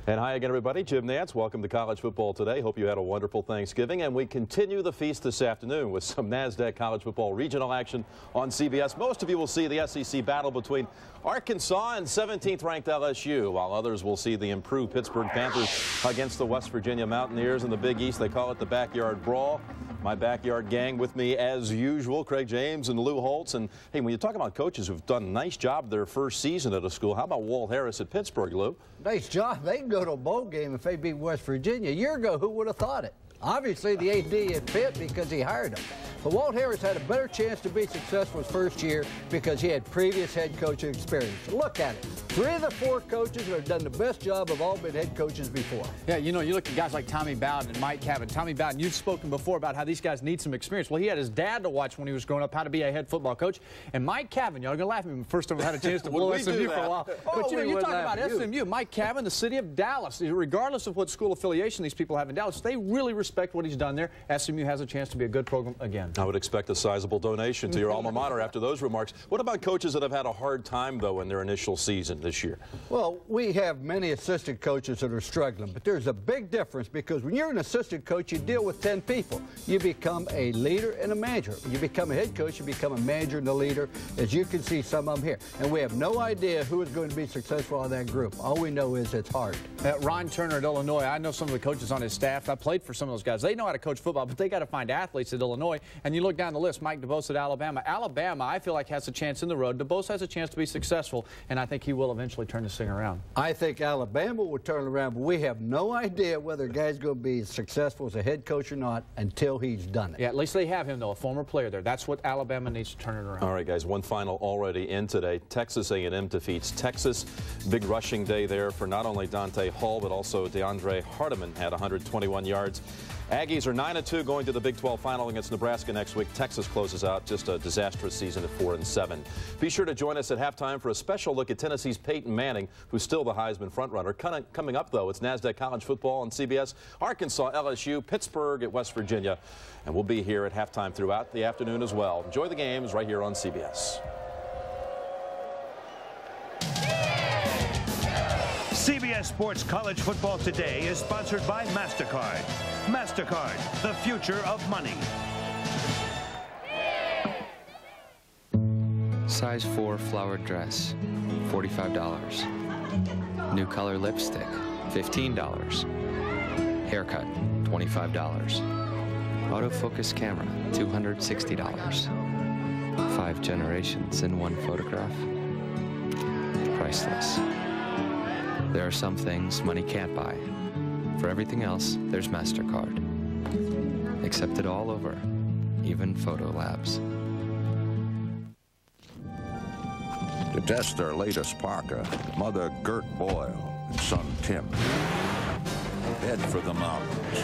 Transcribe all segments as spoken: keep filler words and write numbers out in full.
And hi again, everybody. Jim Nantz. Welcome to College Football Today. Hope you had a wonderful Thanksgiving. And we continue the feast this afternoon with some NASDAQ College Football regional action on C B S. Most of you will see the S E C battle between Arkansas and seventeenth ranked L S U, while others will see the improved Pittsburgh Panthers against the West Virginia Mountaineers in the Big East. They call it the Backyard Brawl. My backyard gang with me as usual, Craig James and Lou Holtz. And hey, when you talk about coaches who've done a nice job their first season at a school, how about Walt Harris at Pittsburgh, Lou? Nice job. They can go to a bowl game if they beat West Virginia. A year ago, who would have thought it? Obviously, the A D at Pitt because he hired him. But Walt Harris had a better chance to be successful his first year because he had previous head coaching experience. Look at it. Three of the four coaches have done the best job of all been head coaches before. Yeah, you know, you look at guys like Tommy Bowden and Mike Cavin. Tommy Bowden, you've spoken before about how these guys need some experience. Well, he had his dad to watch when he was growing up how to be a head football coach. And Mike Cavin, y'all are going to laugh at me the first time I had a chance to blow S M U for a while. Oh, but, you know, you talk about S M U. Mike Cavin, the city of Dallas, regardless of what school affiliation these people have in Dallas, they really respect what he's done there. S M U has a chance to be a good program again. I would expect a sizable donation to your alma mater after those remarks. What about coaches that have had a hard time, though, in their initial season this year? Well, we have many assistant coaches that are struggling, but there's a big difference because when you're an assistant coach, you deal with ten people. You become a leader and a manager. When you become a head coach, you become a manager and a leader, as you can see some of them here. And we have no idea who is going to be successful in that group. All we know is it's hard. Uh, Ron Turner at Illinois, I know some of the coaches on his staff. I played for some of those guys. They know how to coach football, but they got to find athletes at Illinois. And you look down the list, Mike DeBose at Alabama. Alabama, I feel like, has a chance in the road. DeBose has a chance to be successful, and I think he will eventually turn this thing around. I think Alabama will turn around, but we have no idea whether a guy's going to be successful as a head coach or not until he's done it. Yeah, at least they have him, though, a former player there. That's what Alabama needs to turn it around. All right, guys, one final already in today. Texas A and M defeats Texas. Big rushing day there for not only Dante Hall, but also DeAndre Hardiman had one hundred twenty-one yards. Aggies are nine and two going to the Big twelve final against Nebraska next week. Texas closes out just a disastrous season at four and seven. Be sure to join us at halftime for a special look at Tennessee's Peyton Manning, who's still the Heisman frontrunner. Coming up, though, it's NASDAQ College Football on C B S, Arkansas, L S U, Pittsburgh at West Virginia. And we'll be here at halftime throughout the afternoon as well. Enjoy the games right here on C B S. C B S Sports College Football Today is sponsored by MasterCard. MasterCard, the future of money. Size four flowered dress, forty-five dollars. New color lipstick, fifteen dollars. Haircut, twenty-five dollars. Autofocus camera, two hundred sixty dollars. Five generations in one photograph. Priceless. There are some things money can't buy. For everything else, there's MasterCard. Accepted all over, even photo labs. To test their latest parka, Mother Gert Boyle and son Tim head for the mountains.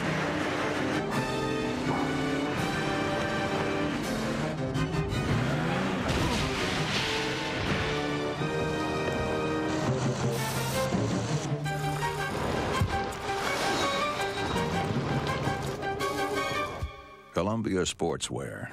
Columbia Sportswear.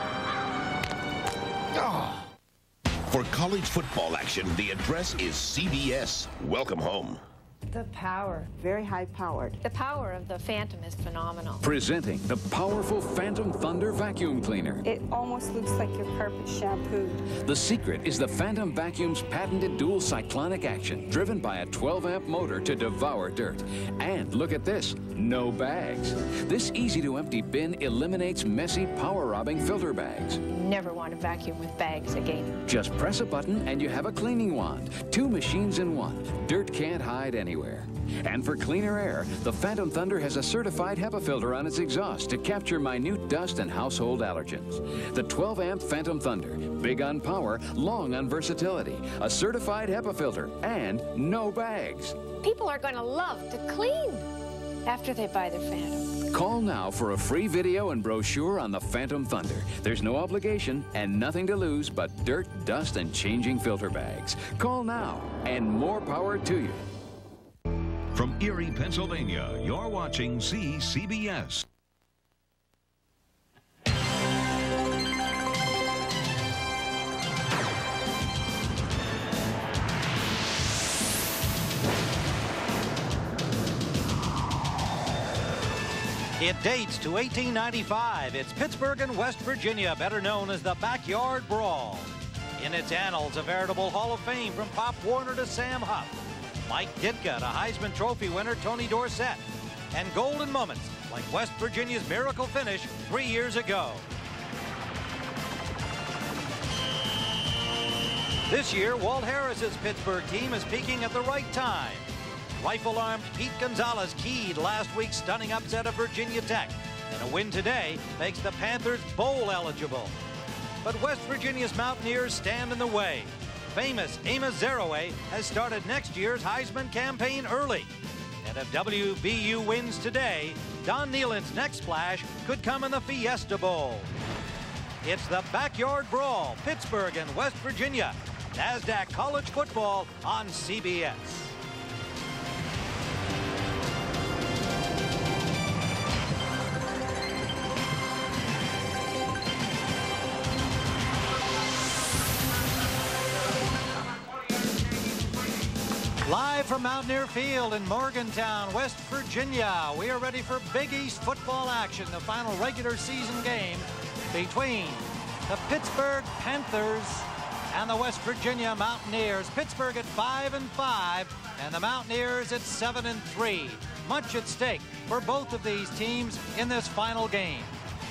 Oh. For college football action, the address is C B S. Welcome home. The power, very high powered. The power of the Phantom is phenomenal. Presenting the powerful Phantom Thunder vacuum cleaner. It almost looks like your carpet shampooed. The secret is the Phantom Vacuum's patented dual cyclonic action, driven by a twelve amp motor to devour dirt. And look at this, no bags. This easy-to-empty bin eliminates messy, power-robbing filter bags. Never want to vacuum with bags again. Just press a button and you have a cleaning wand. Two machines in one. Dirt can't hide anywhere. And for cleaner air, the Phantom Thunder has a certified HEPA filter on its exhaust to capture minute dust and household allergens. The twelve amp Phantom Thunder, big on power, long on versatility, a certified HEPA filter, and no bags. People are going to love to clean after they buy their Phantom. Call now for a free video and brochure on the Phantom Thunder. There's no obligation and nothing to lose but dirt, dust, and changing filter bags. Call now, and more power to you. From Erie, Pennsylvania, you're watching C C B S. It dates to eighteen ninety-five. It's Pittsburgh and West Virginia, better known as the Backyard Brawl. In its annals, a veritable Hall of Fame from Pop Warner to Sam Huff, Mike Ditka to Heisman Trophy winner Tony Dorsett, and golden moments like West Virginia's miracle finish three years ago. This year, Walt Harris's Pittsburgh team is peaking at the right time. Rifle-armed Pete Gonzalez keyed last week's stunning upset of Virginia Tech, and a win today makes the Panthers bowl eligible. But West Virginia's Mountaineers stand in the way. Famous Amos Zeroué has started next year's Heisman campaign early. And if W V U wins today, Don Nehlen's next splash could come in the Fiesta Bowl. It's the Backyard Brawl, Pittsburgh and West Virginia. NASDAQ College Football on C B S. Live from Mountaineer Field in Morgantown, West Virginia, we are ready for Big East football action, the final regular season game between the Pittsburgh Panthers and the West Virginia Mountaineers. Pittsburgh at five and five, and the Mountaineers at seven and three. Much at stake for both of these teams in this final game.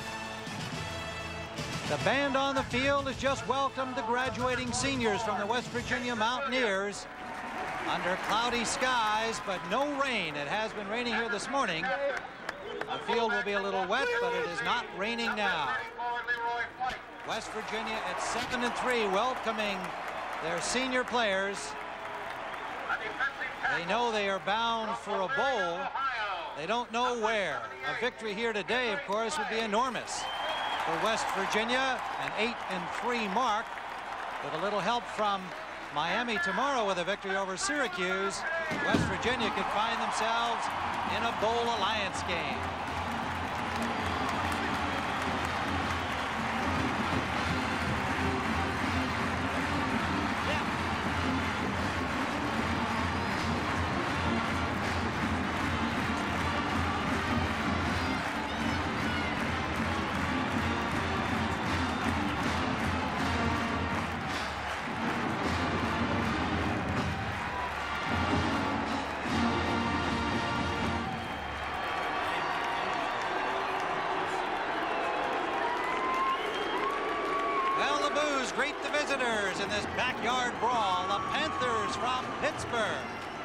The band on the field has just welcomed the graduating seniors from the West Virginia Mountaineers. Under cloudy skies, but no rain. It has been raining here this morning. The field will be a little wet, but it is not raining now. West Virginia at seven and three, welcoming their senior players. They know they are bound for a bowl. They don't know where. A victory here today, of course, would be enormous for West Virginia. An eight and three mark with a little help from Miami tomorrow with a victory over Syracuse. West Virginia could find themselves in a bowl alliance game. Greet the visitors in this backyard brawl, the Panthers from Pittsburgh.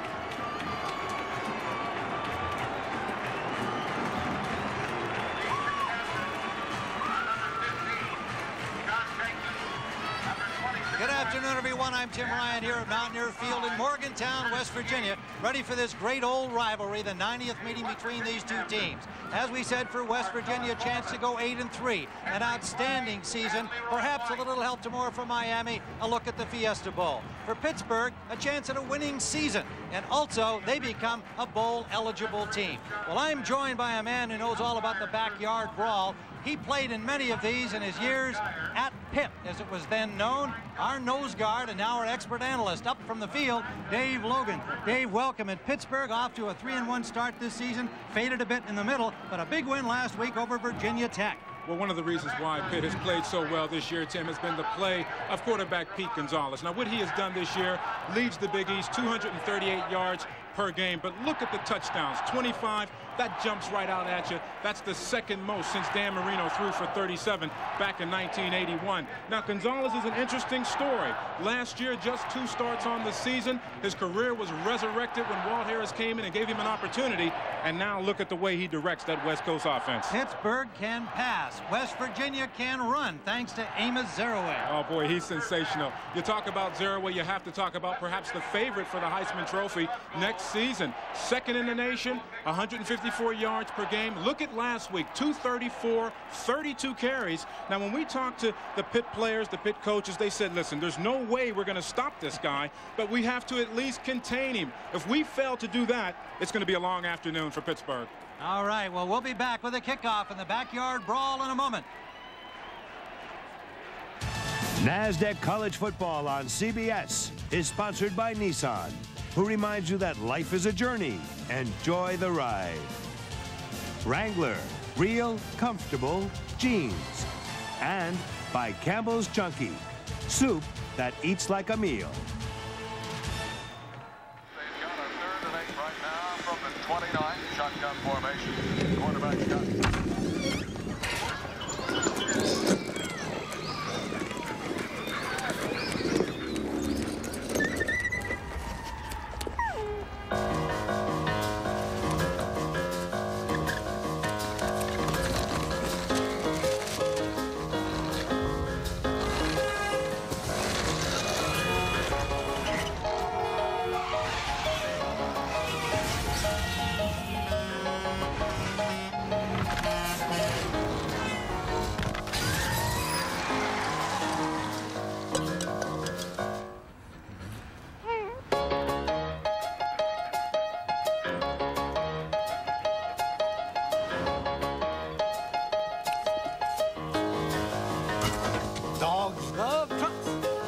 Good afternoon, everyone. I'm Tim Ryan here at Mountaineer Field in Morgantown, West Virginia, ready for this great old rivalry, the ninetieth meeting between these two teams. As we said, for West Virginia, a chance to go eight and three, an outstanding season, perhaps a little help tomorrow from Miami, a look at the Fiesta Bowl. For Pittsburgh, a chance at a winning season, and also they become a bowl-eligible team. Well, I'm joined by a man who knows all about the backyard brawl. He played in many of these in his years at Pitt, as it was then known. Our nose guard and now our expert analyst up from the field, Dave Logan. Dave, welcome. And Pittsburgh off to a three and one start this season, faded a bit in the middle, but a big win last week over Virginia Tech. Well, one of the reasons why Pitt has played so well this year, Tim, has been the play of quarterback Pete Gonzalez. Now, what he has done this year leads the Big East two hundred thirty-eight yards per game, but look at the touchdowns, twenty-five. That jumps right out at you. That's the second most since Dan Marino threw for thirty-seven back in nineteen eighty-one. Now, Gonzalez is an interesting story. Last year, just two starts on the season. His career was resurrected when Walt Harris came in and gave him an opportunity, and now look at the way he directs that West Coast offense. Pittsburgh can pass. West Virginia can run, thanks to Amos Zeroué. Oh, boy, he's sensational. You talk about Zeroué, you have to talk about perhaps the favorite for the Heisman Trophy next season. Second in the nation, one hundred fifty-four yards per game. Look at last week, two thirty-four, thirty-two carries. Now, when we talked to the Pitt players, the Pitt coaches, they said, listen, there's no way we're going to stop this guy, but we have to at least contain him. If we fail to do that, it's going to be a long afternoon for Pittsburgh. All right, well, we'll be back with a kickoff in the backyard brawl in a moment. NASDAQ College Football on C B S is sponsored by Nissan, who reminds you that life is a journey. Enjoy the ride. Wrangler, real, comfortable jeans. And by Campbell's Chunky, soup that eats like a meal. They've got a third and eight right now from the twenty-nine, shotgun formation. Quarterback's got... Dogs love trucks.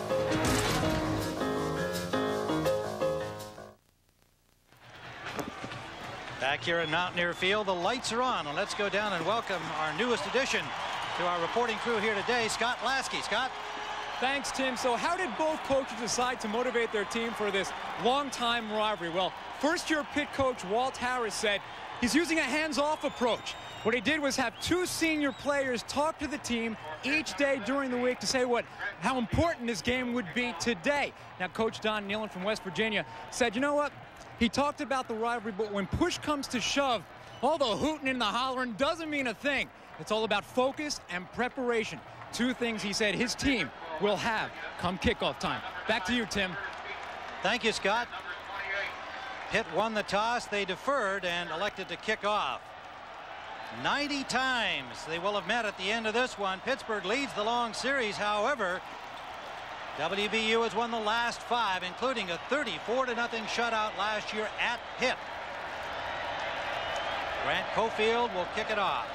Back here at Mountaineer Field, the lights are on, and let's go down and welcome our newest addition to our reporting crew here today, Scott Lasky. Scott? Thanks, Tim. So how did both coaches decide to motivate their team for this long-time rivalry? Well, first-year Pitt coach Walt Harris said he's using a hands-off approach. What he did was have two senior players talk to the team each day during the week to say what how important this game would be today. Now, Coach Don Nehlen from West Virginia said, you know what? He talked about the rivalry, but when push comes to shove, all the hooting and the hollering doesn't mean a thing. It's all about focus and preparation. Two things he said his team will have come kickoff time. Back to you, Tim. Thank you, Scott. Pitt won the toss. They deferred and elected to kick off. ninety times they will have met at the end of this one. Pittsburgh leads the long series. However, W V U has won the last five, including a thirty-four to nothing shutout last year at Pitt. Grant Cofield will kick it off.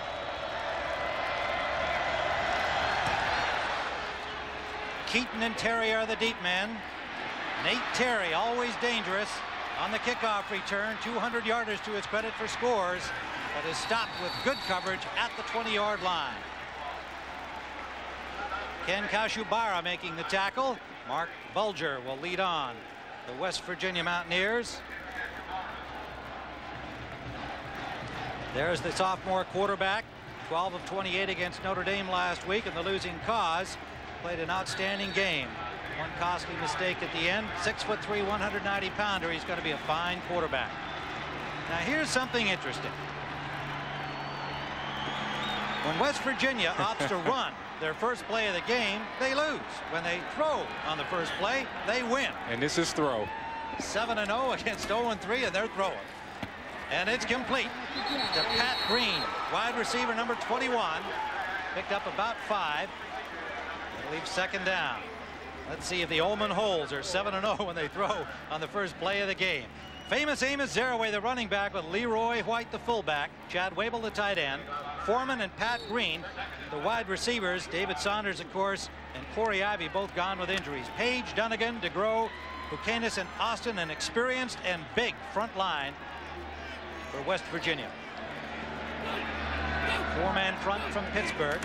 Keaton and Terry are the deep men. Nate Terry, always dangerous on the kickoff return. two hundred yarders to his credit for scores, but is stopped with good coverage at the twenty yard line. Ken Kashubara making the tackle. Mark Bulger will lead on the West Virginia Mountaineers. There's the sophomore quarterback, twelve of twenty-eight against Notre Dame last week in the losing cause. Played an outstanding game. One costly mistake at the end. Six foot three, one hundred ninety pounder. He's going to be a fine quarterback. Now here's something interesting. When West Virginia opts to run their first play of the game, they lose. When they throw on the first play, they win. And this is throw. seven and oh against oh and three, and they're throwing. And it's complete to Pat Green, wide receiver number twenty-one. Picked up about five. It'll leave second down. Let's see if the Ullman Holes are seven and oh when they throw on the first play of the game. Famous Amos Zaraway, the running back, with Leroy White, the fullback, Chad Wable, the tight end, Foreman and Pat Green, the wide receivers, David Saunders, of course, and Corey Ivy, both gone with injuries. Page, Dunnigan, DeGros, Buchanan, and Austin, an experienced and big front line for West Virginia. Four-man front from Pittsburgh.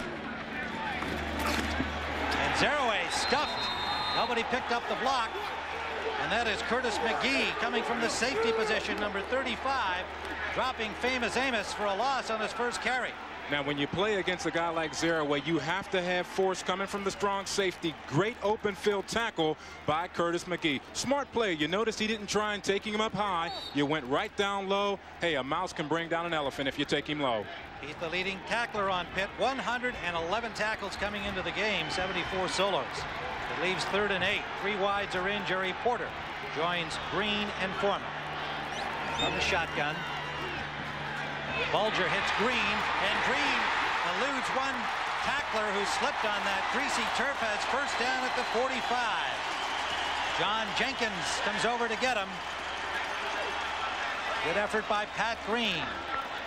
And Zaraway stuffed. Nobody picked up the block. And that is Curtis McGee coming from the safety position, number thirty-five, dropping Famous Amos for a loss on his first carry. Now, when you play against a guy like Zaraway, you have to have force coming from the strong safety. Great open field tackle by Curtis McGee. Smart play. You notice he didn't try and take him up high. You went right down low. Hey, a mouse can bring down an elephant if you take him low. He's the leading tackler on Pitt. one hundred eleven tackles coming into the game, seventy-four solos. It leaves third and eight. Three wides are in. Jerry Porter joins Green and Foreman. On the shotgun. Bulger hits Green, and Green eludes one tackler who slipped on that greasy turf. Has first down at the forty-five. John Jenkins comes over to get him. Good effort by Pat Green.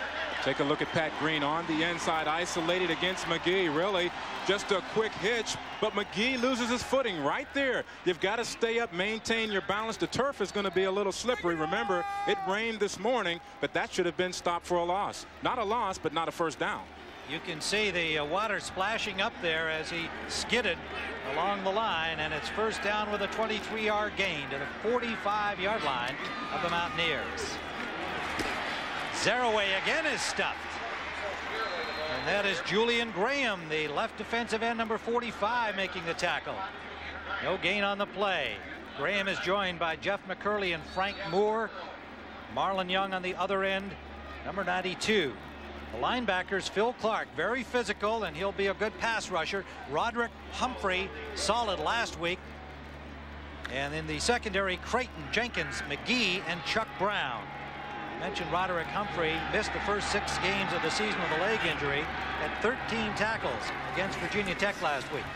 Take a look at Pat Green on the inside, isolated against McGee. Really just a quick hitch, but McGee loses his footing right there. You've got to stay up, maintain your balance. The turf is going to be a little slippery. Remember, it rained this morning, but that should have been stopped for a loss. Not a loss, but not a first down. You can see the uh, water splashing up there as he skidded along the line, and it's first down with a twenty-three yard gain to the forty-five yard line of the Mountaineers. Zeraway again is stuffed. And that is Julian Graham, the left defensive end, number forty-five, making the tackle. No gain on the play. Graham is joined by Jeff McCurley and Frank Moore. Marlon Young on the other end, number ninety-two. The linebackers, Phil Clark, very physical, and he'll be a good pass rusher. Roderick Humphrey, solid last week. And in the secondary, Creighton, Jenkins, McGee, and Chuck Brown. I mentioned Roderick Humphrey missed the first six games of the season with a leg injury, had thirteen tackles against Virginia Tech last week.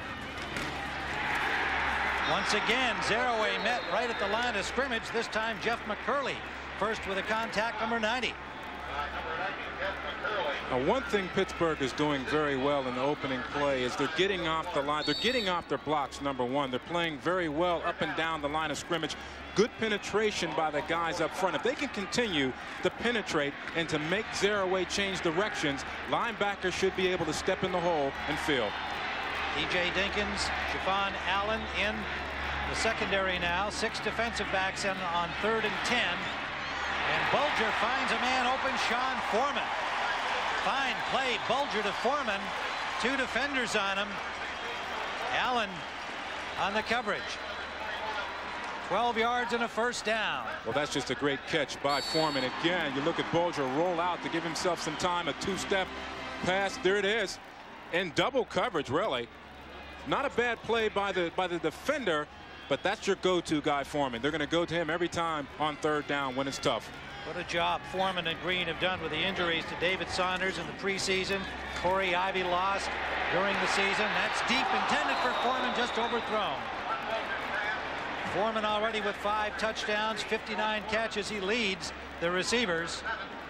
Once again, Zeraway met right at the line of scrimmage. This time, Jeff McCurley first with a contact, number ninety. Now, one thing Pittsburgh is doing very well in the opening play is they're getting off the line. They're getting off their blocks, number one. They're playing very well up and down the line of scrimmage. Good penetration by the guys up front. If they can continue to penetrate and to make Zeraway change directions, linebackers should be able to step in the hole and field. D J Dinkins, Javon Allen in the secondary now. Six defensive backs in on third and ten. And Bulger finds a man open, Sean Foreman. Fine play, Bulger to Foreman. Two defenders on him. Allen on the coverage. twelve yards and a first down. Well, that's just a great catch by Foreman. Again, you look at Bulger roll out to give himself some time. A two-step pass. There it is. In double coverage, really. Not a bad play by the by the defender, but that's your go-to guy, Foreman. They're going to go to him every time on third down when it's tough. What a job Foreman and Green have done with the injuries to David Saunders in the preseason. Corey Ivy lost during the season. That's deep, intended for Foreman, just overthrown. Foreman already with five touchdowns, fifty-nine catches. He leads the receivers.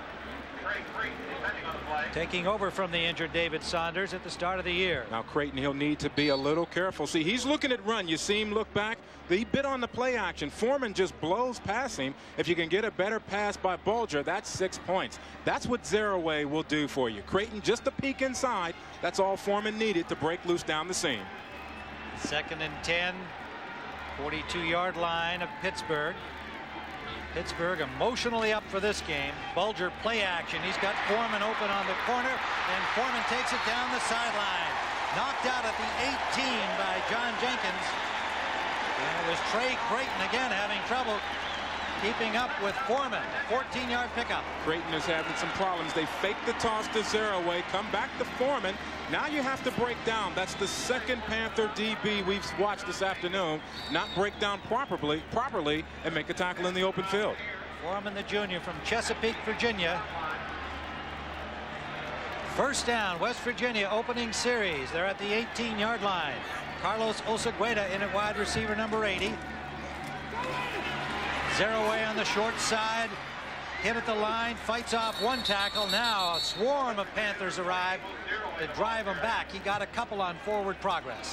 Taking over from the injured David Saunders at the start of the year. Now Creighton, he'll need to be a little careful. See, he's looking at run. You see him look back. He bit on the play action. Foreman just blows past him. If you can get a better pass by Bulger, that's six points. That's what Zeraway will do for you. Creighton just a peek inside. That's all Foreman needed to break loose down the seam. Second and ten. forty-two yard line of Pittsburgh. Pittsburgh emotionally up for this game. Bulger play action. He's got Foreman open on the corner, and Foreman takes it down the sideline. Knocked out at the eighteen by John Jenkins. And it was Trey Creighton again having trouble keeping up with Foreman. fourteen yard pickup. Creighton is having some problems. They fake the toss to Zeraway, come back to Foreman. Now you have to break down. That's the second Panther D B we've watched this afternoon not break down properly, properly and make a tackle in the open field. Foreman, the junior from Chesapeake, Virginia. First down, West Virginia opening series. They're at the eighteen yard line. Carlos Osegueda in at wide receiver number eighty. Zeraway on the short side, hit at the line, fights off one tackle. Now a swarm of Panthers arrive to drive him back. He got a couple on forward progress.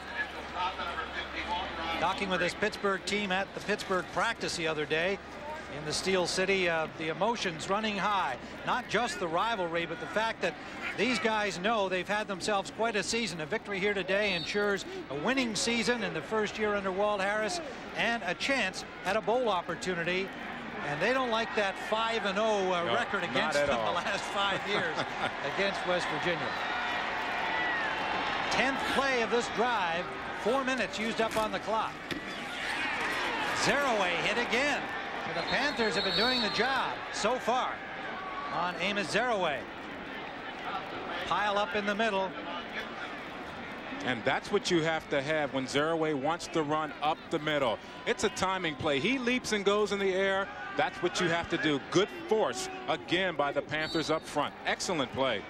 Talking with his Pittsburgh team at the Pittsburgh practice the other day in the Steel City, uh, the emotions running high. Not just the rivalry, but the fact that these guys know they've had themselves quite a season. A victory here today ensures a winning season in the first year under Walt Harris and a chance at a bowl opportunity. And they don't like that five and oh uh, no, record against them the last five years against West Virginia. tenth play of this drive, four minutes used up on the clock. Zeraway hit again. So the Panthers have been doing the job so far on Amos Zeraway. Pile up in the middle. And that's what you have to have when Zeraway wants to run up the middle. It's a timing play. He leaps and goes in the air. That's what you have to do. Good force again by the Panthers up front. Excellent play.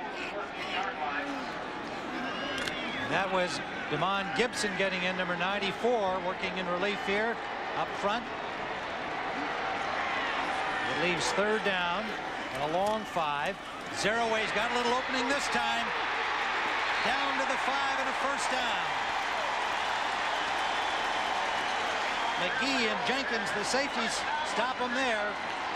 And that was Damon Gibson getting in, number ninety-four, working in relief here up front. It leaves third down And a long five. Zeraway's got a little opening this time. Down to the five and a first down. McGee and Jenkins, the safeties, stop them there.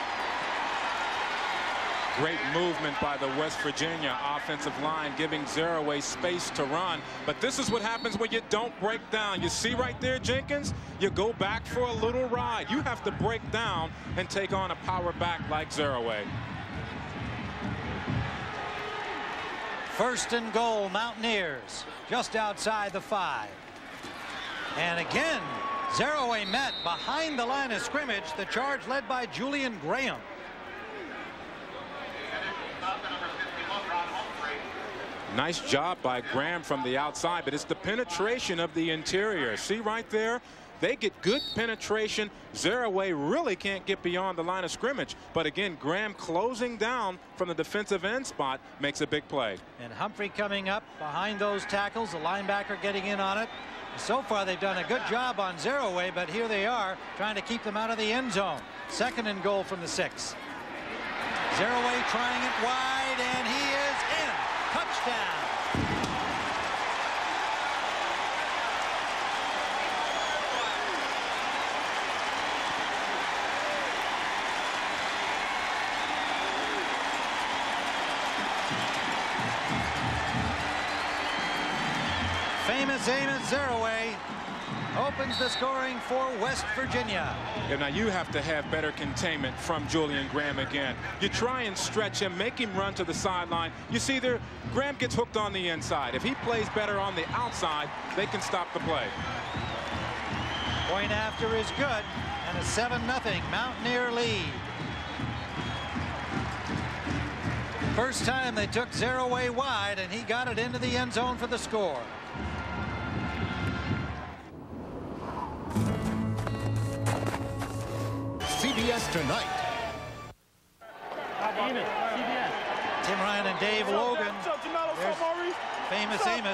Great movement by the West Virginia offensive line, giving Zeraway space to run. But this is what happens when you don't break down. You see right there, Jenkins? You go back for a little ride. You have to break down and take on a power back like Zeraway. First and goal, Mountaineers, just outside the five. And again, Zeraway met behind the line of scrimmage, the charge led by Julian Graham. Nice job by Graham from the outside, but it's the penetration of the interior. See right there? They get good penetration. Zeraway really can't get beyond the line of scrimmage. But again, Graham closing down from the defensive end spot makes a big play. And Humphrey coming up behind those tackles. The linebacker getting in on it. So far, they've done a good job on Zeraway, but here they are trying to keep them out of the end zone. Second and goal from the six. Zeraway trying it wide, and he is in. Touchdown. Famous Amos Zeraway opens the scoring for West Virginia. Yeah, now you have to have better containment from Julian Graham again. You try and stretch him, make him run to the sideline. You see there, Graham gets hooked on the inside. If he plays better on the outside, they can stop the play. Point after is good, and a seven nothing Mountaineer lead. First time they took Zeraway wide, and he got it into the end zone for the score. C B S Tonight. Tim Ryan and Dave Logan. There's famous Amos.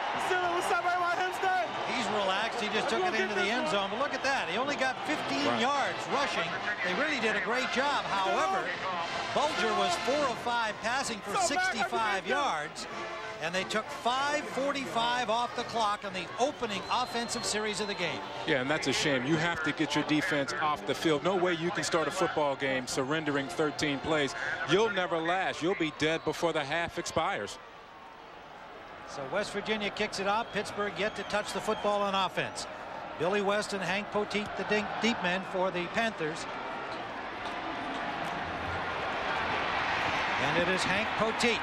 He's relaxed. He just took it into the end zone. But look at that. He only got fifteen right. yards rushing. They really did a great job. However, Bulger was four of five passing for sixty-five yards. And they took five forty-five off the clock on the opening offensive series of the game. Yeah, and that's a shame. You have to get your defense off the field. No way you can start a football game surrendering thirteen plays. You'll never last. You'll be dead before the half expires. So West Virginia kicks it off. Pittsburgh yet to touch the football on offense. Billy West and Hank Poteet, the deep men for the Panthers. And it is Hank Poteet.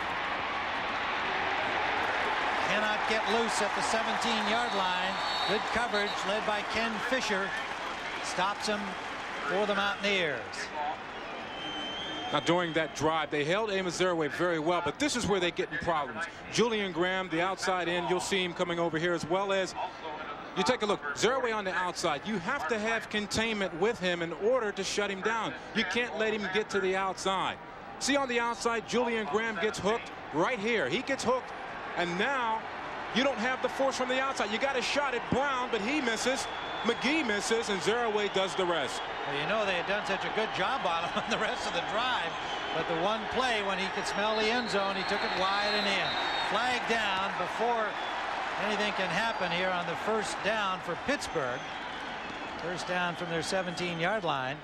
Cannot get loose at the seventeen yard line. Good coverage led by Ken Fisher. Stops him for the Mountaineers. Now during that drive, they held Amos Zeraway very well, but this is where they get in problems. Julian Graham, the outside end, you'll see him coming over here, as well as you take a look. Zeraway on the outside. You have to have containment with him in order to shut him down. You can't let him get to the outside. See on the outside, Julian Graham gets hooked right here. He gets hooked. And now you don't have the force from the outside. You got a shot at Brown, but he misses. McGee misses, and Zeraway does the rest. Well, you know they had done such a good job on him on the rest of the drive. But the one play when he could smell the end zone, he took it wide and in. Flag down before anything can happen here on the first down for Pittsburgh. First down from their seventeen yard line.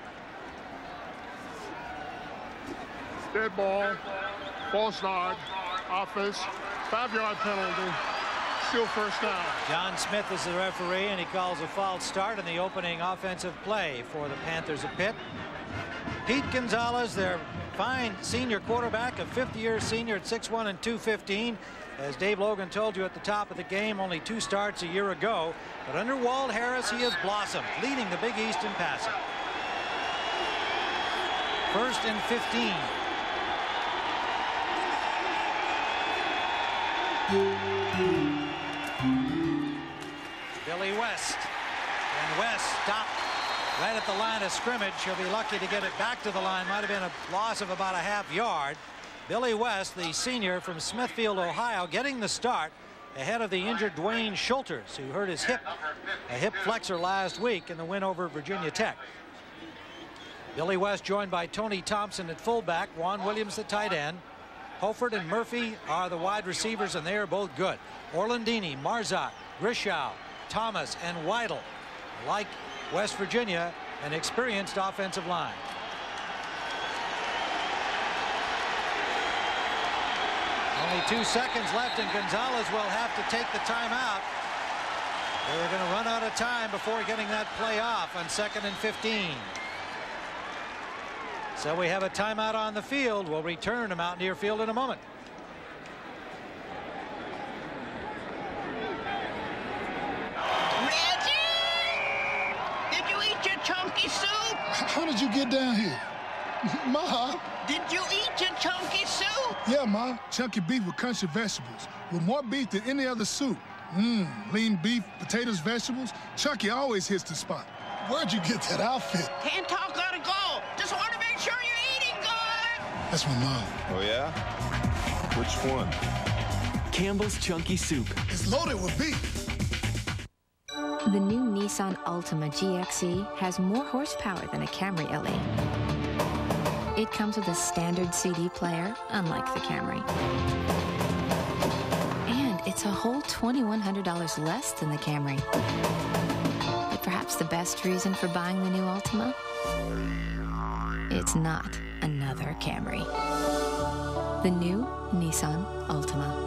Dead ball, false start, offense. Five-yard penalty, still first down. John Smith is the referee, and he calls a false start in the opening offensive play for the Panthers of Pitt. Pete Gonzalez, their fine senior quarterback, a fifth-year senior at six one and two fifteen. As Dave Logan told you at the top of the game, only two starts a year ago. But under Walt Harris, he has blossomed, leading the Big East in passing. First and fifteen. Billy West, and West stopped right at the line of scrimmage. He'll be lucky to get it back to the line. Might have been a loss of about a half yard. Billy West, the senior from Smithfield, Ohio, getting the start ahead of the injured Dwayne Schulters, who hurt his hip, a hip flexor last week in the win over Virginia Tech. Billy West joined by Tony Thompson at fullback, Juan Williams the tight end. Holford and Murphy are the wide receivers, and they are both good. Orlandini, Marzak, Grishow, Thomas, and Weidel. Like West Virginia, an experienced offensive line. Only two seconds left, and Gonzalez will have to take the timeout. They're going to run out of time before getting that play off on second and fifteen. So we have a timeout on the field. We'll return to Mountaineer Field in a moment. Did you eat your chunky soup? How did you get down here? Ma? Did you eat your chunky soup? Yeah, Ma. Chunky beef with country vegetables. With more beef than any other soup. Mmm, lean beef, potatoes, vegetables. Chunky always hits the spot. Where'd you get that outfit? Can't talk, gotta go. Just want to make sure you're eating good. That's my mom. Oh, yeah? Which one? Campbell's Chunky Soup. It's loaded with beef. The new Nissan Altima G X E has more horsepower than a Camry L E. It comes with a standard C D player, unlike the Camry. And it's a whole two thousand one hundred dollars less than the Camry. But perhaps the best reason for buying the new Altima? It's not another Camry. The new Nissan Altima.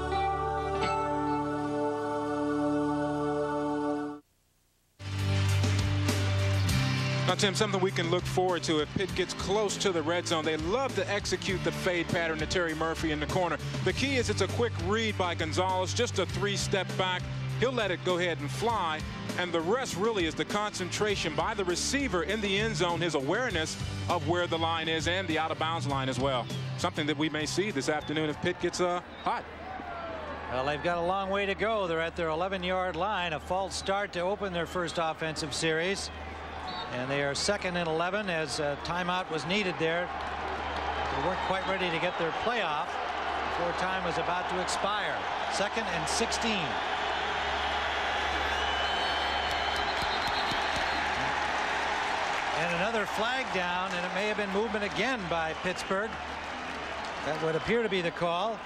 Now, Tim, something we can look forward to if Pitt gets close to the red zone. They love to execute the fade pattern to Terry Murphy in the corner. The key is it's a quick read by Gonzalez, just a three-step back. He'll let it go ahead and fly, and the rest really is the concentration by the receiver in the end zone, his awareness of where the line is and the out-of-bounds line as well. Something that we may see this afternoon if Pitt gets uh, hot. Well, they've got a long way to go. They're at their eleven yard line. A false start to open their first offensive series. And they are second and eleven as a timeout was needed there. They weren't quite ready to get their playoff before time was about to expire. Second and sixteen. And another flag down, and it may have been movement again by Pittsburgh. That would appear to be the call.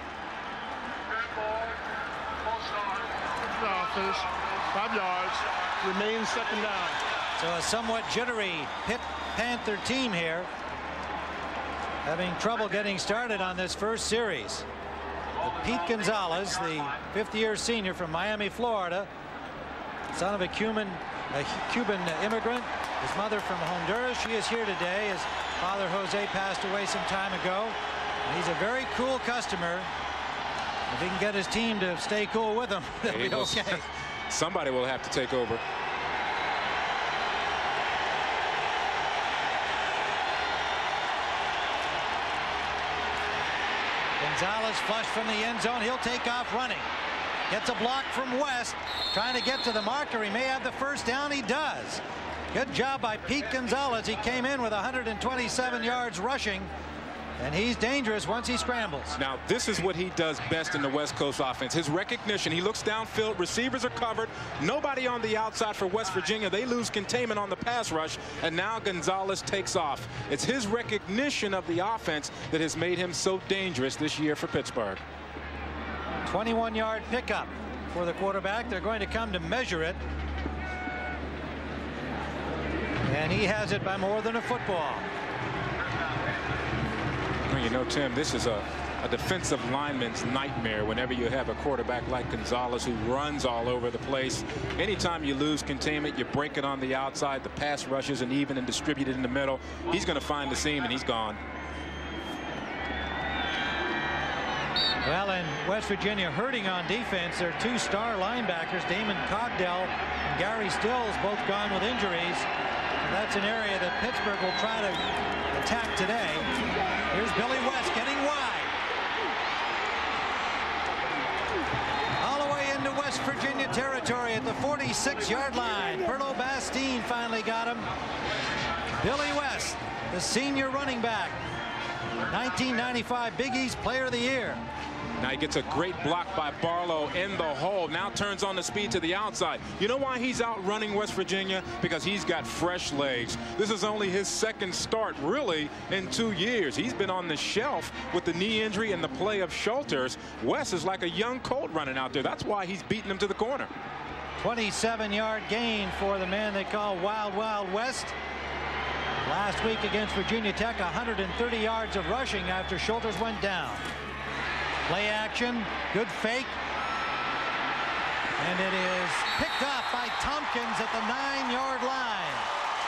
Office, five yards, remains second down. So a somewhat jittery Pitt Panther team here, having trouble getting started on this first series. But Pete Gonzalez, the fifth-year senior from Miami, Florida, son of a Cuban, a Cuban immigrant, his mother from Honduras. She is here today. His father, Jose, passed away some time ago. And he's a very cool customer. If he can get his team to stay cool with him, they'll be okay. Somebody will have to take over. Gonzalez flush from the end zone. He'll take off running. Gets a block from West. Trying to get to the marker. He may have the first down. He does. Good job by Pete Gonzalez. He came in with one hundred twenty-seven yards rushing. And he's dangerous once he scrambles. Now, this is what he does best in the West Coast offense. His recognition. He looks downfield. Receivers are covered. Nobody on the outside for West Virginia. They lose containment on the pass rush. And now Gonzalez takes off. It's his recognition of the offense that has made him so dangerous this year for Pittsburgh. twenty-one yard pickup for the quarterback. They're going to come to measure it. And he has it by more than a football. You know, Tim, this is a, a defensive lineman's nightmare whenever you have a quarterback like Gonzalez who runs all over the place. Anytime you lose containment, you break it on the outside, the pass rushes and even and distributed in the middle. He's going to find the seam and he's gone. Well, in West Virginia hurting on defense, their two star linebackers, Damon Cogdell and Gary Stills, both gone with injuries. And that's an area that Pittsburgh will try to attack today. Here's Billy West getting wide. All the way into West Virginia territory at the forty-six yard line. Perlo Bastine finally got him. Billy West, the senior running back. nineteen ninety-five Big East Player of the Year. Now he gets a great block by Barlow in the hole. Now turns on the speed to the outside. You know why he's outrunning West Virginia? Because he's got fresh legs. This is only his second start, really, in two years. He's been on the shelf with the knee injury and the play of Schulters. Wes is like a young colt running out there. That's why he's beating him to the corner. twenty-seven yard gain for the man they call Wild Wild West. Last week against Virginia Tech, one hundred thirty yards of rushing after Schulters went down. Play action, good fake. And it is picked up by Tompkins at the nine yard line.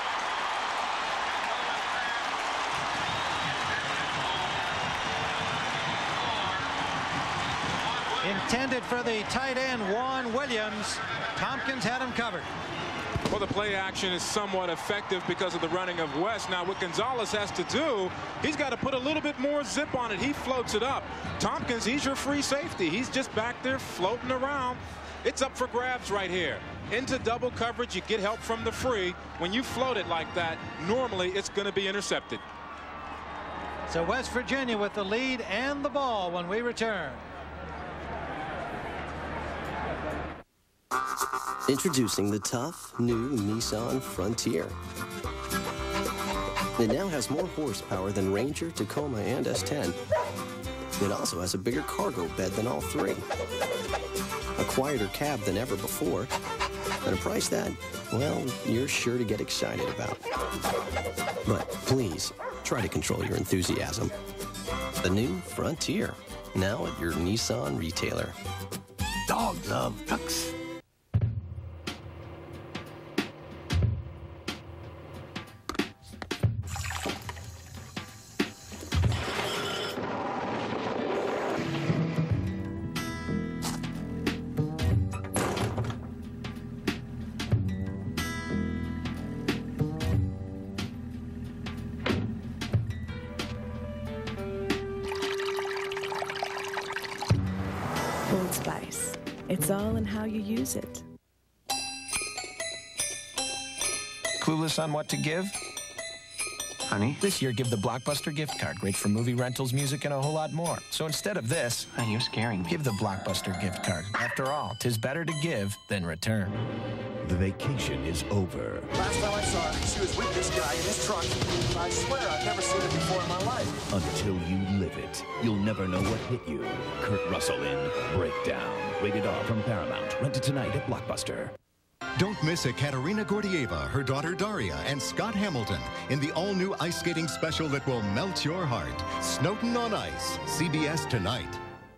Intended for the tight end, Juan Williams. Tompkins had him covered. Well, the play action is somewhat effective because of the running of West. Now, what Gonzalez has to do, he's got to put a little bit more zip on it. He floats it up. Tompkins, he's your free safety. He's just back there floating around. It's up for grabs right here. Into double coverage, you get help from the free. When you float it like that, normally it's going to be intercepted. So West Virginia with the lead and the ball when we return. Introducing the tough, new Nissan Frontier. It now has more horsepower than Ranger, Tacoma, and S ten. It also has a bigger cargo bed than all three, a quieter cab than ever before, and a price that, well, you're sure to get excited about. But please, try to control your enthusiasm. The new Frontier, now at your Nissan retailer. Dog love trucks. Old Spice. It's all in how you use it. Clueless on what to give? Honey? This year, give the Blockbuster gift card. Great for movie rentals, music, and a whole lot more. So instead of this, oh, you're scaring me. Give the Blockbuster gift card. After all, 'tis better to give than return. The vacation is over. Last time I saw her, she was with this guy in his truck. I swear I've never seen it before in my life. Until you live it, you'll never know what hit you. Kurt Russell in Breakdown. Rated R from Paramount. Rented tonight at Blockbuster. Don't miss Ekaterina Gordieva, her daughter Daria, and Scott Hamilton in the all-new ice skating special that will melt your heart. Snowden on Ice, C B S tonight.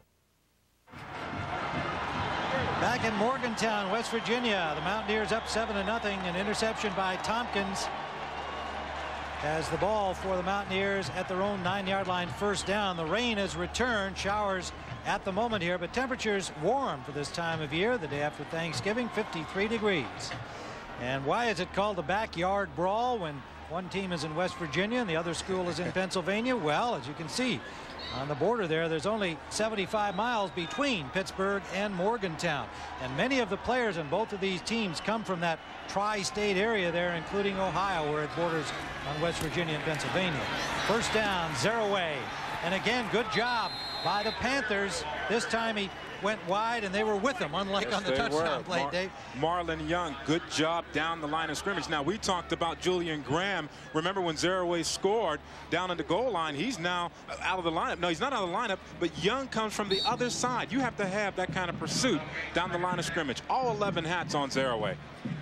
Back in Morgantown, West Virginia, the Mountaineers up seven to nothing. An interception by Tompkins as the ball for the Mountaineers at their own nine yard line, first down. The rain has returned, showers at the moment here, but temperatures warm for this time of year, the day after Thanksgiving, fifty-three degrees. And why is it called the backyard brawl when one team is in West Virginia and the other school is in Pennsylvania? Well, as you can see on the border there, there's only seventy-five miles between Pittsburgh and Morgantown. And many of the players in both of these teams come from that tri-state area there, including Ohio, where it borders on West Virginia and Pennsylvania. First down, Zeraway. And again, good job by the Panthers. This time he went wide and they were with him, unlike yes, on the touchdown were. play, Mar Dave. Marlon Young, good job down the line of scrimmage. Now, we talked about Julian Graham. Remember when Zeraway scored down in the goal line, he's now out of the lineup. No, he's not out of the lineup, but Young comes from the other side. You have to have that kind of pursuit down the line of scrimmage. All eleven hats on Zeraway.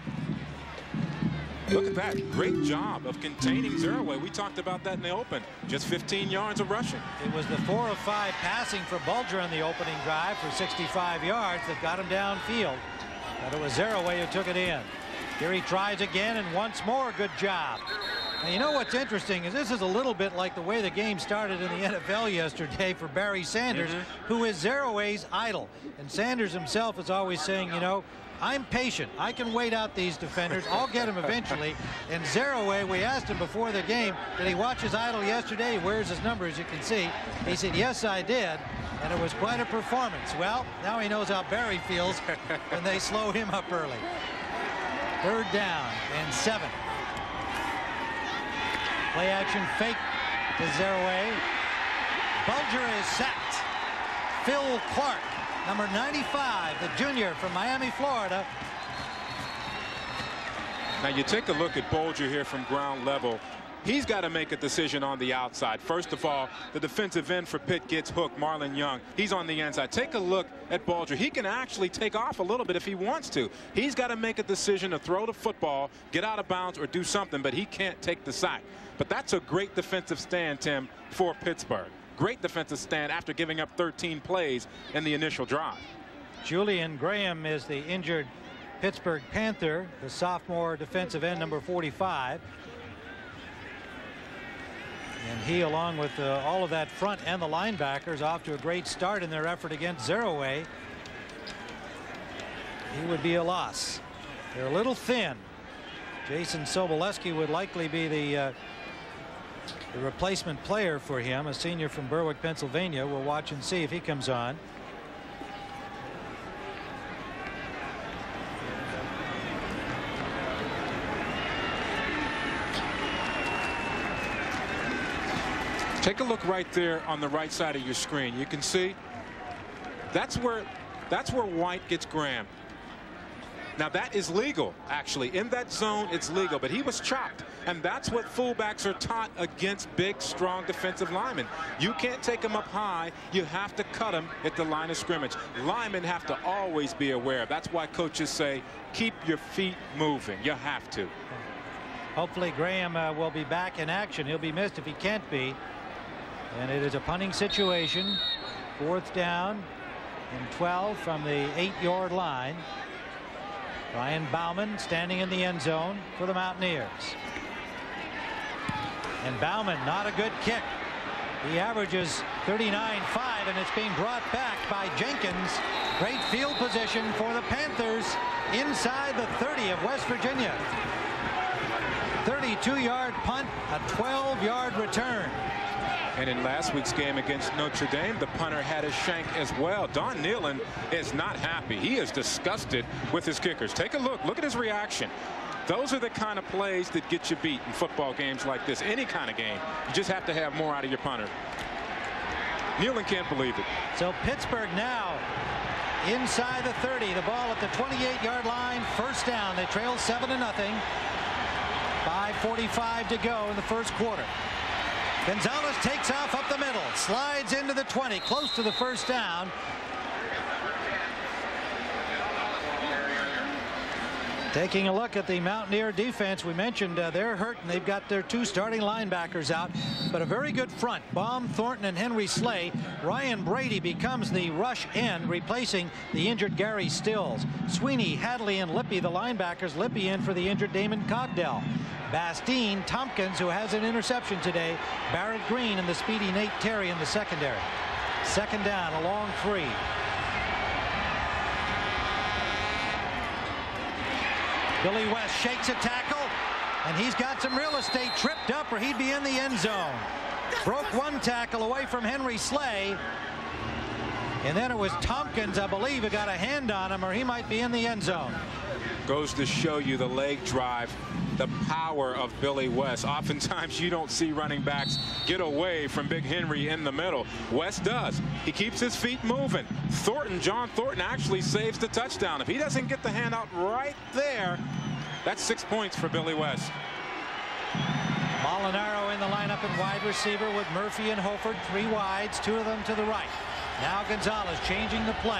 Look at that. Great job of containing Zeraway. We talked about that in the open. Just fifteen yards of rushing. It was the four of five passing for Bulger in the opening drive for sixty-five yards that got him downfield. But it was Zeraway who took it in. Here he tries again, and once more, good job. Now, you know what's interesting is this is a little bit like the way the game started in the N F L yesterday for Barry Sanders, mm-hmm. who is Zeraway's idol. And Sanders himself is always saying, you know, I'm patient. I can wait out these defenders. I'll get him eventually. And Zeraway, we asked him before the game, did he watch his idol yesterday? He wears his number, as you can see. He said, yes, I did. And it was quite a performance. Well, now he knows how Barry feels when they slow him up early. Third down and seven. Play action fake to Zeraway. Bulger is sacked. Phil Clark, number ninety-five, the junior from Miami, Florida. Now you take a look at Bolger here from ground level. He's got to make a decision on the outside. First of all, the defensive end for Pitt gets hooked, Marlon Young. He's on the inside. Take a look at Bolger. He can actually take off a little bit if he wants to. He's got to make a decision to throw the football, get out of bounds, or do something, but he can't take the sack. But that's a great defensive stand, Tim, for Pittsburgh. Great defensive stand after giving up thirteen plays in the initial drive. Julian Graham is the injured Pittsburgh Panther, the sophomore defensive end, number forty-five. And he, along with uh, all of that front and the linebackers, off to a great start in their effort against Zeraway. He would be a loss. They're a little thin. Jason Sobolewski would likely be the, uh, the replacement player for him, a senior from Berwick, Pennsylvania. We'll watch and see if he comes on. Take a look right there on the right side of your screen. You can see that's where that's where White gets Graham. Now that is legal, actually. In that zone, it's legal, but he was chopped. And that's what fullbacks are taught against big, strong defensive linemen. You can't take them up high. You have to cut them at the line of scrimmage. Linemen have to always be aware. That's why coaches say, keep your feet moving. You have to. Hopefully Graham uh, will be back in action. He'll be missed if he can't be. And it is a punting situation. Fourth down and twelve from the eight-yard line. Ryan Bauman standing in the end zone for the Mountaineers. And Bauman, not a good kick. He averages thirty-nine five, and it's being brought back by Jenkins. Great field position for the Panthers inside the thirty of West Virginia. thirty-two yard punt, a twelve yard return. And in last week's game against Notre Dame, the punter had a shank as well. Don Nehlen is not happy. He is disgusted with his kickers. Take a look. Look at his reaction. Those are the kind of plays that get you beat in football games like this. Any kind of game. You just have to have more out of your punter. Nehlen can't believe it. So Pittsburgh now inside the thirty. The ball at the twenty-eight yard line. First down. They trail seven to nothing. five forty-five to go in the first quarter. Gonzalez takes off up the middle, slides into the twenty, close to the first down. Taking a look at the Mountaineer defense, we mentioned uh, they're hurt and they've got their two starting linebackers out, but a very good front. Baum, Thornton, and Henry Slay. Ryan Brady becomes the rush end, replacing the injured Gary Stills. Sweeney, Hadley, and Lippy, the linebackers. Lippy in for the injured Damon Cogdell. Bastine, Tompkins, who has an interception today. Barrett Green and the speedy Nate Terry in the secondary. Second down, a long three. Billy West shakes a tackle, and he's got some real estate, tripped up, or he'd be in the end zone. Broke one tackle away from Henry Slay. And then it was Tompkins, I believe, who got a hand on him, or he might be in the end zone. Goes to show you the leg drive, the power of Billy West. Oftentimes you don't see running backs get away from Big Henry in the middle. West does. He keeps his feet moving. Thornton, John Thornton, actually saves the touchdown. If he doesn't get the handout right there, that's six points for Billy West. Molinaro in the lineup at wide receiver with Murphy and Holford, three wides, two of them to the right. Now Gonzalez changing the play.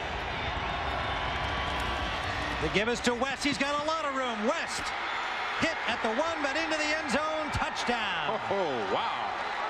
The give is to West. He's got a lot of room. West hit at the one, but into the end zone. Touchdown. Oh, wow.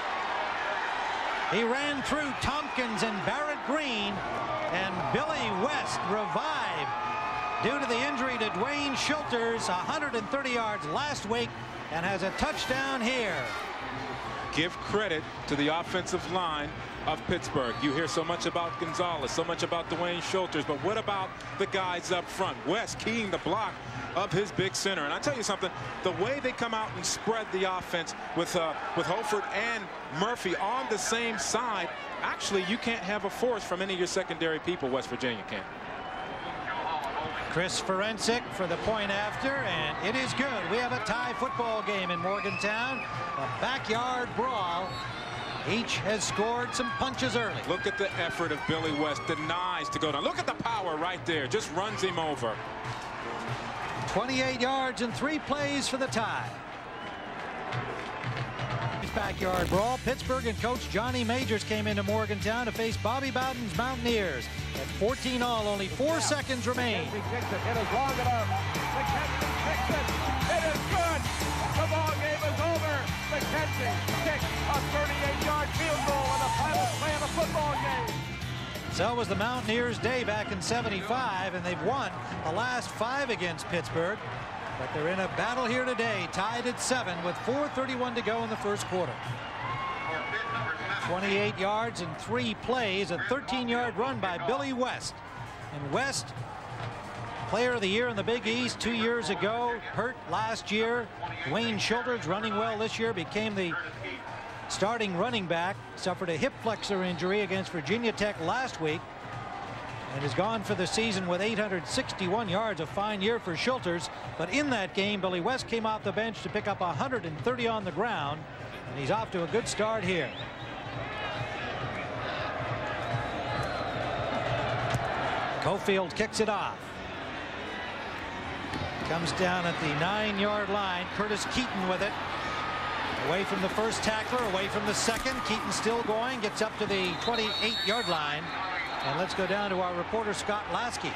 He ran through Tompkins and Barrett Green, and Billy West revived due to the injury to Dwayne Schulters, one hundred thirty yards last week, and has a touchdown here. Give credit to the offensive line of Pittsburgh. You hear so much about Gonzalez, so much about Dwayne Schulters, but what about the guys up front? West keying the block of his big center. And I tell you something, the way they come out and spread the offense with uh, with Holford and Murphy on the same side, actually you can't have a force from any of your secondary people. West Virginia can. Chris Forensic for the point after, and it is good. We have a tie football game in Morgantown, a backyard brawl. Each has scored some punches early. Look at the effort of Billy West. Denies to go down. Look at the power right there. Just runs him over. twenty-eight yards and three plays for the tie. Backyard brawl. Pittsburgh and coach Johnny Majors came into Morgantown to face Bobby Bowden's Mountaineers. At fourteen all, only four seconds remain. It is long enough. McKenzie kicks it. It is good. The ball game is over. McKenzie kicks a thirty-eight yard field goal in the final play of the football game. So was the Mountaineers' day back in seventy-five, and they've won the last five against Pittsburgh. But they're in a battle here today, tied at seven with four thirty-one to go in the first quarter. twenty-eight yards and three plays, a thirteen yard run by Billy West. And West, player of the year in the Big East two years ago, hurt last year. Wayne Schulters running well this year, became the starting running back, suffered a hip flexor injury against Virginia Tech last week, and is gone for the season with eight hundred sixty-one yards, a fine year for Schulters. But in that game, Billy West came off the bench to pick up one hundred thirty on the ground, and he's off to a good start here. Cofield kicks it off. Comes down at the nine yard line. Curtis Keaton with it. Away from the first tackler, away from the second. Keaton still going, gets up to the twenty-eight yard line. And let's go down to our reporter, Scott Lasky.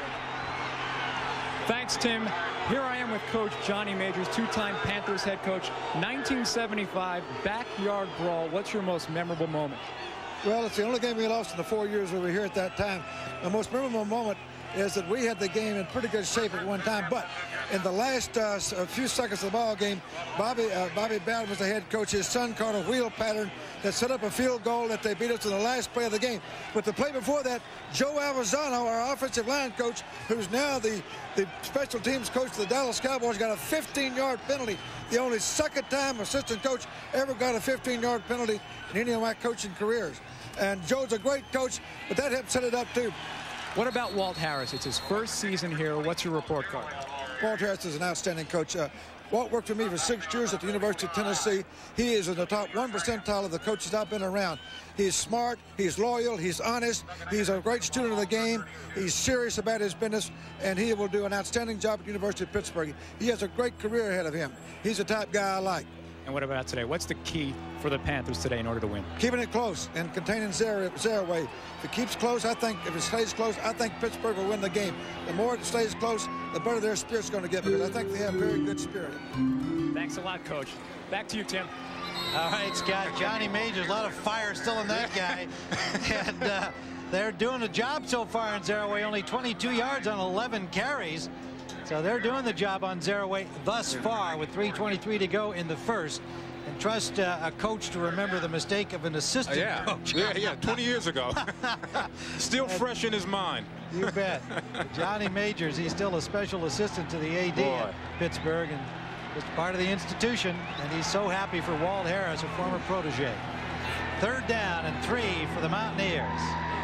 Thanks, Tim. Here I am with Coach Johnny Majors, two-time Panthers head coach. nineteen seventy-five backyard brawl. What's your most memorable moment? Well, it's the only game we lost in the four years we were here at that time. The most memorable moment is that we had the game in pretty good shape at one time, but in the last uh, few seconds of the ball game, Bobby uh, Bobby Bowden was the head coach. His son caught a wheel pattern that set up a field goal that they beat us in the last play of the game. But the play before that, Joe Alvazano, our offensive line coach, who's now the, the special teams coach of the Dallas Cowboys, got a fifteen yard penalty. The only second time assistant coach ever got a fifteen yard penalty in any of my coaching careers. And Joe's a great coach, but that helped set it up too. What about Walt Harris? It's his first season here. What's your report card? Walt Harris is an outstanding coach. Uh, Walt worked for me for six years at the University of Tennessee. He is in the top one percentile of the coaches I've been around. He's smart, he's loyal, he's honest, he's a great student of the game, he's serious about his business, and he will do an outstanding job at the University of Pittsburgh. He has a great career ahead of him. He's the type guy I like. And what about today? What's the key for the Panthers today in order to win? Keeping it close and containing Zaraway. If it keeps close, I think, if it stays close, I think Pittsburgh will win the game. The more it stays close, the better their spirit's going to get, because I think they have very good spirit. Thanks a lot, Coach. Back to you, Tim. All right, Scott. Johnny Majors, a lot of fire still in that guy. and uh, they're doing a job so far in Zaraway, only twenty-two yards on eleven carries. So they're doing the job on Zaraway thus far with three twenty-three to go in the first. And trust uh, a coach to remember the mistake of an assistant uh, yeah. coach. yeah, yeah, twenty years ago. Still fresh in his mind. You bet. Johnny Majors, he's still a special assistant to the A D Boy. at Pittsburgh and just part of the institution. And he's so happy for Walt Harris, a former protege. Third down and three for the Mountaineers.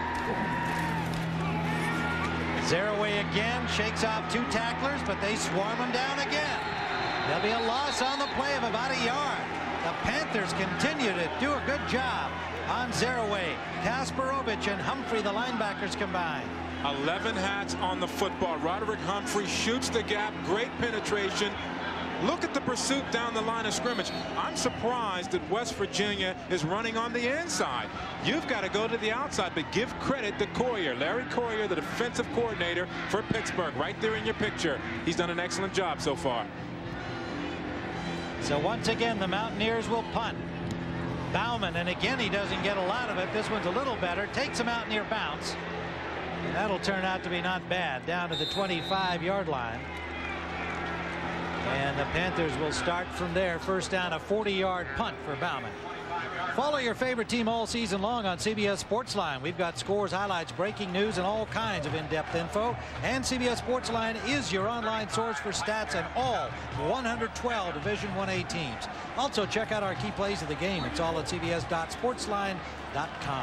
Zaraway again shakes off two tacklers, but they swarm him down again. There'll be a loss on the play of about a yard. The Panthers continue to do a good job on Zaraway. Kasparovich and Humphrey, the linebackers, combined. eleven hats on the football. Roderick Humphrey shoots the gap. Great penetration. Look at the pursuit down the line of scrimmage. I'm surprised that West Virginia is running on the inside. You've got to go to the outside, but give credit to Coyer. Larry Coyer, the defensive coordinator for Pittsburgh, right there in your picture. He's done an excellent job so far. So once again, the Mountaineers will punt. Bauman, and again, he doesn't get a lot of it. This one's a little better. Takes a Mountaineer bounce. And that'll turn out to be not bad, down to the twenty-five yard line. And the Panthers will start from there. First down, a forty yard punt for Bauman. Follow your favorite team all season long on C B S Sportsline. We've got scores, highlights, breaking news, and all kinds of in-depth info. And C B S Sportsline is your online source for stats and all one hundred twelve Division one A teams. Also, check out our key plays of the game. It's all at C B S dot sportsline dot com.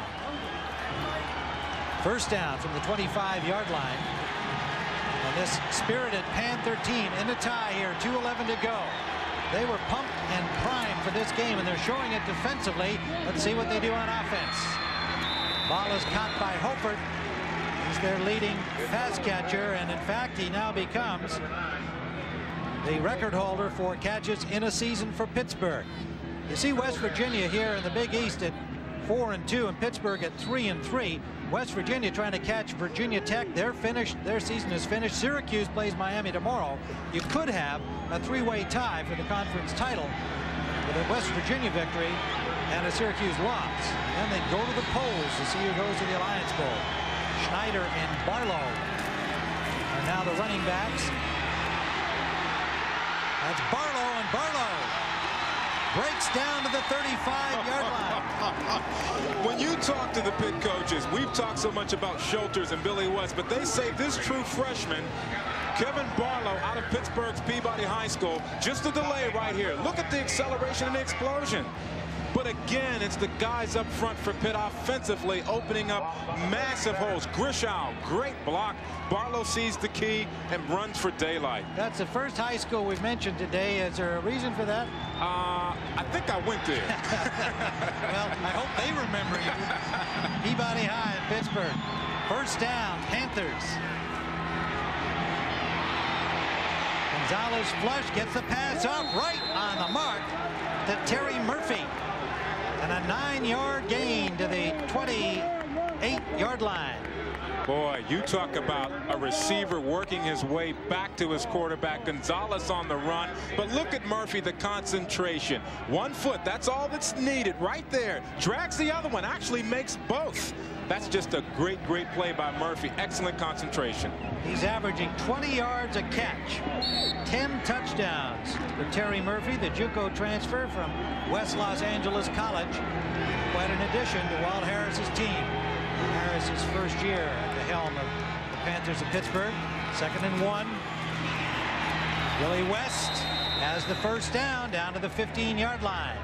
First down from the twenty-five yard line. And this spirited Panther team in a tie here, two eleven to go. They were pumped and primed for this game, and they're showing it defensively. Let's see what they do on offense. Ball is caught by Hofert. He's their leading pass catcher, and in fact, he now becomes the record holder for catches in a season for Pittsburgh. You see West Virginia here in the Big East at four and two, and Pittsburgh at three and three. West Virginia trying to catch Virginia Tech. They're finished. Their season is finished. Syracuse plays Miami tomorrow. You could have a three-way tie for the conference title with a West Virginia victory and a Syracuse loss. Then they go to the polls to see who goes to the Alliance Bowl. Schneider and Barlow are now the running backs. That's Barlow, and Barlow breaks down to the thirty-five yard line. When you talk to the Pitt coaches, we've talked so much about Schulters and Billy West, but they say this true freshman, Kevin Barlow, out of Pittsburgh's Peabody High School, just a delay right here. Look at the acceleration and the explosion. But again, it's the guys up front for Pitt offensively opening up massive holes. Grishow, great block. Barlow sees the key and runs for daylight. That's the first high school we've mentioned today. Is there a reason for that? Uh, I think I went there. Well, I hope they remember you. Peabody High in Pittsburgh. First down, Panthers. Gonzalez flush, gets the pass up right on the mark to Terry Murphy. And a nine yard gain to the twenty-eight yard line. Boy, you talk about a receiver working his way back to his quarterback. Gonzalez on the run. But look at Murphy, the concentration. One foot, that's all that's needed right there. Drags the other one, actually makes both. That's just a great, great play by Murphy. Excellent concentration. He's averaging twenty yards a catch. ten touchdowns for Terry Murphy, the JUCO transfer from West Los Angeles College. Quite an addition to Walt Harris's team. Harris's first year at the helm of the Panthers of Pittsburgh. Second and one. Billy West has the first down down to the fifteen yard line.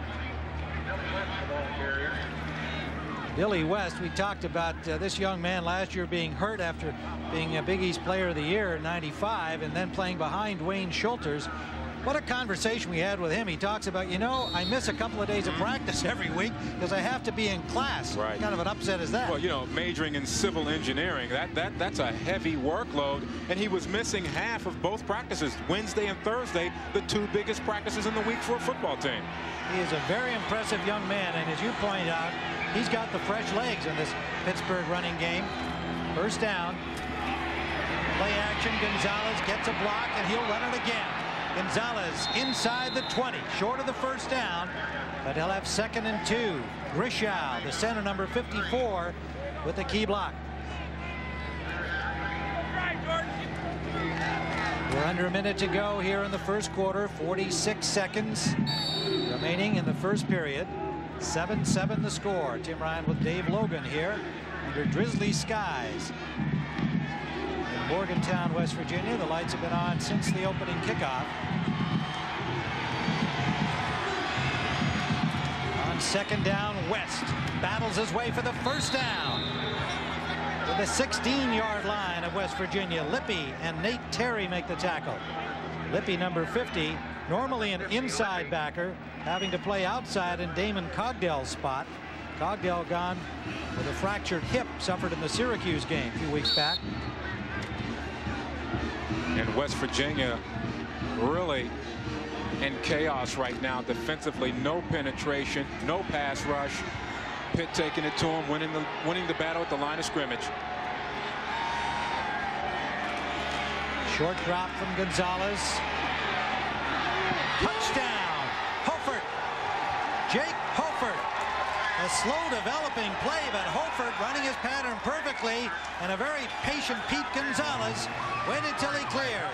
Billy West, we talked about uh, this young man last year being hurt after being a Big East Player of the Year in ninety-five and then playing behind Wayne Schulters. What a conversation we had with him. He talks about, you know, I miss a couple of days of practice every week because I have to be in class. Right. Kind of an upset as that. Well, you know, majoring in civil engineering, that that that's a heavy workload, and he was missing half of both practices, Wednesday and Thursday, the two biggest practices in the week for a football team. He is a very impressive young man, and as you point out, he's got the fresh legs in this Pittsburgh running game. First down. Play action. Gonzalez gets a block, and he'll run it again. Gonzalez inside the twenty, short of the first down, but he'll have second and two. Grishow, the center, number fifty-four, with the key block. We're under a minute to go here in the first quarter. forty-six seconds remaining in the first period. seven seven the score. Tim Ryan with Dave Logan here under drizzly skies in Morgantown, West Virginia. The lights have been on since the opening kickoff. On second down, West battles his way for the first down to the sixteen yard line of West Virginia. Lippy and Nate Terry make the tackle. Lippy, number fifty, normally an inside backer, having to play outside in Damon Cogdell's spot. Cogdell gone with a fractured hip suffered in the Syracuse game a few weeks back. And West Virginia really in chaos right now defensively. No penetration, no pass rush. Pitt taking it to him, winning the winning the battle at the line of scrimmage. Short drop from Gonzalez. Touchdown, Hofert. Jake Hofert. A slow developing play, but Hofert running his pattern perfectly, and a very patient Pete Gonzalez waited till he cleared.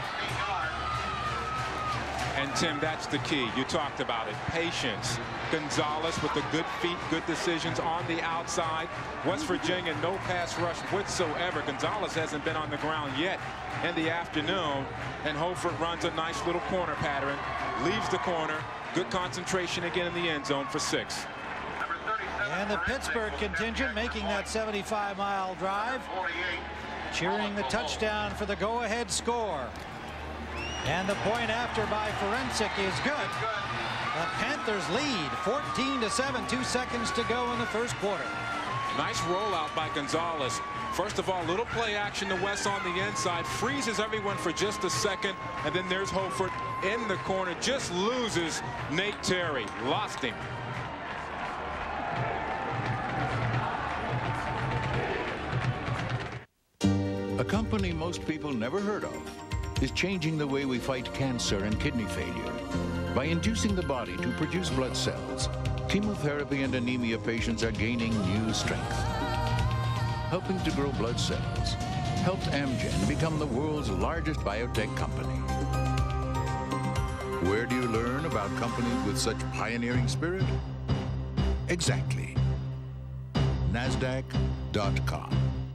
And Tim, that's the key. You talked about it. Patience. Gonzalez with the good feet, good decisions on the outside. West Virginia, no pass rush whatsoever. Gonzalez hasn't been on the ground yet in the afternoon. And Hofert runs a nice little corner pattern. Leaves the corner. Good concentration again in the end zone for six. And the Pittsburgh contingent making that seventy-five mile drive. Cheering the touchdown for the go-ahead score. And the point after by Forensic is good. The Panthers lead fourteen to seven, two seconds to go in the first quarter. Nice rollout by Gonzalez. First of all, little play action to West on the inside, freezes everyone for just a second, and then there's Holford in the corner, just loses Nate Terry, lost him. A company most people never heard of is changing the way we fight cancer and kidney failure by inducing the body to produce blood cells. Chemotherapy and anemia patients are gaining new strength. Helping to grow blood cells helped Amgen become the world's largest biotech company. Where do you learn about companies with such pioneering spirit? Exactly. NASDAQ dot com.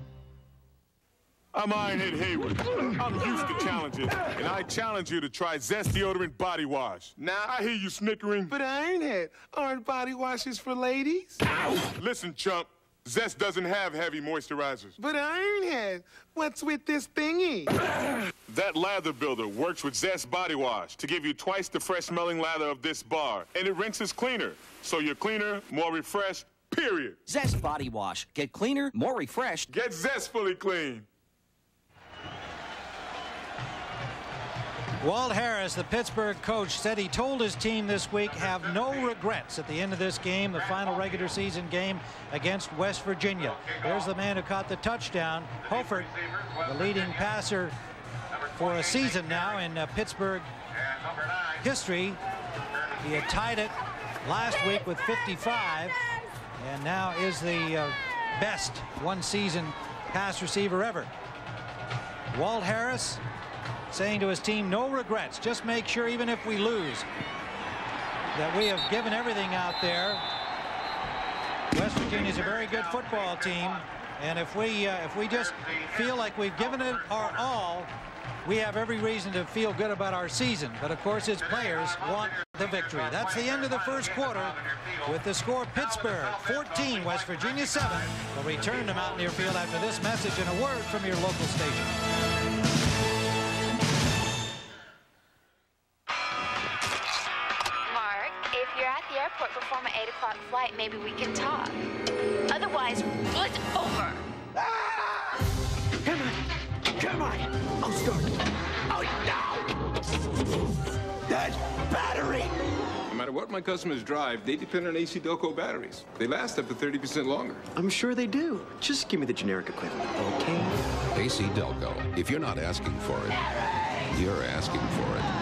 I'm Ironhead Hayward. I'm used to challenges, and I challenge you to try Zest Deodorant Body Wash. Now, I hear you snickering. But Ironhead, aren't body washes for ladies? Ow! Listen, chump, Zest doesn't have heavy moisturizers. But Ironhead, what's with this thingy? That lather builder works with Zest Body Wash to give you twice the fresh-smelling lather of this bar, and it rinses cleaner, so you're cleaner, more refreshed, period. Zest Body Wash. Get cleaner, more refreshed. Get zestfully clean. Walt Harris, the Pittsburgh coach, said he told his team this week have no regrets at the end of this game, the final regular season game against West Virginia. There's the man who caught the touchdown, Holford, the leading passer for a season now in uh, Pittsburgh history. He had tied it last week with fifty-five, and now is the uh, best one-season pass receiver ever. Walt Harris saying to his team, no regrets, just make sure even if we lose that we have given everything out there. West Virginia is a very good football team, and if we uh, if we just feel like we've given it our all, we have every reason to feel good about our season. But of course his players want the victory. That's the end of the first quarter with the score Pittsburgh fourteen, West Virginia seven. We'll return to Mountaineer Field after this message and a word from your local station. Before my eight o'clock flight, maybe we can talk. Otherwise, it's over. Ah! Come on, come on. I'll start. Oh, no. That battery. No matter what my customers drive, they depend on A C Delco batteries. They last up to thirty percent longer. I'm sure they do. Just give me the generic equivalent, okay? A C Delco. If you're not asking for it, you're asking for it.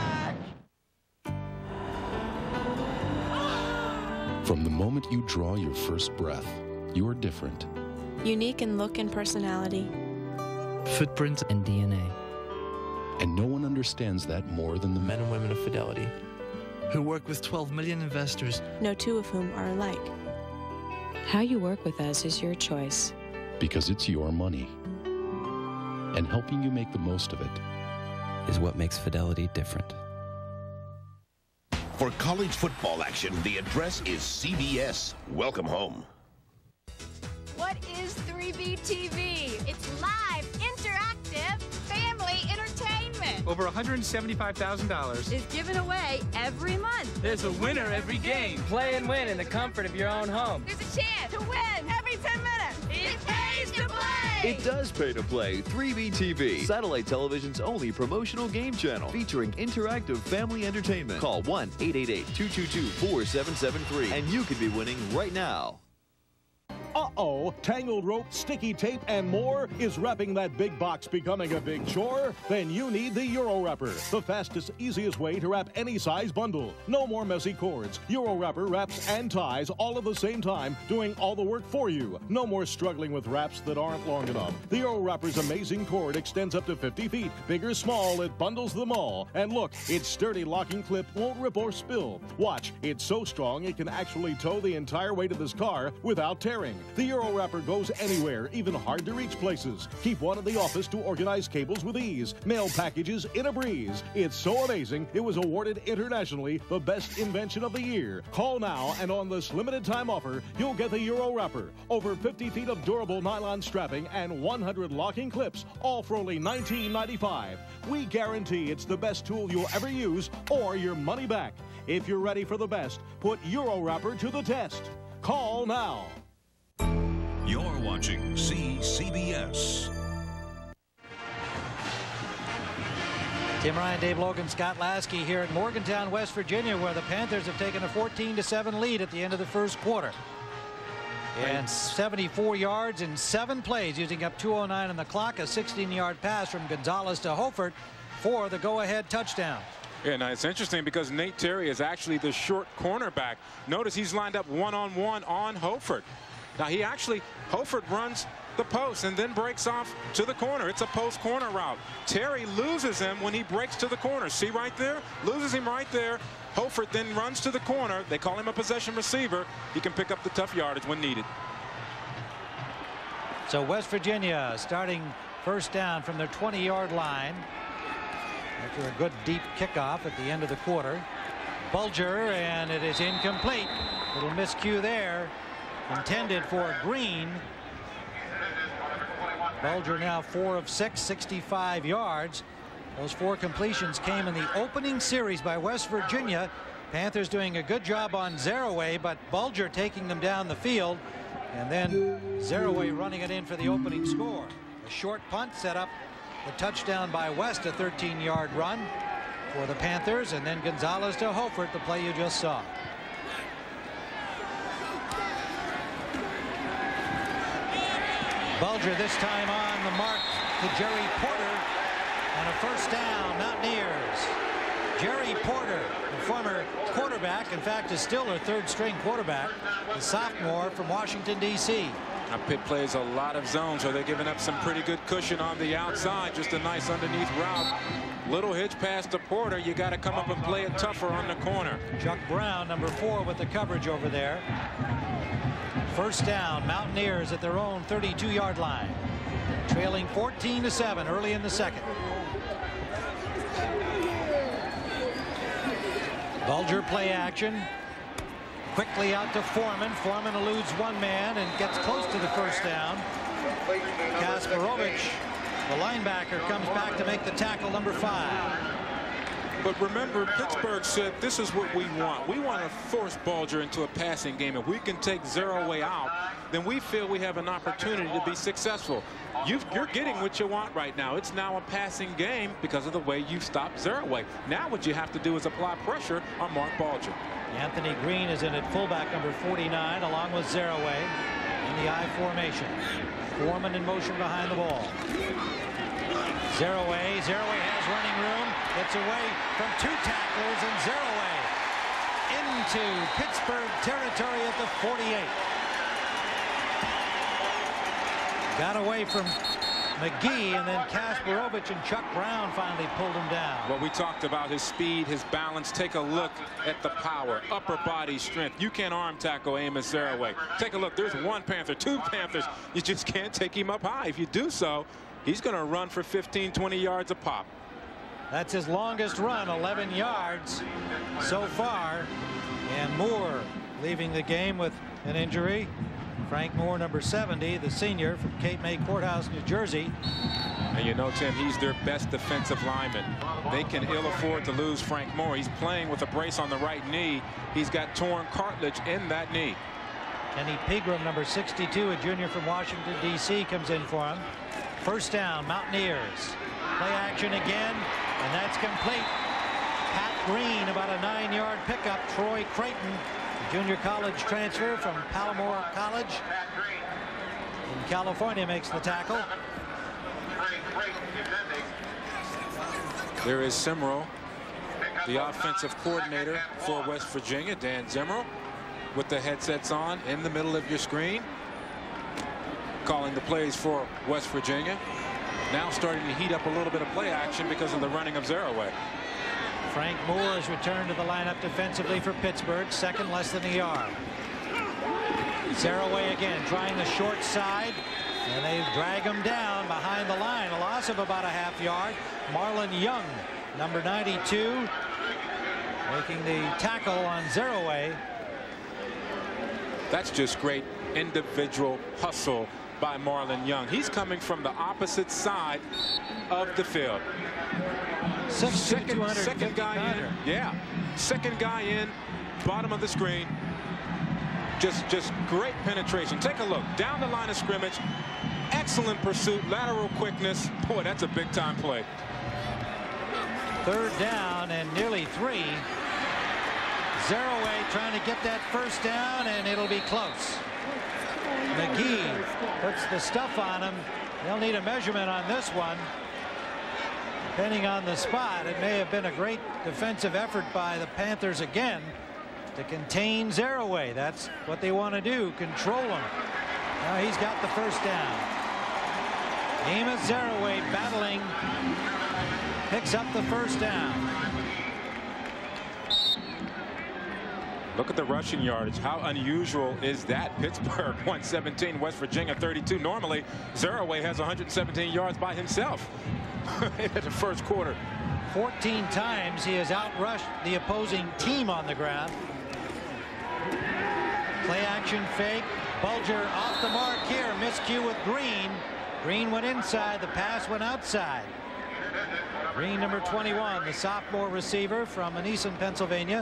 From the moment you draw your first breath, you are different. Unique in look and personality. Footprint and D N A. And no one understands that more than the men and women of Fidelity, who work with twelve million investors, no two of whom are alike. How you work with us is your choice. Because it's your money. And helping you make the most of it is what makes Fidelity different. For college football action, the address is C B S. Welcome home. What is three B T V? It's live, interactive, family entertainment. Over one hundred seventy-five thousand dollars is given away every month. There's a winner every game. Play and win in the comfort of your own home. There's a chance to win every ten minutes. It pays to play. It does pay to play. three B T V, satellite television's only promotional game channel featuring interactive family entertainment. Call one eight eight eight, two two two, four seven seven three and you could be winning right now. Uh-oh, tangled rope, sticky tape, and more? Is wrapping that big box becoming a big chore? Then you need the Euro Wrapper, the fastest, easiest way to wrap any size bundle. No more messy cords. Euro Wrapper wraps and ties all at the same time, doing all the work for you. No more struggling with wraps that aren't long enough. The Euro Wrapper's amazing cord extends up to fifty feet. Big or small, it bundles them all. And look, its sturdy locking clip won't rip or spill. Watch, it's so strong it can actually tow the entire weight of this car without tearing. The Euro Wrapper goes anywhere, even hard-to-reach places. Keep one in the office to organize cables with ease. Mail packages in a breeze. It's so amazing, it was awarded internationally the best invention of the year. Call now, and on this limited-time offer, you'll get the Euro Wrapper. Over fifty feet of durable nylon strapping and one hundred locking clips, all for only nineteen ninety-five. We guarantee it's the best tool you'll ever use or your money back. If you're ready for the best, put Euro Wrapper to the test. Call now. You're watching C C B S. Tim Ryan, Dave Logan, Scott Lasky here in Morgantown, West Virginia, where the Panthers have taken a fourteen to seven lead at the end of the first quarter. And seventy-four yards in seven plays, using up two oh nine on the clock, a sixteen yard pass from Gonzalez to Hofert for the go-ahead touchdown. Yeah, now it's interesting because Nate Terry is actually the short cornerback. Notice he's lined up one-on-one on Hofert. Now he actually, Hofert runs the post and then breaks off to the corner. It's a post corner route. Terry loses him when he breaks to the corner. See right there? Loses him right there. Hofert then runs to the corner. They call him a possession receiver. He can pick up the tough yardage when needed. So West Virginia starting first down from their twenty yard line after a good deep kickoff at the end of the quarter. Bulger, and it is incomplete. Little miscue there, intended for Green. Bulger now four of six, sixty-five yards. Those four completions came in the opening series by West Virginia. Panthers doing a good job on Zaraway, but Bulger taking them down the field, and then Zaraway running it in for the opening score. A short punt set up the touchdown by West, a thirteen yard run for the Panthers, and then Gonzalez to Hofert, the play you just saw. Bulger this time on the mark to Jerry Porter, and a first down, Mountaineers. Jerry Porter, the former quarterback, in fact is still their third string quarterback, the sophomore from Washington D C Now Pitt plays a lot of zones, so they're giving up some pretty good cushion on the outside. Just a nice underneath route. Little hitch pass to Porter. You got to come up and play it tougher on the corner. Chuck Brown, number four, with the coverage over there. First down, Mountaineers at their own thirty-two yard line, trailing fourteen to seven early in the second. Bulger play action. Quickly out to Foreman. Foreman eludes one man and gets close to the first down. Kasparovich, the linebacker, comes back to make the tackle, number five. But remember, Pittsburgh said this is what we want. We want to force Bulger into a passing game. If we can take Zaraway out, then we feel we have an opportunity to be successful. You've, you're getting what you want right now. It's now a passing game because of the way you stopped Zaraway. Now what you have to do is apply pressure on Mark Bulger. Anthony Green is in at fullback, number forty-nine, along with Zaraway in the I formation. Foreman in motion behind the ball. Zaraway, Zaraway has running room, gets away from two tacklers, and Zaraway into Pittsburgh territory at the forty-eight. Got away from McGee, and then Kasparovich and Chuck Brown finally pulled him down. Well, we talked about his speed, his balance. Take a look at the power, upper body strength. You can't arm tackle Amos Zaraway. Take a look. There's one Panther, two Panthers. You just can't take him up high. If you do so, he's going to run for fifteen, twenty yards a pop. That's his longest run, eleven yards so far. And Moore leaving the game with an injury. Frank Moore, number seventy, the senior from Cape May Courthouse, New Jersey. And you know, Tim, he's their best defensive lineman. They can ill afford to lose Frank Moore. He's playing with a brace on the right knee. He's got torn cartilage in that knee. Kenny Pegram, number sixty-two, a junior from Washington, D C, comes in for him. First down, Mountaineers. Play action again, and that's complete. Pat Green, about a nine yard pickup. Troy Creighton, junior college transfer from Palomar College in California, makes the tackle. There is Zimmerl, the offensive coordinator for West Virginia, Dan Zimmerl, with the headsets on in the middle of your screen, calling the plays for West Virginia. Now starting to heat up a little bit of play action because of the running of Zaraway. Frank Moore has returned to the lineup defensively for Pittsburgh, second less than a yard. Zaraway again trying the short side, and they drag him down behind the line. A loss of about a half yard. Marlon Young, number ninety-two, making the tackle on Zaraway. That's just great individual hustle by Marlon Young. He's coming from the opposite side of the field. Second, second guy in. Yeah. Second guy in, bottom of the screen. Just, just great penetration. Take a look. Down the line of scrimmage. Excellent pursuit. Lateral quickness. Boy, that's a big time play. Third down and nearly three. Zaraway trying to get that first down, and it'll be close. McGee puts the stuff on him. They'll need a measurement on this one. Depending on the spot, it may have been a great defensive effort by the Panthers again to contain Zaraway. That's what they want to do, control him. Now he's got the first down. Amos Zaraway battling, picks up the first down. Look at the rushing yardage. How unusual is that? Pittsburgh one seventeen, West Virginia thirty-two. Normally, Zaraway has one hundred seventeen yards by himself in the first quarter. fourteen times he has outrushed the opposing team on the ground. Play action fake. Bulger off the mark here. Miscue with Green. Green went inside. The pass went outside. Green, number twenty-one, the sophomore receiver from Anison, Pennsylvania.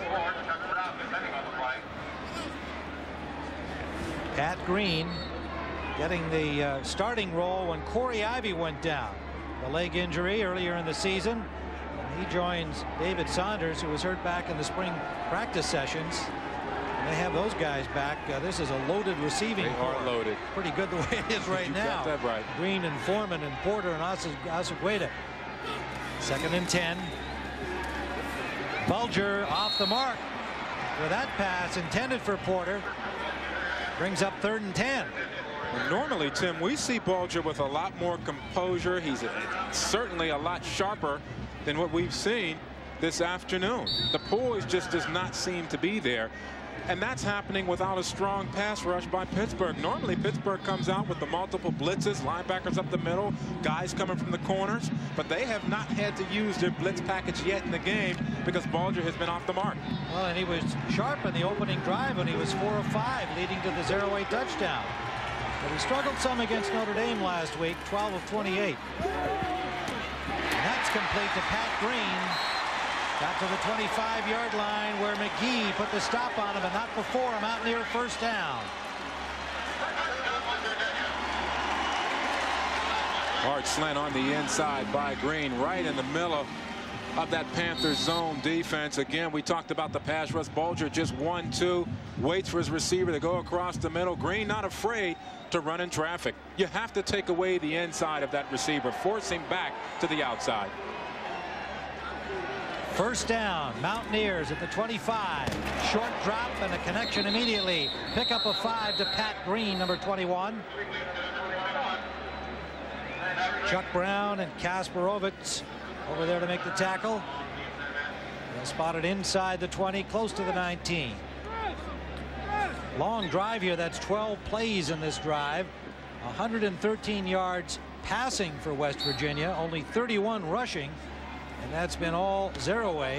Pat Green getting the uh, starting role when Corey Ivy went down. The leg injury earlier in the season. And he joins David Saunders, who was hurt back in the spring practice sessions. And they have those guys back. Uh, this is a loaded receiving. They are loaded. Pretty good the way it is right you now. Got that right. Green and Foreman and Porter and Asagueda. Second and ten. Bulger off the mark with that pass intended for Porter. Brings up third and ten. And normally, Tim, we see Bulger with a lot more composure. He's a, certainly a lot sharper than what we've seen this afternoon. The poise just does not seem to be there. And that's happening without a strong pass rush by Pittsburgh. Normally, Pittsburgh comes out with the multiple blitzes, linebackers up the middle, guys coming from the corners. But they have not had to use their blitz package yet in the game because Bulger has been off the mark. Well, and he was sharp in the opening drive when he was four of five, leading to the Zaraway touchdown. But he struggled some against Notre Dame last week, twelve of twenty-eight. And that's complete to Pat Green. Got to the twenty-five yard line where McGee put the stop on him, but not before him out near first down. Hard slant on the inside by Green, right in the middle of that Panthers zone defense. Again, we talked about the pass rush. Bulger just one two, waits for his receiver to go across the middle. Green not afraid to run in traffic. You have to take away the inside of that receiver, force him back to the outside. First down, Mountaineers at the twenty-five. Short drop and a connection immediately. Pick up a five to Pat Green, number twenty-one. Chuck Brown and Kasparovitz over there to make the tackle. They're spotted inside the twenty, close to the nineteen. Long drive here. That's twelve plays in this drive. one hundred thirteen yards passing for West Virginia, only thirty-one rushing. And that's been all Zaraway.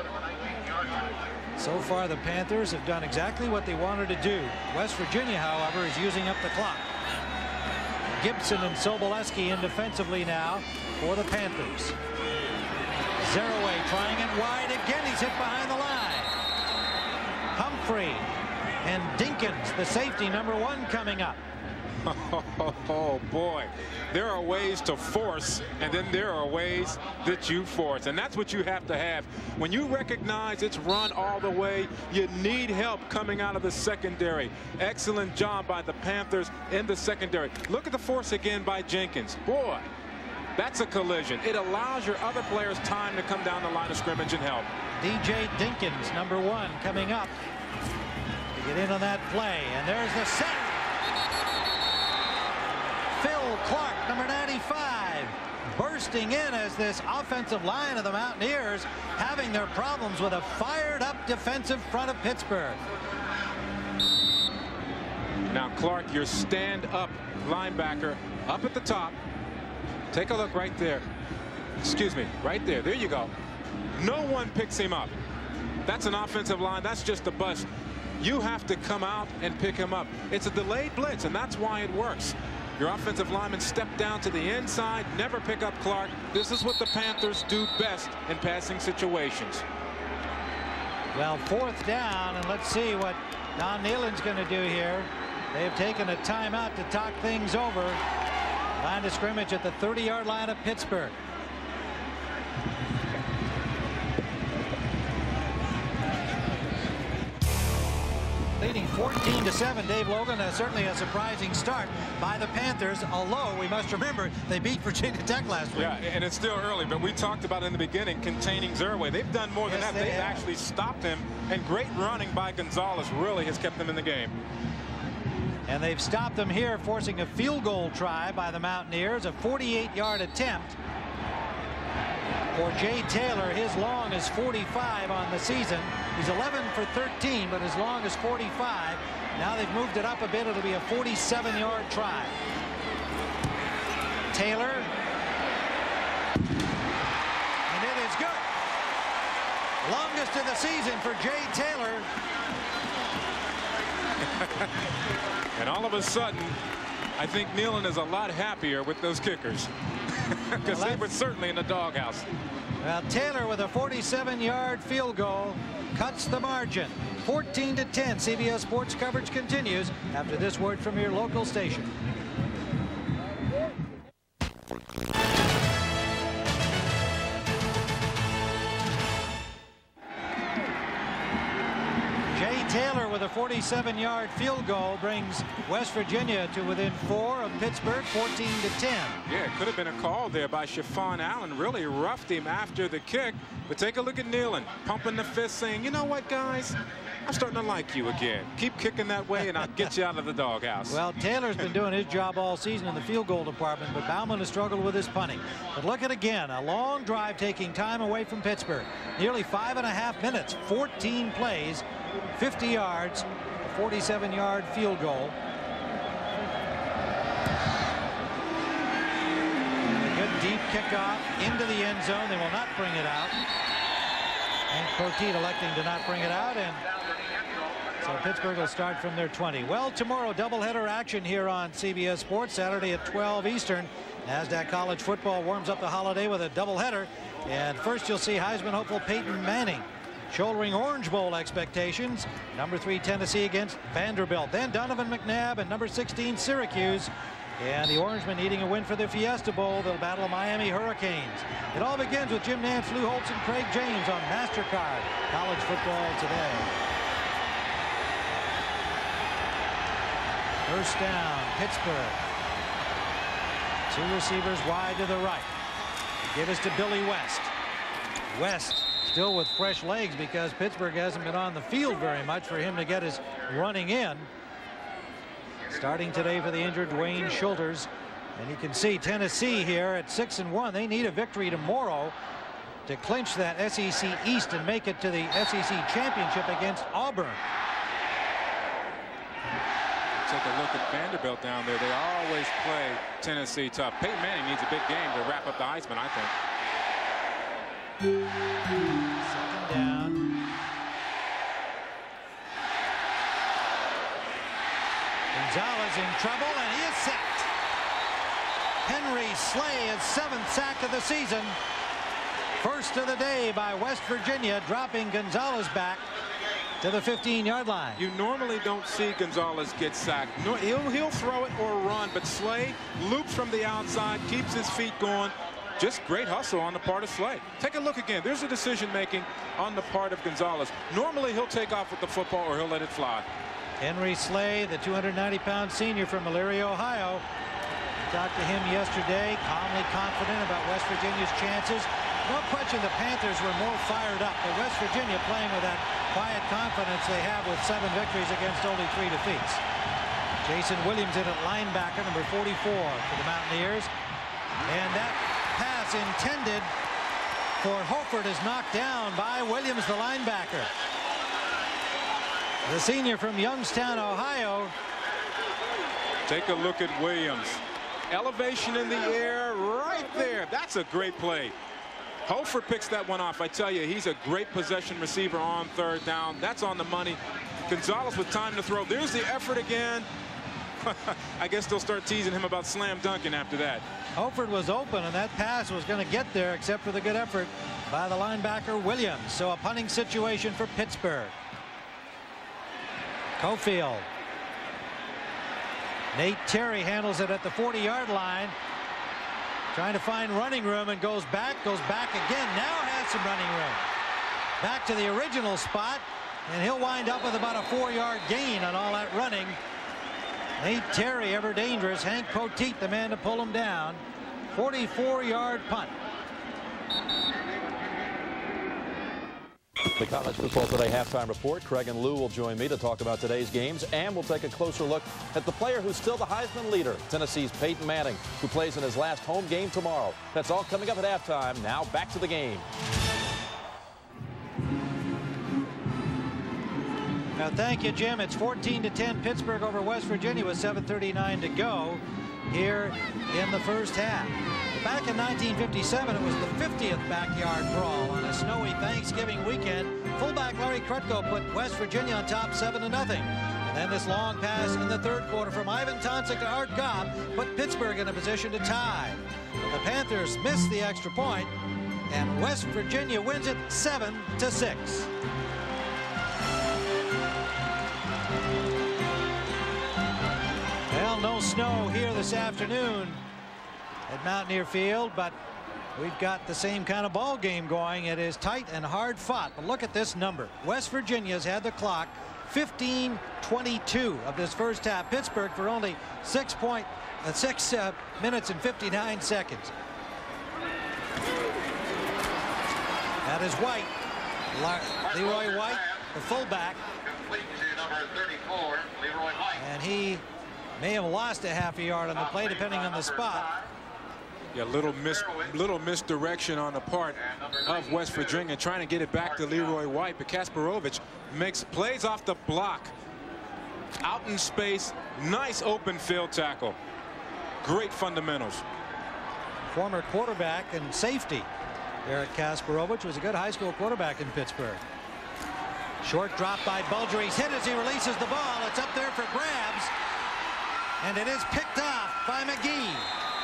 So far, the Panthers have done exactly what they wanted to do. West Virginia, however, is using up the clock. Gibson and Sobolewski in defensively now for the Panthers. Zaraway trying it wide again. He's hit behind the line. Humphrey and Dinkins, the safety, number one, coming up. Oh, oh boy, there are ways to force, and then there are ways that you force, and that's what you have to have. When you recognize it's run all the way, you need help coming out of the secondary. Excellent job by the Panthers in the secondary. Look at the force again by Jenkins. Boy, that's a collision. It allows your other players time to come down the line of scrimmage and help. D J Dinkins, number one, coming up to get in on that play, and there's the set. Phil Clark, number ninety-five, bursting in as this offensive line of the Mountaineers having their problems with a fired up defensive front of Pittsburgh. Now, Clark, your stand-up linebacker up at the top. Take a look right there. Excuse me, right there. There you go. No one picks him up. That's an offensive line. That's just a bust. You have to come out and pick him up. It's a delayed blitz, and that's why it works. Your offensive linemen step down to the inside, never pick up Clark. This is what the Panthers do best in passing situations. Well, fourth down, and let's see what Don Nehlen's going to do here. They've taken a timeout to talk things over. Line of scrimmage at the thirty-yard line of Pittsburgh. Leading fourteen to seven, Dave Logan, uh, certainly a surprising start by the Panthers, although we must remember they beat Virginia Tech last week. Yeah, and it's still early, but we talked about in the beginning containing Zerway. They've done more than Yes, that. they They've have. actually stopped him, and great running by Gonzalez really has kept them in the game. And they've stopped them here, forcing a field goal try by the Mountaineers, a forty-eight yard attempt for Jay Taylor. His long is forty-five on the season. He's eleven for thirteen, but his long is forty-five. Now they've moved it up a bit. It'll be a forty-seven yard try. Taylor. And it is good. Longest of the season for Jay Taylor. And all of a sudden, I think Nehlen is a lot happier with those kickers. Because Well, they were certainly in the doghouse. Well, Taylor with a forty-seven yard field goal cuts the margin. fourteen to ten. C B S Sports coverage continues after this word from your local station. Jay Taylor with a forty-seven yard field goal brings West Virginia to within four of Pittsburgh, fourteen to ten. Yeah, it could have been a call there by Chiffon Allen. Really roughed him after the kick. But take a look at Nehlen, pumping the fist, saying, you know what, guys? I'm starting to like you again. Keep kicking that way, and I'll get you out of the doghouse. Well, Taylor's been doing his job all season in the field goal department, but Bauman has struggled with his punting. But look at again, a long drive taking time away from Pittsburgh. Nearly five and a half minutes, fourteen plays, fifty yards, a forty-seven yard field goal. A good deep kickoff into the end zone. They will not bring it out. And Poteet electing to not bring it out, and so Pittsburgh will start from their twenty. Well, tomorrow doubleheader action here on C B S Sports, Saturday at twelve Eastern. NASDAQ College Football warms up the holiday with a doubleheader, and first you'll see Heisman hopeful Peyton Manning shouldering Orange Bowl expectations. Number three Tennessee against Vanderbilt. Then Donovan McNabb and number sixteen Syracuse. And the Orangemen needing a win for the Fiesta Bowl. They'll battle Miami Hurricanes. It all begins with Jim Nantz, Lou Holtz, and Craig James on MasterCard College Football Today. First down, Pittsburgh. Two receivers wide to the right. Give us to Billy West. West still with fresh legs because Pittsburgh hasn't been on the field very much for him to get his running in. Starting today for the injured Dwayne Schulters. And you can see Tennessee here at six and one. They need a victory tomorrow to clinch that S E C East and make it to the S E C championship against Auburn. Take a look at Vanderbilt down there. They always play Tennessee tough. Peyton Manning needs a big game to wrap up the Heisman, I think. Second down. Gonzalez in trouble, and he is sacked. Henry Slay, his seventh sack of the season. First of the day by West Virginia, dropping Gonzalez back to the fifteen yard line. You normally don't see Gonzalez get sacked. No, he'll, he'll throw it or run, but Slay loops from the outside, keeps his feet going. Just great hustle on the part of Slay. Take a look again. There's a decision making on the part of Gonzalez. Normally he'll take off with the football or he'll let it fly. Henry Slay, the two hundred ninety pound senior from Elyria, Ohio. Talked to him yesterday, calmly confident about West Virginia's chances. No question the Panthers were more fired up, but West Virginia playing with that quiet confidence they have with seven victories against only three defeats. Jason Williams in at linebacker, number forty-four for the Mountaineers. And that pass intended for Holford is knocked down by Williams, the linebacker. The senior from Youngstown, Ohio, Take a look at Williams. Elevation in the air right there. That's a great play. Holford picks that one off. I tell you, he's a great possession receiver on third down. That's on the money. Gonzalez with time to throw. There's the effort again. I guess they'll start teasing him about slam dunking after that. Holford was open, and that pass was going to get there, except for the good effort by the linebacker Williams. So a punting situation for Pittsburgh. Cofield. Nate Terry handles it at the forty yard line. Trying to find running room and goes back, goes back again. Now has some running room. Back to the original spot, and he'll wind up with about a four yard gain on all that running. Nate Terry, ever dangerous. Hank Poteet, the man to pull him down. forty-four yard punt. The College Football Today halftime report. Craig and Lou will join me to talk about today's games, and we'll take a closer look at the player who's still the Heisman leader, Tennessee's Peyton Manning, who plays in his last home game tomorrow. That's all coming up at halftime. Now back to the game. Now, thank you, Jim. It's fourteen to ten, Pittsburgh over West Virginia with seven thirty-nine to go here in the first half. Back in nineteen fifty-seven, it was the fiftieth backyard brawl on a snowy Thanksgiving weekend. Fullback Larry Krutko put West Virginia on top seven to nothing. And then this long pass in the third quarter from Ivan Tonsik to Art Gobb put Pittsburgh in a position to tie. But the Panthers missed the extra point, and West Virginia wins it seven to six. Well, no snow here this afternoon at Mountaineer Field, but we've got the same kind of ball game going. It is tight and hard fought, but look at this number. West Virginia's had the clock fifteen twenty-two of this first half. Pittsburgh for only six point uh, six uh, minutes and fifty-nine seconds. That is White, La Leroy White, the fullback, and he may have lost a half a yard on the play, depending on the spot. Yeah, little mis little misdirection on the part of West Virginia, trying to get it back to Leroy White, but Kasparovich makes plays off the block. Out in space, nice open field tackle. Great fundamentals. Former quarterback and safety Eric Kasparovich was a good high school quarterback in Pittsburgh. Short drop by Bulger. He's hit as he releases the ball. It's up there for grabs, and it is picked off by McGee.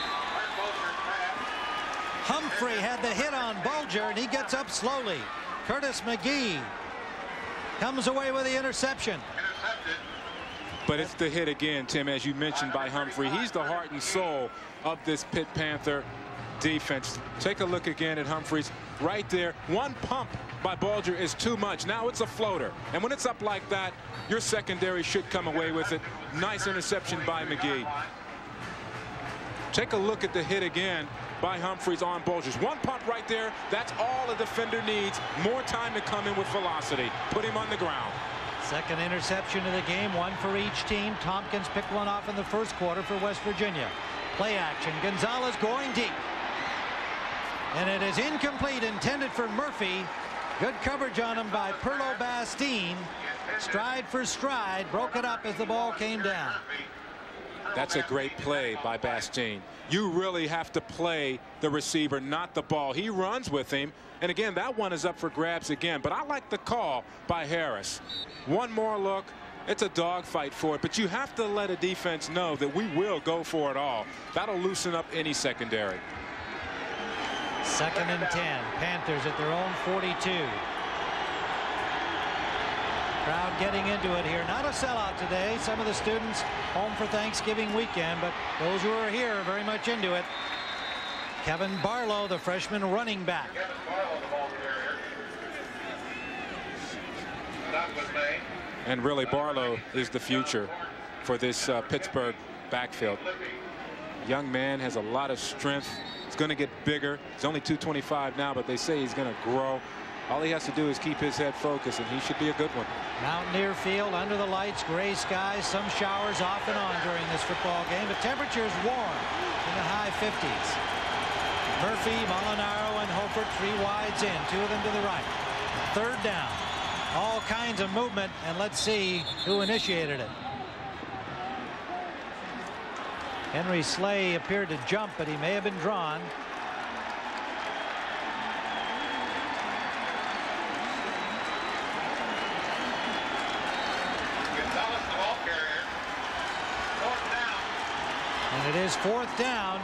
Humphrey had the hit on Bulger, and he gets up slowly. Curtis McGee comes away with the interception. But it's the hit again, Tim, as you mentioned, by Humphrey. He's the heart and soul of this Pitt Panther defense. Take a look again at Humphreys right there. One pump by Bulger is too much. Now it's a floater, and when it's up like that, your secondary should come away with it. Nice interception by McGee. Take a look at the hit again by Humphreys on Bulgers. One pump right there. That's all a defender needs. More time to come in with velocity. Put him on the ground. Second interception of the game, one for each team. Tompkins picked one off in the first quarter for West Virginia. Play action. Gonzalez going deep. And it is incomplete, intended for Murphy. Good coverage on him by Perlo Bastine. Stride for stride, broke it up as the ball came down. That's a great play by Bastine. You really have to play the receiver, not the ball. He runs with him, and again, that one is up for grabs again. But I like the call by Harris. One more look. It's a dogfight for it, but you have to let a defense know that we will go for it all. That'll loosen up any secondary. Second and ten. Panthers at their own forty-two. Crowd getting into it here. Not a sellout today. Some of the students home for Thanksgiving weekend, but those who are here are very much into it. Kevin Barlow, the freshman running back. And really, Barlow is the future for this uh, Pittsburgh backfield. Young man, has a lot of strength. He's going to get bigger. He's only two twenty-five now, but they say he's going to grow. All he has to do is keep his head focused, and he should be a good one. Mountaineer Field, under the lights, gray skies, some showers off and on during this football game, but temperatures warm in the high fifties. Murphy, Molinaro, and Holford, three wides in, two of them to the right. Third down. All kinds of movement, and let's see who initiated it. Henry Slay appeared to jump, but he may have been drawn. And it is fourth down.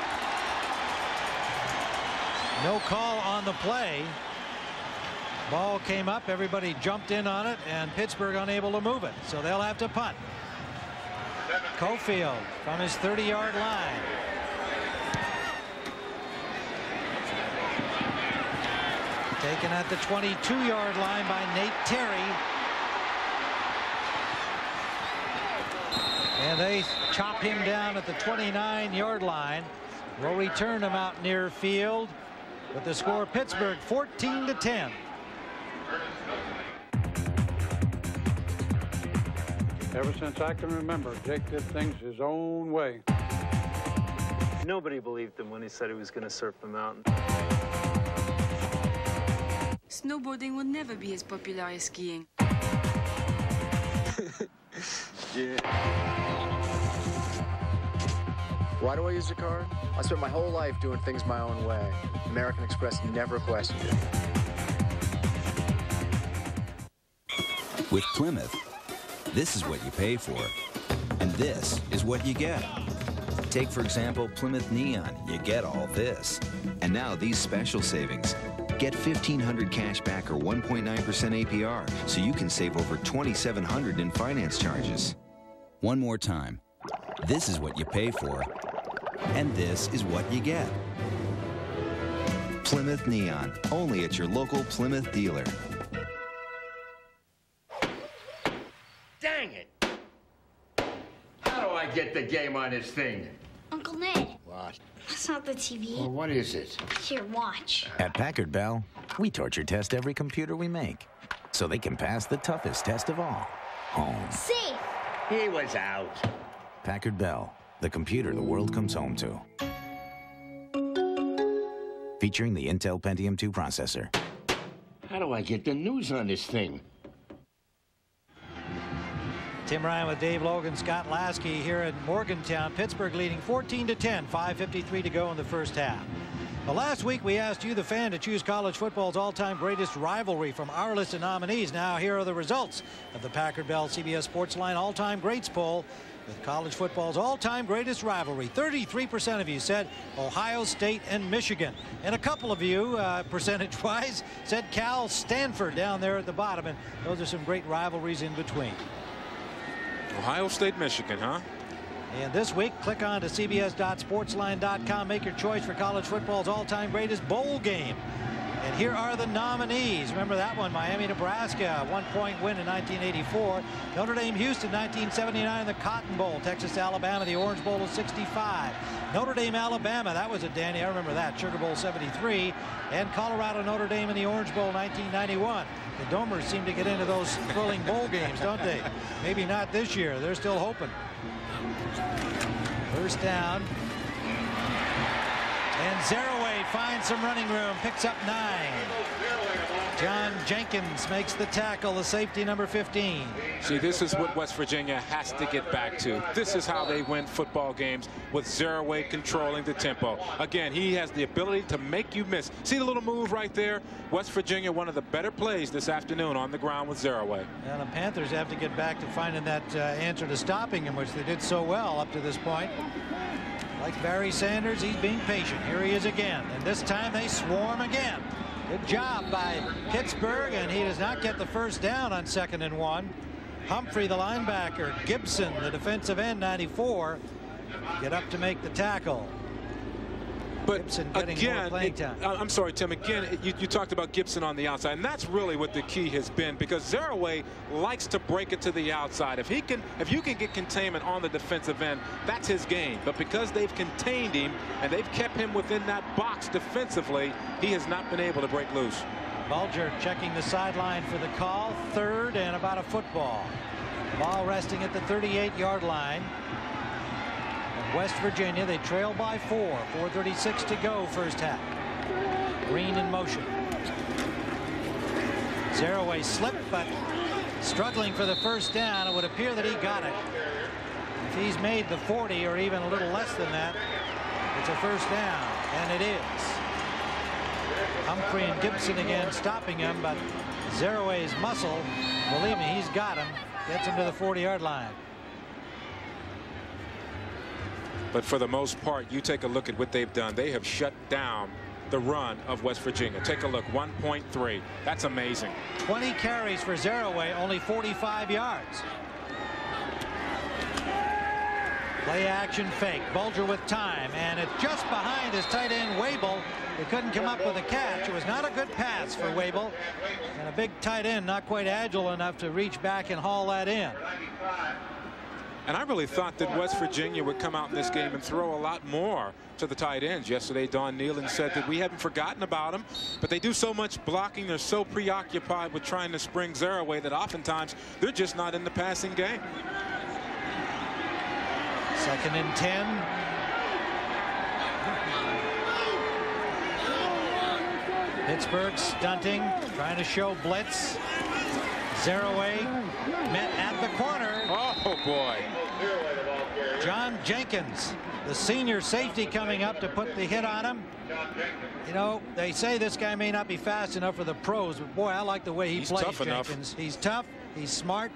No call on the play. Ball came up, everybody jumped in on it, and Pittsburgh unable to move it, so they'll have to punt. Cofield from his thirty yard line. Taken at the twenty-two yard line by Nate Terry. And they chop him down at the twenty-nine yard line. Will return him out near field. With the score, Pittsburgh fourteen to ten. Ever since I can remember, Jake did things his own way. Nobody believed him when he said he was going to surf the mountain. Snowboarding will never be as popular as skiing. Yeah. Why do I use a card? I spent my whole life doing things my own way. American Express never questioned it. With Plymouth, this is what you pay for, and this is what you get. Take, for example, Plymouth Neon. You get all this. And now these special savings. Get fifteen hundred cash back or one point nine percent A P R, so you can save over twenty-seven hundred in finance charges. One more time. This is what you pay for, and this is what you get. Plymouth Neon, only at your local Plymouth dealer. Dang it! How do I get the game on this thing? Uncle Ned. What? That's not the T V. Well, what is it? Here, watch. At Packard Bell, we torture test every computer we make, so they can pass the toughest test of all, home. See? He was out. Packard Bell, the computer the world comes home to. Featuring the Intel Pentium two processor. How do I get the news on this thing? Tim Ryan with Dave Logan, Scott Lasky here in Morgantown. Pittsburgh leading fourteen to ten, five fifty-three to go in the first half. Well, last week we asked you, the fan, to choose college football's all-time greatest rivalry from our list of nominees. Now here are the results of the Packard Bell C B S Sportsline All-Time Greats poll with college football's all-time greatest rivalry. thirty-three percent of you said Ohio State and Michigan. And a couple of you, uh, percentage-wise, said Cal Stanford down there at the bottom. And those are some great rivalries in between. Ohio State, Michigan, huh? And this week, click on to C B S dot sportsline dot com. Make your choice for college football's all-time greatest bowl game. And here are the nominees. Remember that one, Miami, Nebraska, one-point win in nineteen eighty-four. Notre Dame, Houston, nineteen seventy-nine, the Cotton Bowl. Texas, Alabama, the Orange Bowl of sixty-five. Notre Dame, Alabama, that was a Danny, I remember that, Sugar Bowl seventy-three. And Colorado, Notre Dame in the Orange Bowl nineteen ninety-one. The Domers seem to get into those thrilling bowl games, don't they? Maybe not this year. They're still hoping. First down. And Zerouay finds some running room, picks up nine. John Jenkins makes the tackle, the safety number fifteen. See, this is what West Virginia has to get back to. This is how they win football games, with Zerouay controlling the tempo. Again, he has the ability to make you miss. See the little move right there? West Virginia, one of the better plays this afternoon on the ground with Zerouay. And the Panthers have to get back to finding that uh, answer to stopping him, which they did so well up to this point. Like Barry Sanders, he's being patient. Here he is again, and this time they swarm again. Good job by Pittsburgh, and he does not get the first down on second and one. Humphrey, the linebacker, Gibson, the defensive end, ninety-four, get up to make the tackle. But Gibson getting again, more playing it, time. I'm sorry, Tim. Again, it, you, you talked about Gibson on the outside, and that's really what the key has been, because Zerouay likes to break it to the outside. If he can, if you can get containment on the defensive end, that's his game. But because they've contained him and they've kept him within that box defensively, he has not been able to break loose. Bulger checking the sideline for the call. Third and about a football. Ball resting at the thirty-eight yard line. West Virginia, they trail by four. four thirty-six to go, first half. Green in motion. Zerouay slipped, but struggling for the first down. It would appear that he got it. he's made the forty or even a little less than that, it's a first down, and it is. Humphrey and Gibson again stopping him, but Zeroue's muscle, believe me, he's got him, gets him to the forty yard line. But for the most part, you take a look at what they've done. They have shut down the run of West Virginia. Take a look, one point three. That's amazing. twenty carries for Zeroue, only forty-five yards. Play action fake. Bulger with time, and it's just behind his tight end Wable. He couldn't come up with a catch. It was not a good pass for Wable, and a big tight end not quite agile enough to reach back and haul that in. And I really thought that West Virginia would come out in this game and throw a lot more to the tight ends. Yesterday, Don Nealon said that we haven't forgotten about them, but they do so much blocking. They're so preoccupied with trying to spring Zerouue that oftentimes they're just not in the passing game. Second and ten. Pittsburgh stunting, trying to show blitz. Zerouue met at the corner. Oh, boy. John Jenkins, the senior safety, coming up to put the hit on him. You know, they say this guy may not be fast enough for the pros, but boy, I like the way he He's plays, tough Jenkins. enough. He's tough, he's smart,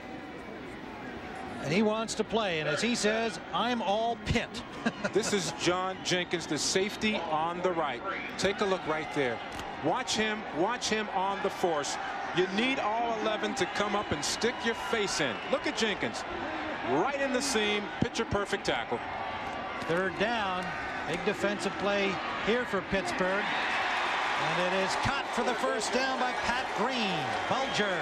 and he wants to play. And as he says, I'm all Pitt. This is John Jenkins, the safety on the right. Take a look right there. Watch him, watch him on the force. You need all eleven to come up and stick your face in. Look at Jenkins. Right in the seam, picture perfect tackle. Third down, big defensive play here for Pittsburgh. And it is caught for the first down by Pat Green. Bulger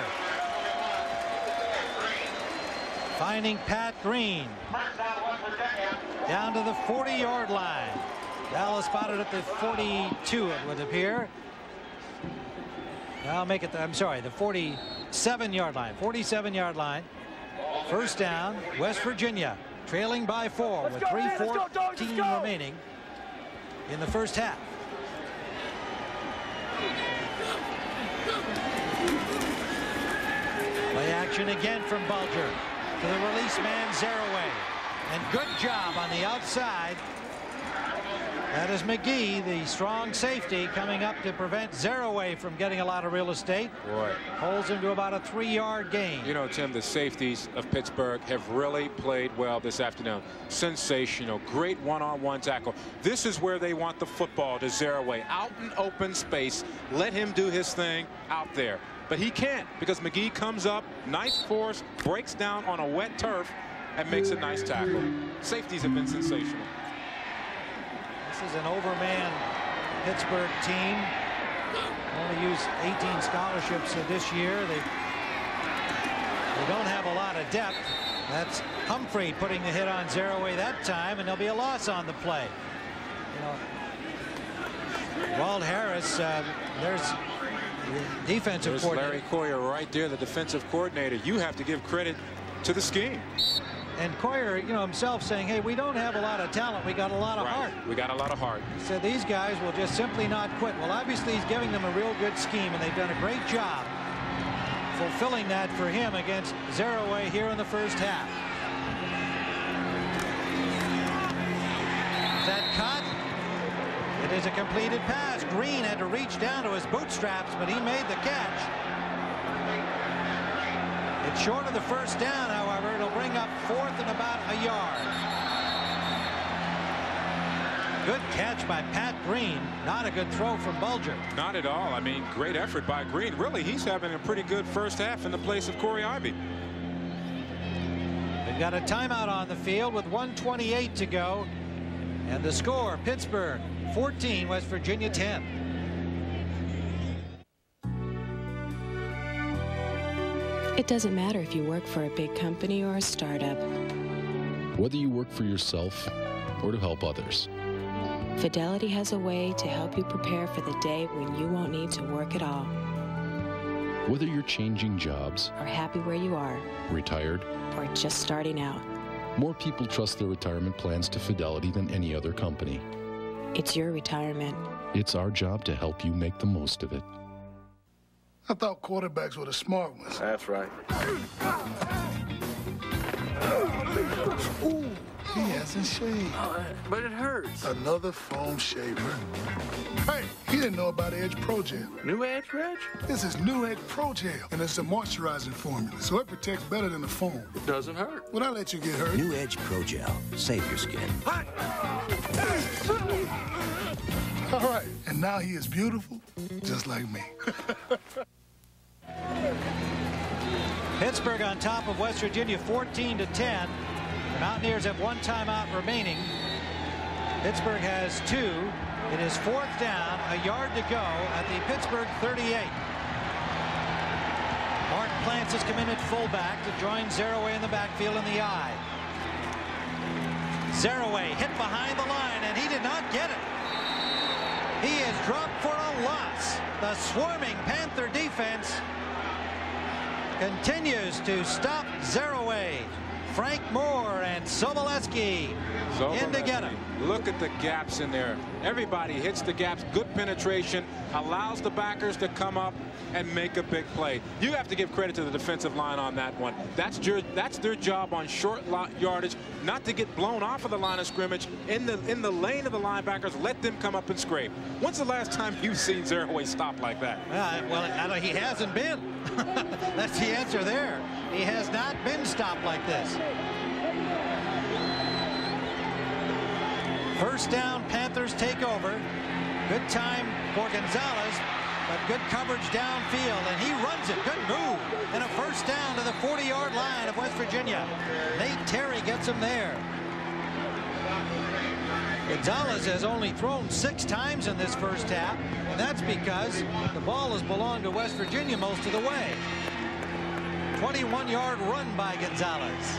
finding Pat Green down to the forty yard line. Dallas spotted at the forty-two, it would appear. I'll make it, the, I'm sorry, the forty-seven yard line. forty-seven yard line. First down, West Virginia trailing by four with three fourteen remaining in the first half. Play action again from Bulger to the release man Zerouue. And good job on the outside. That is McGee, the strong safety, coming up to prevent Zerouue from getting a lot of real estate. Boy. Holds him to about a three yard gain. You know, Tim, the safeties of Pittsburgh have really played well this afternoon. Sensational. Great one-on-one tackle. This is where they want the football to Zerouue. Out in open space. Let him do his thing out there. But he can't, because McGee comes up, nice force, breaks down on a wet turf, and makes a nice tackle. Safeties have been sensational. This is an overmanned Pittsburgh team. Only used eighteen scholarships this year. They, they don't have a lot of depth. That's Humphrey putting the hit on Zerouue that time, and there'll be a loss on the play. You know, Walt Harris, uh, there's the defensive There's coordinator. Larry Coyer right there, the defensive coordinator. You have to give credit to the scheme. And Coyer, you know, himself saying, hey, we don't have a lot of talent. We got a lot of right. heart. We got a lot of heart. He said these guys will just simply not quit. Well, obviously he's giving them a real good scheme, and they've done a great job fulfilling that for him against Zerouue here in the first half. Is that caught? It is a completed pass. Green had to reach down to his bootstraps, but he made the catch. It's short of the first down, however. It'll bring up fourth and about a yard. Good catch by Pat Green. Not a good throw from Bulger. Not at all. I mean, great effort by Green. Really, he's having a pretty good first half in the place of Corey Ivy. They've got a timeout on the field with one twenty-eight to go. And the score, Pittsburgh fourteen, West Virginia ten. It doesn't matter if you work for a big company or a startup. Whether you work for yourself or to help others, Fidelity has a way to help you prepare for the day when you won't need to work at all. whether you're changing jobs, Or happy where you are, retired, or just starting out. more people trust their retirement plans to Fidelity than any other company. It's your retirement. It's our job to help you make the most of it. I thought quarterbacks were the smart ones. That's right. Ooh, he hasn't shaved. Uh, but it hurts. Another foam shaver. Hey, he didn't know about Edge Pro Gel. New Edge, Reg? This is New Edge Pro Gel, and it's a moisturizing formula, so it protects better than the foam. It doesn't hurt. Would I let you get hurt? New Edge Pro Gel. Save your skin. Hot. All right, and now he is beautiful, just like me. Pittsburgh on top of West Virginia fourteen to ten. The Mountaineers have one timeout remaining. Pittsburgh has two. It is fourth down, a yard to go at the Pittsburgh thirty-eight. Mark Plants has come in at fullback to join Zaraway in the backfield in the I. Zaraway hit behind the line, and he did not get it. He is dropped for a loss. The swarming Panther defense continues to stop Zaraway. Frank Moore and Sobolewski in to get him. Look at the gaps in there. Everybody hits the gaps. Good penetration. Allows the backers to come up and make a big play. You have to give credit to the defensive line on that one. That's your, that's their job on short yardage, not to get blown off of the line of scrimmage. In the in the lane of the linebackers, let them come up and scrape. When's the last time you've seen Zaraway stop like that? Uh, well, I don't, he hasn't been. That's the answer there. He has not been stopped like this. First down, Panthers take over. Good time for Gonzalez, but good coverage downfield, and he runs it. Good move. And a first down to the forty-yard line of West Virginia. Nate Terry gets him there. Gonzalez has only thrown six times in this first half, and that's because the ball has belonged to West Virginia most of the way. twenty-one yard run by Gonzalez.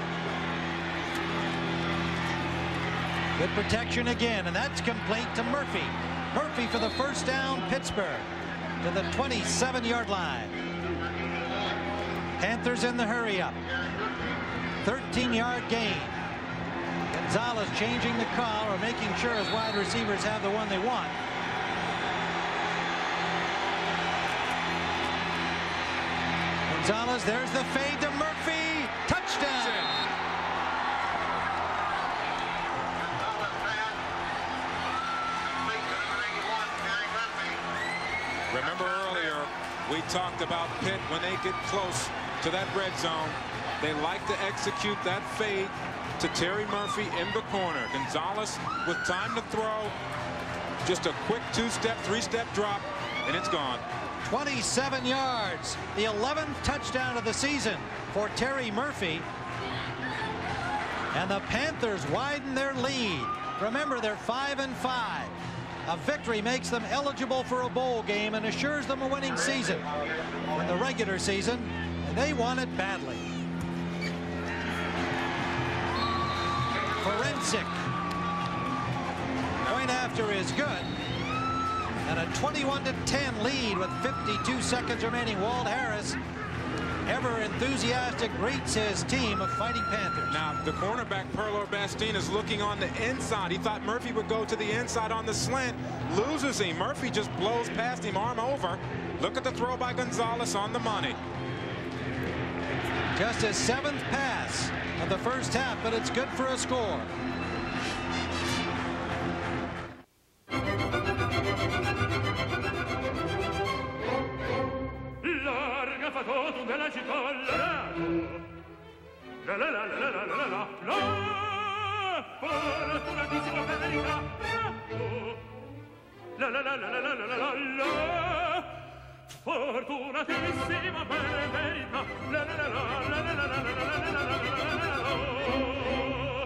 Good protection again, and that's complete to Murphy. Murphy for the first down, Pittsburgh to the twenty-seven yard line. Panthers in the hurry up. thirteen yard gain. Gonzalez changing the call or making sure his wide receivers have the one they want. Gonzalez, there's the fade to Murphy. Touchdown. Remember earlier, we talked about Pitt when they get close to that red zone. They like to execute that fade to Terry Murphy in the corner. Gonzalez with time to throw. Just a quick two-step, three-step drop, and it's gone. twenty-seven yards. The eleventh touchdown of the season for Terry Murphy. And the Panthers widen their lead. Remember, they're five and five. A victory makes them eligible for a bowl game and assures them a winning season in the regular season, and they want it badly. Forensic. Point after is good. And a twenty-one to ten lead with fifty-two seconds remaining. Walt Harris, ever enthusiastic, greets his team of Fighting Panthers. Now, the cornerback, Perlor Bastien, is looking on the inside. He thought Murphy would go to the inside on the slant. Loses him. Murphy just blows past him, arm over. Look at the throw by Gonzalez on the money. Just his seventh pass of the first half, but it's good for a score. La la la la la la la la la fortunatissima Federica la la la la la la la la la fortunatissima Federica la la la la la la la la la la.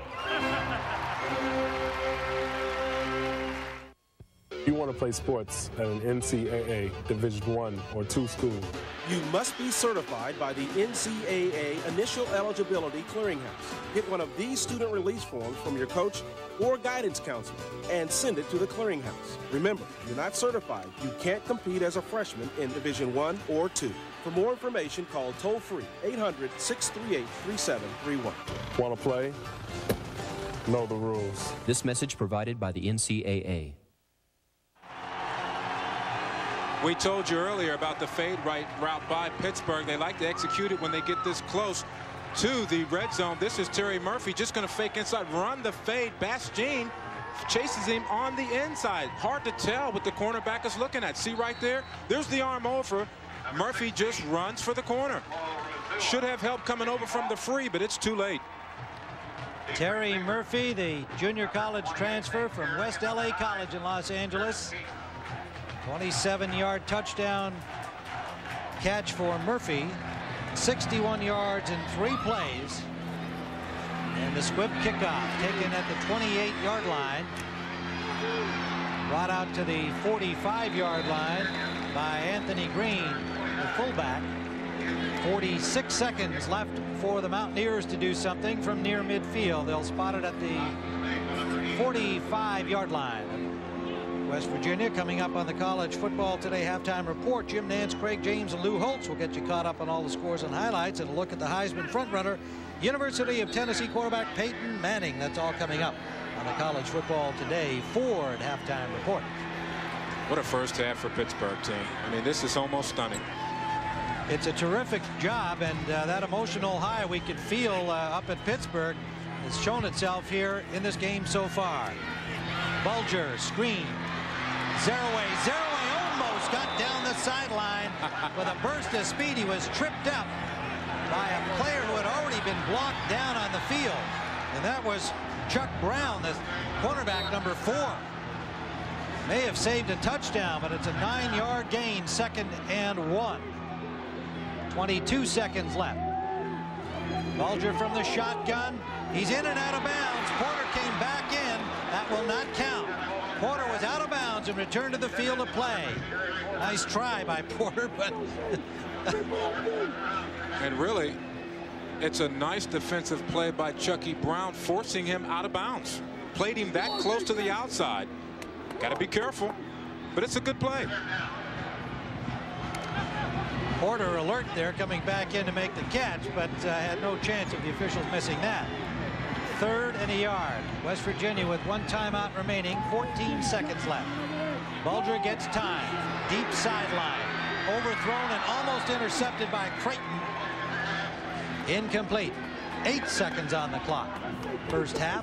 You want to play sports at an N C double A Division One or two school? You must be certified by the N C double A Initial Eligibility Clearinghouse. Get one of these student release forms from your coach or guidance counselor and send it to the clearinghouse. Remember, if you're not certified, you can't compete as a freshman in Division One or two. For more information, call toll-free eight hundred, six three eight, three seven three one. Want to play? Know the rules. This message provided by the N C double A. We told you earlier about the fade right route by Pittsburgh. They like to execute it when they get this close. to the red zone. This is Terry Murphy just going to fake inside, run the fade. Bastien chases him on the inside. Hard to tell what the cornerback is looking at. See right there? There's the arm over. Murphy just runs for the corner. Should have help coming over from the free, but it's too late. Terry Murphy, the junior college transfer from West L A College in Los Angeles. twenty-seven yard touchdown catch for Murphy. sixty-one yards in three plays. And the squib kickoff taken at the twenty-eight yard line. Brought out to the forty-five yard line by Anthony Green, the fullback. forty-six seconds left for the Mountaineers to do something from near midfield. They'll spot it at the forty-five yard line. West Virginia coming up on the College Football Today halftime report. Jim Nance, Craig James, and Lou Holtz will get you caught up on all the scores and highlights and a look at the Heisman frontrunner, University of Tennessee quarterback Peyton Manning. That's all coming up on the College Football Today Ford halftime report. What a first half for Pittsburgh team. I mean, this is almost stunning. It's a terrific job, and uh, that emotional high we could feel uh, up at Pittsburgh has shown itself here in this game so far. Bulger, screen. Zerouay, Zerouay almost got down the sideline with a burst of speed. He was tripped up by a player who had already been blocked down on the field, and that was Chuck Brown, the cornerback number four. May have saved a touchdown, but it's a nine yard gain, second and one. twenty-two seconds left. Bulger from the shotgun. He's in and out of bounds. Porter came back in. That will not count. Porter was out of bounds and returned to the field of play. Nice try by Porter, but and really, it's a nice defensive play by Chucky Brown, forcing him out of bounds. Played him that close to the outside. Got to be careful, but it's a good play. Porter alert there, coming back in to make the catch, but uh, had no chance of the officials missing that. Third and a yard. West Virginia with one timeout remaining, fourteen seconds left. Bulger gets time. Deep sideline. Overthrown and almost intercepted by Creighton. Incomplete. Eight seconds on the clock. First half.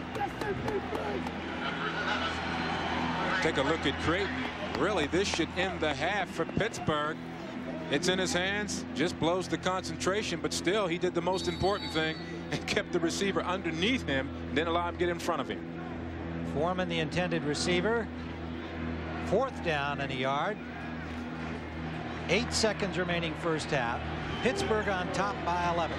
Take a look at Creighton. Really, this should end the half for Pittsburgh. It's in his hands, just blows the concentration, but still he did the most important thing and kept the receiver underneath him, didn't allow him to get in front of him. Foreman, the intended receiver. Fourth down and a yard. Eight seconds remaining first half. Pittsburgh on top by eleven.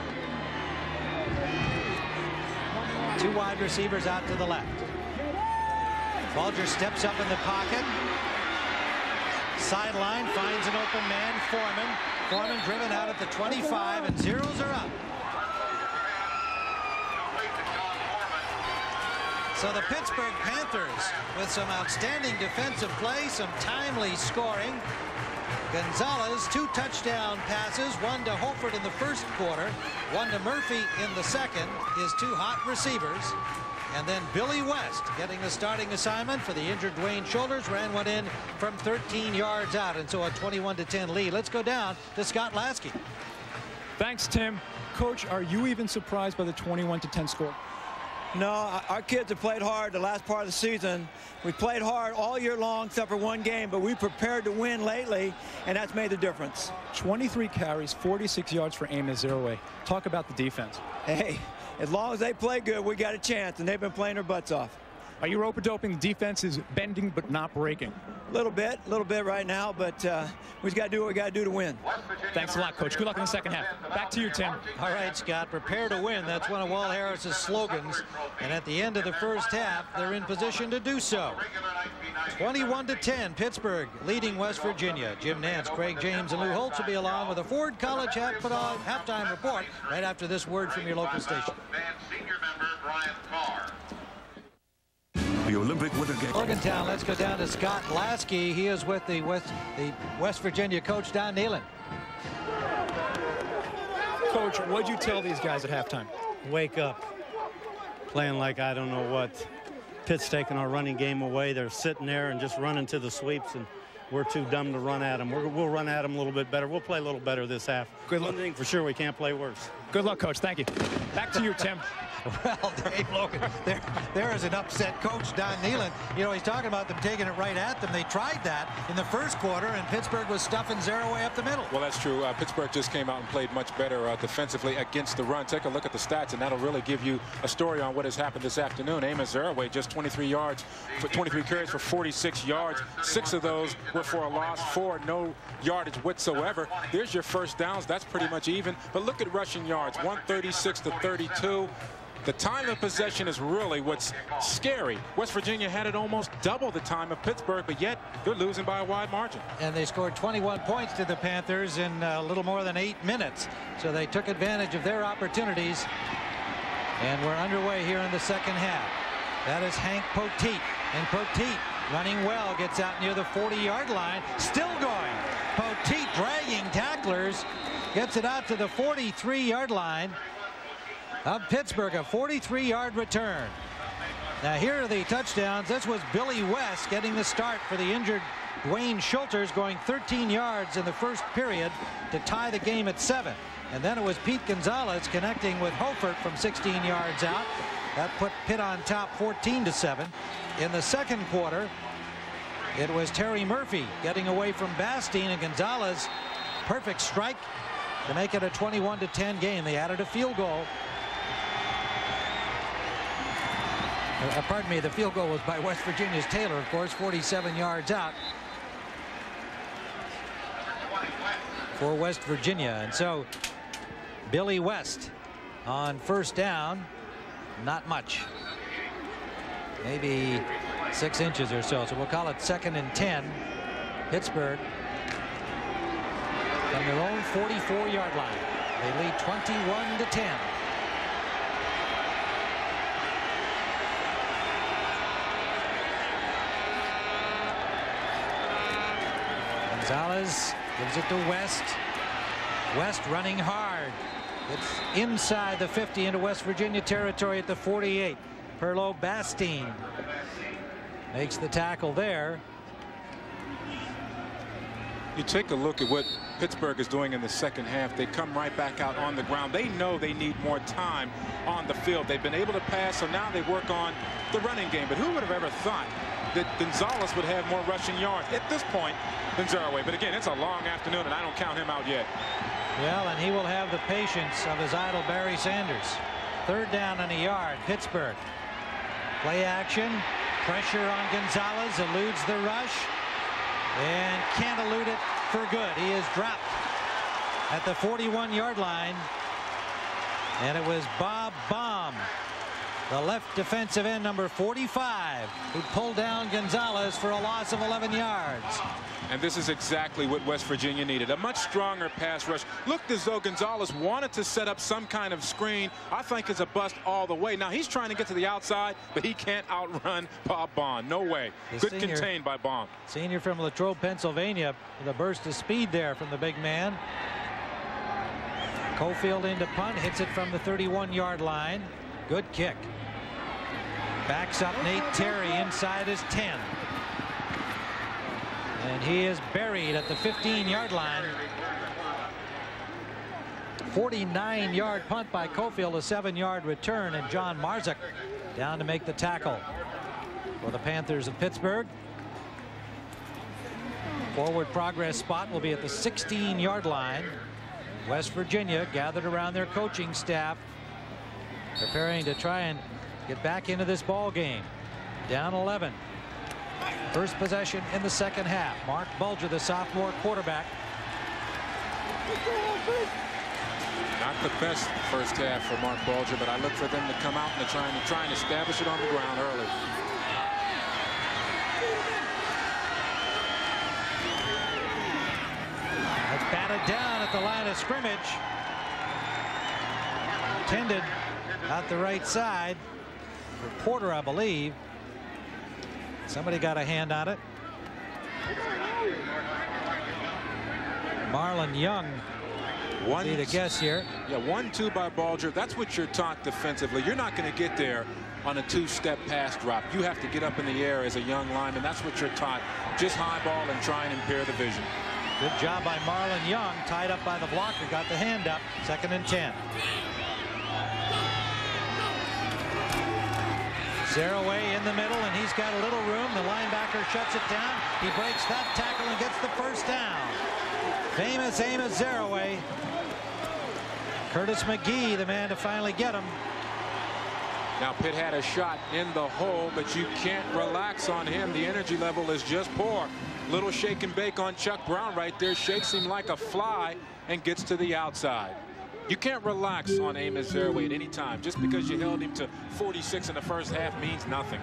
Two wide receivers out to the left. Bulger steps up in the pocket. Sideline, finds an open man, Foreman. Foreman driven out at the twenty-five, and zeros are up. So the Pittsburgh Panthers with some outstanding defensive play, some timely scoring. Gonzalez, two touchdown passes, one to Holford in the first quarter, one to Murphy in the second, his two hot receivers. And then Billy West getting the starting assignment for the injured Dwayne Shoulders, ran one in from thirteen yards out, and so a twenty-one to ten lead. Let's go down to Scott Lasky. Thanks, Tim. Coach, are you even surprised by the twenty-one to ten score? No, our kids have played hard the last part of the season. We played hard all year long except for one game, but we prepared to win lately, and that's made the difference. twenty-three carries, forty-six yards for Amos Zerouay. Talk about the defense. Hey, as long as they play good, we got a chance, and they've been playing their butts off. Are you rope-a-doping? The defense is bending but not breaking. A little bit, a little bit right now, but uh, we just got to do what we got to do to win. Thanks a lot, Coach. Good luck in the second half. Back to you, Tim. All right, Scott, prepare to win. That's one of Walt Harris's slogans. And at the end of the first half, they're in position to do so. twenty-one to ten, Pittsburgh leading West Virginia. Jim Nance, Craig James, and Lou Holtz will be along with a Ford College half halftime report right after this word from your local station. The Olympic Winter Games. Morgantown, let's go down to Scott Lasky. He is with the West, the West Virginia coach, Don Nehlen. Coach, what'd you tell these guys at halftime? Wake up. Playing like I don't know what. Pitt's taking our running game away. They're sitting there and just running to the sweeps, and we're too dumb to run at them. We're, we'll run at them a little bit better. We'll play a little better this half. Good luck. One thing for sure, we can't play worse. Good luck, Coach. Thank you. Back to you, Tim. Well, Dave Logan, there, there is an upset coach, Don Nehlen. You know, he's talking about them taking it right at them. They tried that in the first quarter, and Pittsburgh was stuffing Zaraway up the middle. Well, that's true. Uh, Pittsburgh just came out and played much better uh, defensively against the run. Take a look at the stats, and that'll really give you a story on what has happened this afternoon. Amos Zaraway, just twenty-three yards, for twenty-three carries for forty-six yards. Six of those were for a loss, four no yardage whatsoever. There's your first downs. That's pretty much even. But look at rushing yards, one thirty-six to thirty-two. The time of possession is really what's scary. West Virginia had it almost double the time of Pittsburgh, but yet they're losing by a wide margin. And they scored twenty-one points to the Panthers in a little more than eight minutes. So they took advantage of their opportunities. And we're underway here in the second half. That is Hank Poteet. And Poteet, running well, gets out near the forty yard line. Still going. Poteet dragging tacklers. Gets it out to the forty-three yard line of Pittsburgh, a forty-three yard return. Now here are the touchdowns. This was Billy West getting the start for the injured Dwayne Schulters, going thirteen yards in the first period to tie the game at seven. And then it was Pete Gonzalez connecting with Hofert from sixteen yards out. That put Pitt on top fourteen to seven. In the second quarter, it was Terry Murphy getting away from Bastine, and Gonzalez, perfect strike to make it a twenty-one to ten game. They added a field goal. Uh, pardon me, the field goal was by West Virginia's Taylor, of course, forty-seven yards out for West Virginia. And so Billy West on first down, not much, maybe six inches or so. So we'll call it second and ten. Pittsburgh from their own forty-four yard line. They lead twenty-one to ten. Gonzalez gives it to West. West running hard. It's inside the fifty into West Virginia territory at the forty-eight. Perlo Bastine makes the tackle there. You take a look at what Pittsburgh is doing in the second half. They come right back out on the ground. They know they need more time on the field. They've been able to pass, so now they work on the running game. But who would have ever thought that Gonzalez would have more rushing yards at this point than Zaraway? But again, it's a long afternoon, and I don't count him out yet. Well, and he will have the patience of his idol Barry Sanders. Third down and a yard, Pittsburgh. Play action, pressure on Gonzalez, eludes the rush, and can't elude it for good. He is dropped at the forty-one yard line, and it was Bob Baum, the left defensive end, number forty-five, who pulled down Gonzalez for a loss of eleven yards. And this is exactly what West Virginia needed, a much stronger pass rush. Looked as though Gonzalez wanted to set up some kind of screen. I think it's a bust all the way. Now he's trying to get to the outside, but he can't outrun Bob Baum. No way. The Good senior, contained by Baum. Senior from Latrobe, Pennsylvania, with a burst of speed there from the big man. Cofield into punt, hits it from the thirty-one yard line. Good kick. Backs up Nate Terry inside his ten. And he is buried at the fifteen yard line. forty-nine yard punt by Cofield, a seven yard return, and John Marzuk down to make the tackle for the Panthers of Pittsburgh. Forward progress spot will be at the sixteen yard line. West Virginia gathered around their coaching staff, preparing to try and get back into this ball game. Down eleven. First possession in the second half. Mark Bulger, the sophomore quarterback. Not the best first half for Mark Bulger, but I look for them to come out and to try and, to try and establish it on the ground early. That's batted down at the line of scrimmage. Intended out the right side for Porter, I believe. Somebody got a hand on it. Marlon Young One, be the guess here. Yeah, one two by Bulger. That's what you're taught defensively. You're not going to get there on a two-step pass drop. You have to get up in the air as a young lineman. That's what you're taught. Just high ball and try and impair the vision. Good job by Marlon Young, tied up by the blocker, got the hand up. Second and ten. Zereoué in the middle, and he's got a little room. The linebacker shuts it down. He breaks that tackle and gets the first down. Famous Amos Zereoué. Curtis McGee, the man to finally get him. Now Pitt had a shot in the hole, but you can't relax on him. The energy level is just poor. Little shake and bake on Chuck Brown right there. Shakes him like a fly and gets to the outside. You can't relax on Amos Zereoué at any time. Just because you held him to forty-six in the first half means nothing.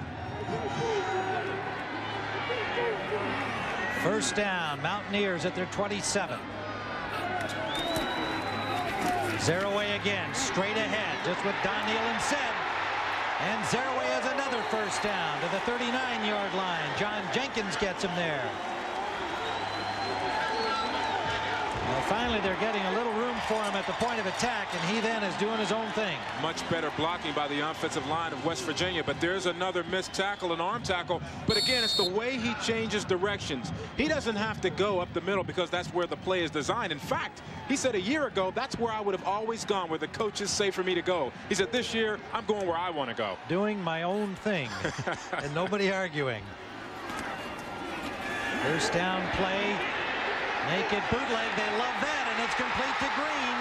First down, Mountaineers at their twenty-seven. Zereoué again, straight ahead, just what Don Nealon said. And Zereoué has another first down to the thirty-nine yard line. John Jenkins gets him there. Well, finally, they're getting a little room for him at the point of attack, and he then is doing his own thing. Much better blocking by the offensive line of West Virginia, but there's another missed tackle, an arm tackle. But again, it's the way he changes directions. He doesn't have to go up the middle because that's where the play is designed. In fact, he said a year ago, that's where I would have always gone, where the coaches say for me to go. He said, this year, I'm going where I want to go. Doing my own thing, and nobody arguing. First down play. Naked bootleg, they love that, and it's complete to Green.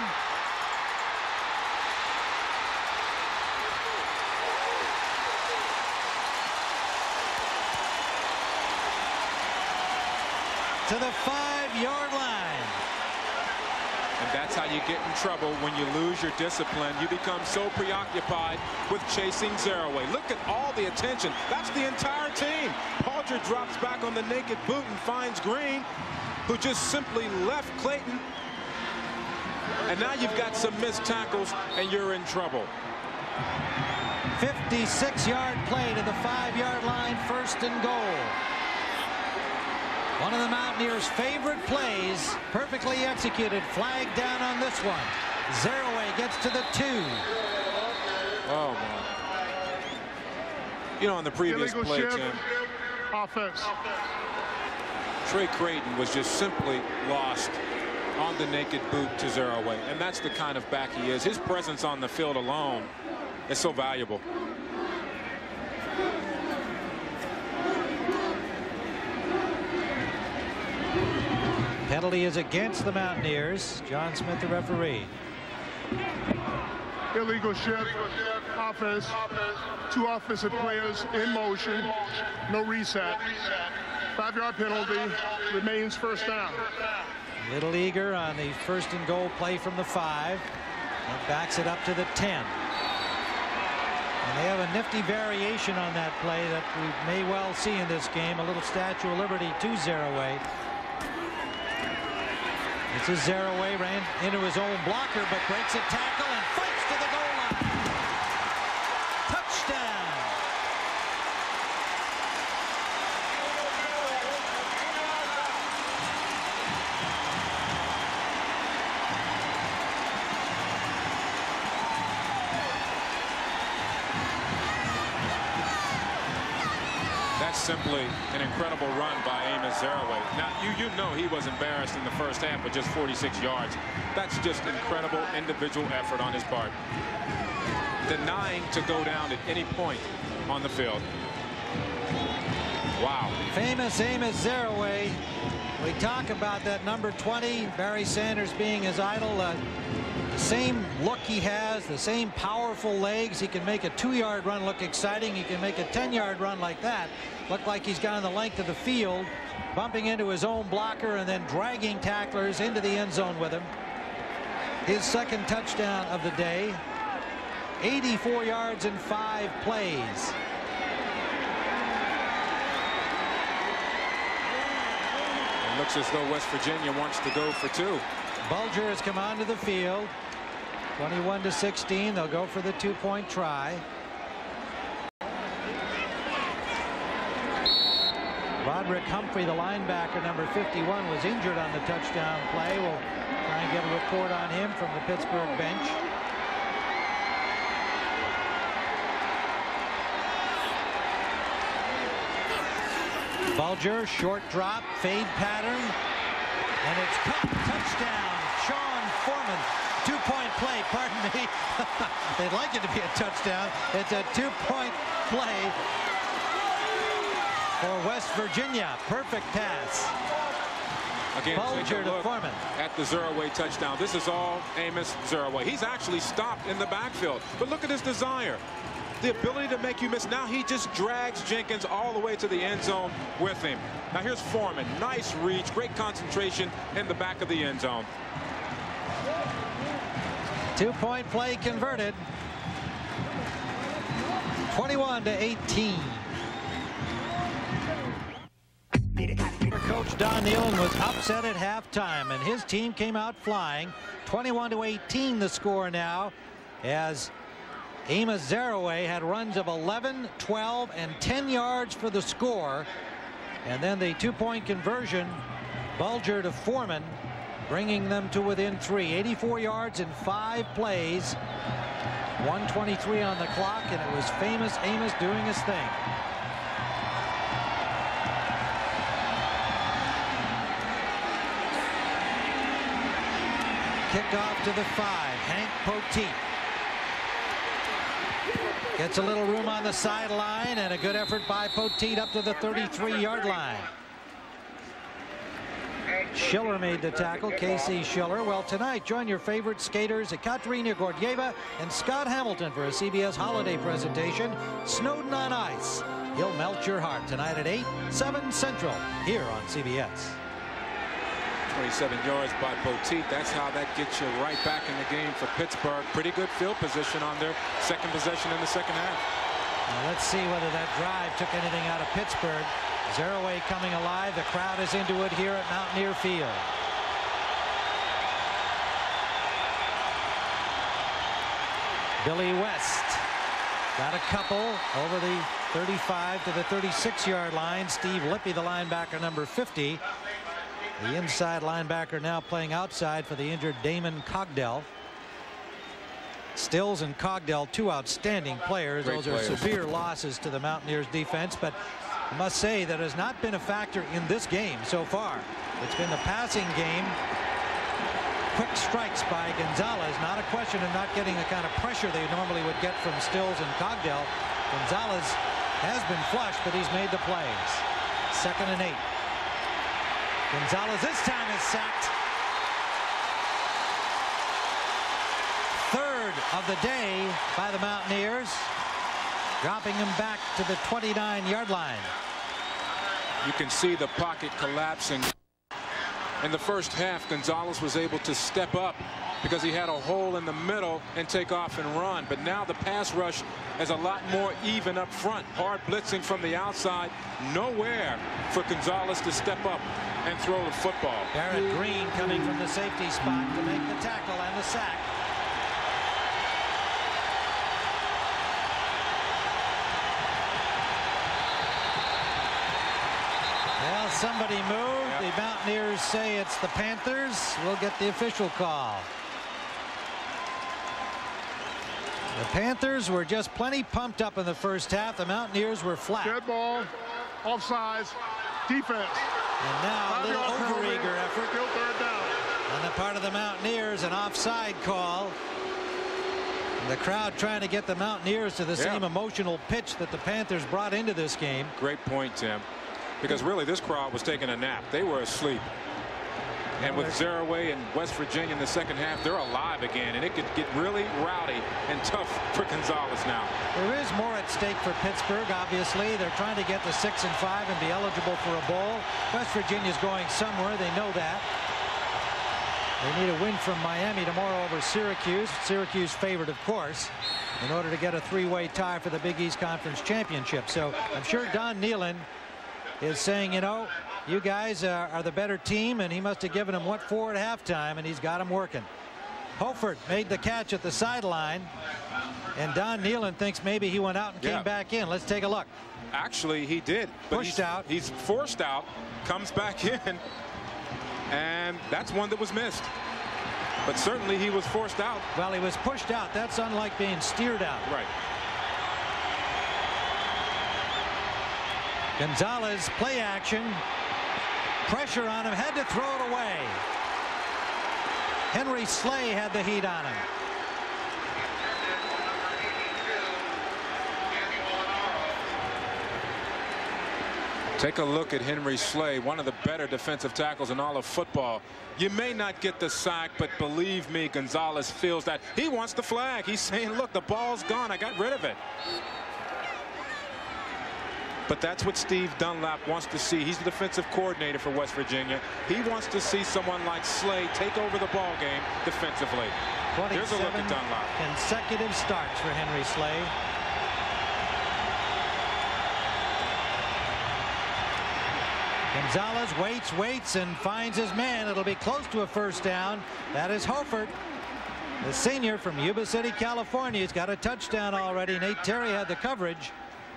To the five yard line. And that's how you get in trouble when you lose your discipline. You become so preoccupied with chasing Zereoué. Look at all the attention. That's the entire team. Palger drops back on the naked boot and finds Green, who just simply left Clayton. And now you've got some missed tackles, and you're in trouble. fifty-six yard play to the five yard line, first and goal. One of the Mountaineers' favorite plays, perfectly executed. Flag down on this one. Zereoué gets to the two. Oh, man. You know, on the previous Illegal play, shift. Tim, Offense. Trey Creighton was just simply lost on the naked boot to Zereoué, and that's the kind of back he is. His presence on the field alone is so valuable. Penalty is against the Mountaineers. John Smith, the referee. Illegal shift. Offense. Two offensive players in motion. No reset. Five yard penalty. Remains first down. Little eager on the first and goal play from the five. And backs it up to the ten. And they have a nifty variation on that play that we may well see in this game. A little Statue of Liberty to Zereoué. This is Zereoué, ran into his own blocker, but breaks a tackle and fights to the goal line. Touchdown. That's simply an incredible run by Amos Zereoué. Now, you, you know he was embarrassed in the first half with just forty-six yards. That's just incredible individual effort on his part. Denying to go down at any point on the field. Wow. Famous Amos Zereoué. We talk about that number twenty, Barry Sanders being his idol. Uh, the same look he has, the same powerful legs. He can make a two yard run look exciting. He can make a ten yard run like that look like he's gone the length of the field, bumping into his own blocker and then dragging tacklers into the end zone with him. His second touchdown of the day. eighty-four yards in five plays. It looks as though West Virginia wants to go for two. Bulger has come onto the field. twenty-one to sixteen. They'll go for the two point try. Roderick Humphrey, the linebacker, number fifty-one, was injured on the touchdown play. We'll try and get a report on him from the Pittsburgh bench. Bulger, short drop, fade pattern, and it's caught. Touchdown, Sean Foreman. Two-point play, pardon me. They'd like it to be a touchdown. It's a two-point play for West Virginia. Perfect pass. Again, Bulger take a to look Foreman. At the Zereoué touchdown. This is all Amos Zereoué. He's actually stopped in the backfield. But look at his desire. The ability to make you miss. Now he just drags Jenkins all the way to the end zone with him. Now here's Foreman. Nice reach. Great concentration in the back of the end zone. Two-point play converted. twenty-one to eighteen. Coach Don Nehlen was upset at halftime, and his team came out flying. twenty-one to eighteen the score now, as Amos Zereoué had runs of eleven, twelve, and ten yards for the score. And then the two-point conversion, Bulger to Foreman, bringing them to within three. eighty-four yards in five plays. one twenty-three on the clock, and it was famous Amos doing his thing. Kickoff to the five. Hank Poteet gets a little room on the sideline, and a good effort by Poteet up to the thirty-three yard line. Schiller made the tackle, K C Schiller. Well, tonight, join your favorite skaters, Ekaterina Gordieva and Scott Hamilton, for a C B S holiday presentation, Snowden on Ice. He'll melt your heart tonight at eight, seven Central, here on C B S. twenty-seven yards by Poteet. That's how that gets you right back in the game for Pittsburgh. Pretty good field position on their second possession in the second half. Now let's see whether that drive took anything out of Pittsburgh. Zereoué coming alive. The crowd is into it here at Mountaineer Field. Billy West got a couple over the thirty-five to the thirty-six yard line. Steve Lippy, the linebacker, number fifty. The inside linebacker now playing outside for the injured Damon Cogdell. Stills and Cogdell, two outstanding players. Great Those are players. severe losses to the Mountaineers defense, but I must say that has not been a factor in this game so far. It's been the passing game. Quick strikes by Gonzalez. Not a question of not getting the kind of pressure they normally would get from Stills and Cogdell. Gonzalez has been flushed, but he's made the plays. Second and eight. Gonzalez this time is sacked. Third of the day by the Mountaineers, dropping him back to the twenty-nine yard line. You can see the pocket collapsing. In the first half, Gonzalez was able to step up because he had a hole in the middle and take off and run. But now the pass rush is a lot more even up front. Hard blitzing from the outside. Nowhere for Gonzalez to step up and throw the football. Barrett Green coming from the safety spot to make the tackle and the sack. Well, somebody moved. Yep. The Mountaineers say it's the Panthers. We'll get the official call. The Panthers were just plenty pumped up in the first half. The Mountaineers were flat. Dead ball, offsides, defense. And now a little overeager effort Still third down. on the part of the Mountaineers. An offside call. The crowd trying to get the Mountaineers to the Yeah. same emotional pitch that the Panthers brought into this game. Great point, Tim. Because really this crowd was taking a nap. They were asleep. And with Zereoué and West Virginia in the second half, they're alive again, and it could get really rowdy and tough for Gonzalez now. There is more at stake for Pittsburgh, obviously. They're trying to get to six and five and be eligible for a bowl. West Virginia's going somewhere. They know that. They need a win from Miami tomorrow over Syracuse. Syracuse favored, of course, in order to get a three-way tie for the Big East Conference Championship. So I'm sure Don Nehlen is saying, you know, you guys are, are the better team, and he must have given them what for at halftime, and he's got them working. Hofford made the catch at the sideline, and Don Nehlen thinks maybe he went out and Yeah. came back in. Let's take a look. Actually, he did. But Pushed he's, out. He's forced out, comes back in, and that's one that was missed. But certainly he was forced out. Well, he was pushed out. That's unlike being steered out. Right. Gonzalez, play action. Pressure on him, had to throw it away. Henry Slay had the heat on him. Take a look at Henry Slay, one of the better defensive tackles in all of football. You may not get the sack, but believe me, Gonzalez feels that. He wants the flag. He's saying, look, the ball's gone. I got rid of it. But that's what Steve Dunlap wants to see. He's the defensive coordinator for West Virginia. He wants to see someone like Slay take over the ball game defensively. Here's a look at Dunlap. Consecutive starts for Henry Slay. Gonzalez waits, waits, and finds his man. It'll be close to a first down. That is Hofert, the senior from Yuba City, California. He's got a touchdown already. Nate Terry had the coverage.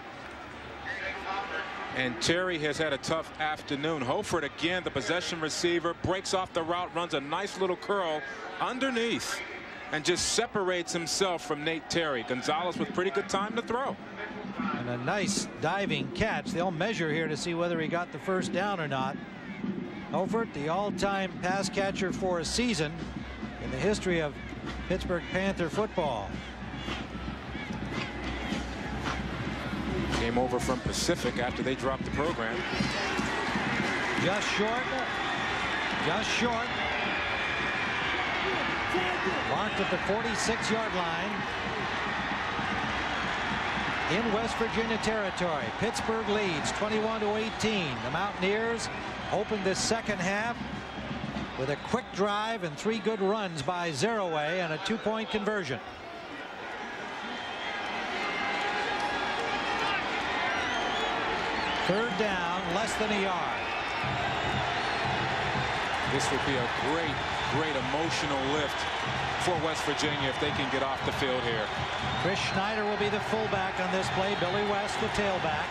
And Terry has had a tough afternoon. Hofert again, the possession receiver, breaks off the route, runs a nice little curl underneath, and just separates himself from Nate Terry. Gonzalez with pretty good time to throw. And a nice diving catch. They'll measure here to see whether he got the first down or not. Hofert, the all-time pass catcher for a season in the history of Pittsburgh Panther football. Came over from Pacific after they dropped the program. Just short. Just short. Marked at the forty-six yard line. In West Virginia territory. Pittsburgh leads twenty-one to eighteen. The Mountaineers opened this second half with a quick drive and three good runs by Zeraway and a two-point conversion. Third down, less than a yard. This would be a great, great emotional lift for West Virginia if they can get off the field here. Chris Schneider will be the fullback on this play. Billy West the tailback.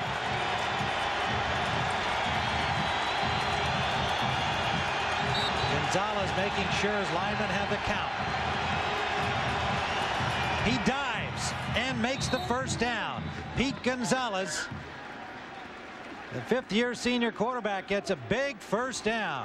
Gonzalez making sure his linemen have the count. He dives and makes the first down. Pete Gonzalez, the fifth-year senior quarterback, gets a big first down.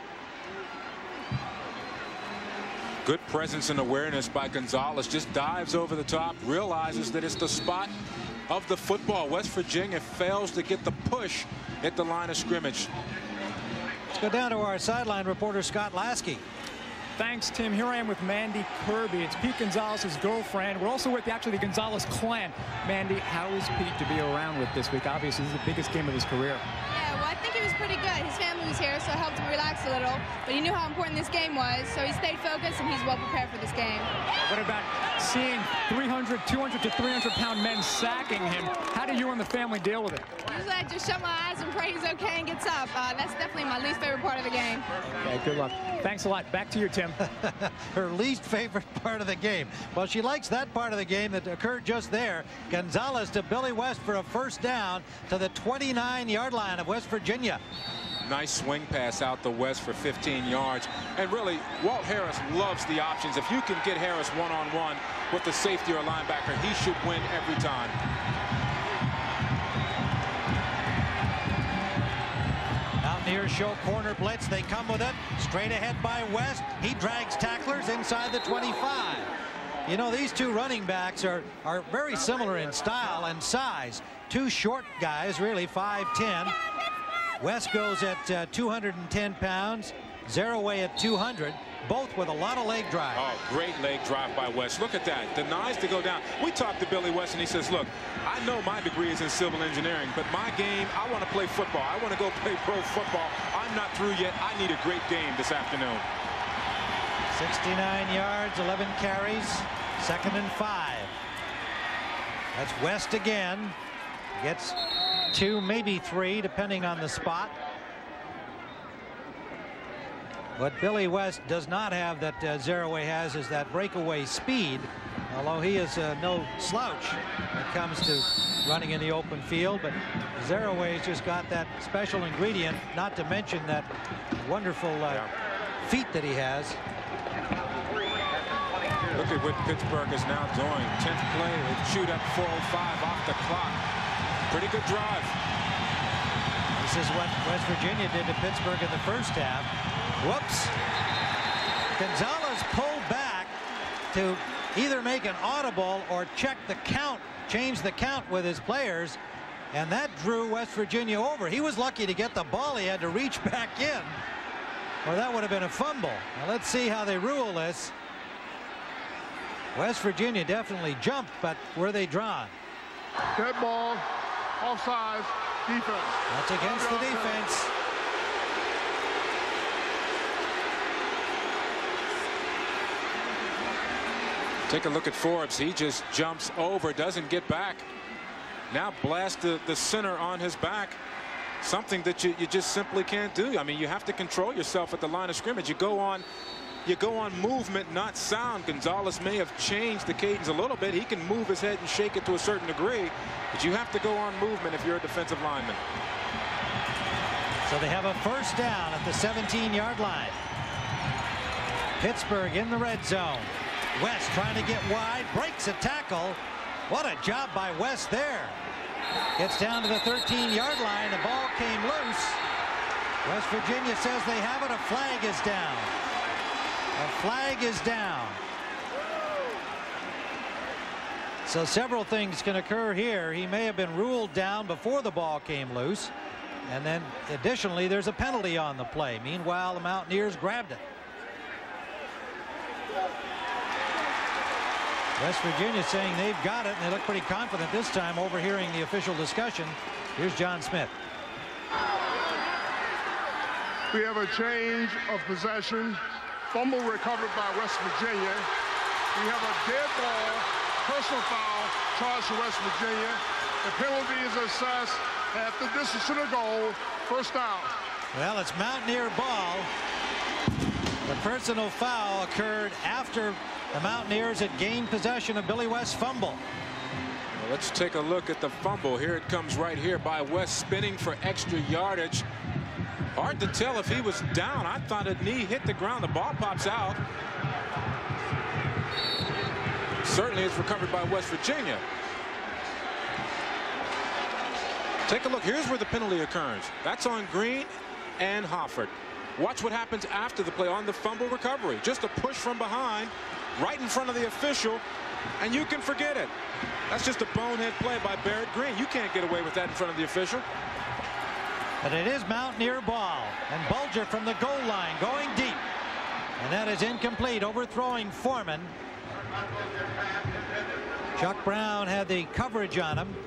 Good presence and awareness by Gonzalez. Just dives over the top, realizes that it's the spot of the football. West Virginia fails to get the push at the line of scrimmage. Let's go down to our sideline reporter, Scott Lasky. Thanks, Tim. Here I am with Mandy Kirby. It's Pete Gonzalez's girlfriend. We're also with actually the Gonzalez clan. Mandy, how is Pete to be around with this week? Obviously, this is the biggest game of his career. Yeah, well, I think he was pretty good. His family was here, so it helped him relax a little. But he knew how important this game was, so he stayed focused, and he's well prepared for this game. What about seeing three hundred, two hundred to three hundred pound men sacking him? How do you and the family deal with it? Usually I just shut my eyes and pray he's okay and gets up. Uh, that's definitely my least favorite part of the game. Okay, good luck. Thanks a lot. Back to you, Tim. Her least favorite part of the game. Well, she likes that part of the game that occurred just there. Gonzalez to Billy West for a first down to the twenty-nine yard line of West Virginia. Nice swing pass out the West for fifteen yards. And really, Walt Harris loves the options. If you can get Harris one-on-one with the safety or linebacker, he should win every time. Mountaineers show corner blitz. They come with it. Straight ahead by West. He drags tacklers inside the twenty-five. You know, these two running backs are, are very similar in style and size. Two short guys, really, five ten. West goes at uh, two hundred ten pounds. Zeraway at two hundred. Both with a lot of leg drive. Oh, great leg drive by West. Look at that. Denies to go down. We talked to Billy West, and he says, look, I know my degree is in civil engineering, but my game, I want to play football. I want to go play pro football. I'm not through yet. I need a great game this afternoon. sixty-nine yards, eleven carries, second and five. That's West again. Gets two, maybe three, depending on the spot. What Billy West does not have that uh, Zeraway has is that breakaway speed, although he is uh, no slouch when it comes to running in the open field. But Zeraway's just got that special ingredient, not to mention that wonderful uh, yeah. feet that he has. Look at what Pittsburgh is now doing. tenth play, they shoot up four oh five off the clock. Pretty good drive. This is what West Virginia did to Pittsburgh in the first half. Whoops. Gonzalez pulled back to either make an audible or check the count, change the count with his players, and that drew West Virginia over. He was lucky to get the ball. He had to reach back in, or that would have been a fumble. Now let's see how they rule this. West Virginia definitely jumped, but were they drawn? Dead ball, offside, defense. That's against the defense. Take a look at Forbes. He just jumps over, doesn't get back. Now blast the, the center on his back. Something that you, you just simply can't do. I mean, you have to control yourself at the line of scrimmage. You go on, you go on movement, not sound. Gonzalez may have changed the cadence a little bit. He can move his head and shake it to a certain degree, but you have to go on movement if you're a defensive lineman. So they have a first down at the seventeen yard line. Pittsburgh in the red zone. West trying to get wide, breaks a tackle. What a job by West there. Gets down to the thirteen yard line. The ball came loose. West Virginia says they have it. A flag is down. A flag is down. So several things can occur here. He may have been ruled down before the ball came loose. And then additionally, there's a penalty on the play. Meanwhile, the Mountaineers grabbed it. West Virginia saying they've got it, and they look pretty confident this time, overhearing the official discussion. Here's John Smith. We have a change of possession. Fumble recovered by West Virginia. We have a dead ball, personal foul charged to West Virginia. The penalty is assessed at the distance to the goal. First down. Well, it's Mountaineer ball. The personal foul occurred after the Mountaineers had gained possession of Billy West's fumble. Well, let's take a look at the fumble. Here it comes right here by West, spinning for extra yardage. Hard to tell if he was down. I thought a knee hit the ground. The ball pops out. Certainly it's recovered by West Virginia. Take a look. Here's where the penalty occurs. That's on Green and Hofford. Watch what happens after the play on the fumble recovery. Just a push from behind, right in front of the official, and you can forget it. That's just a bonehead play by Barrett Green. You can't get away with that in front of the official. But it is Mountaineer ball, and Bulger from the goal line going deep. And that is incomplete, overthrowing Foreman. Chuck Brown had the coverage on him.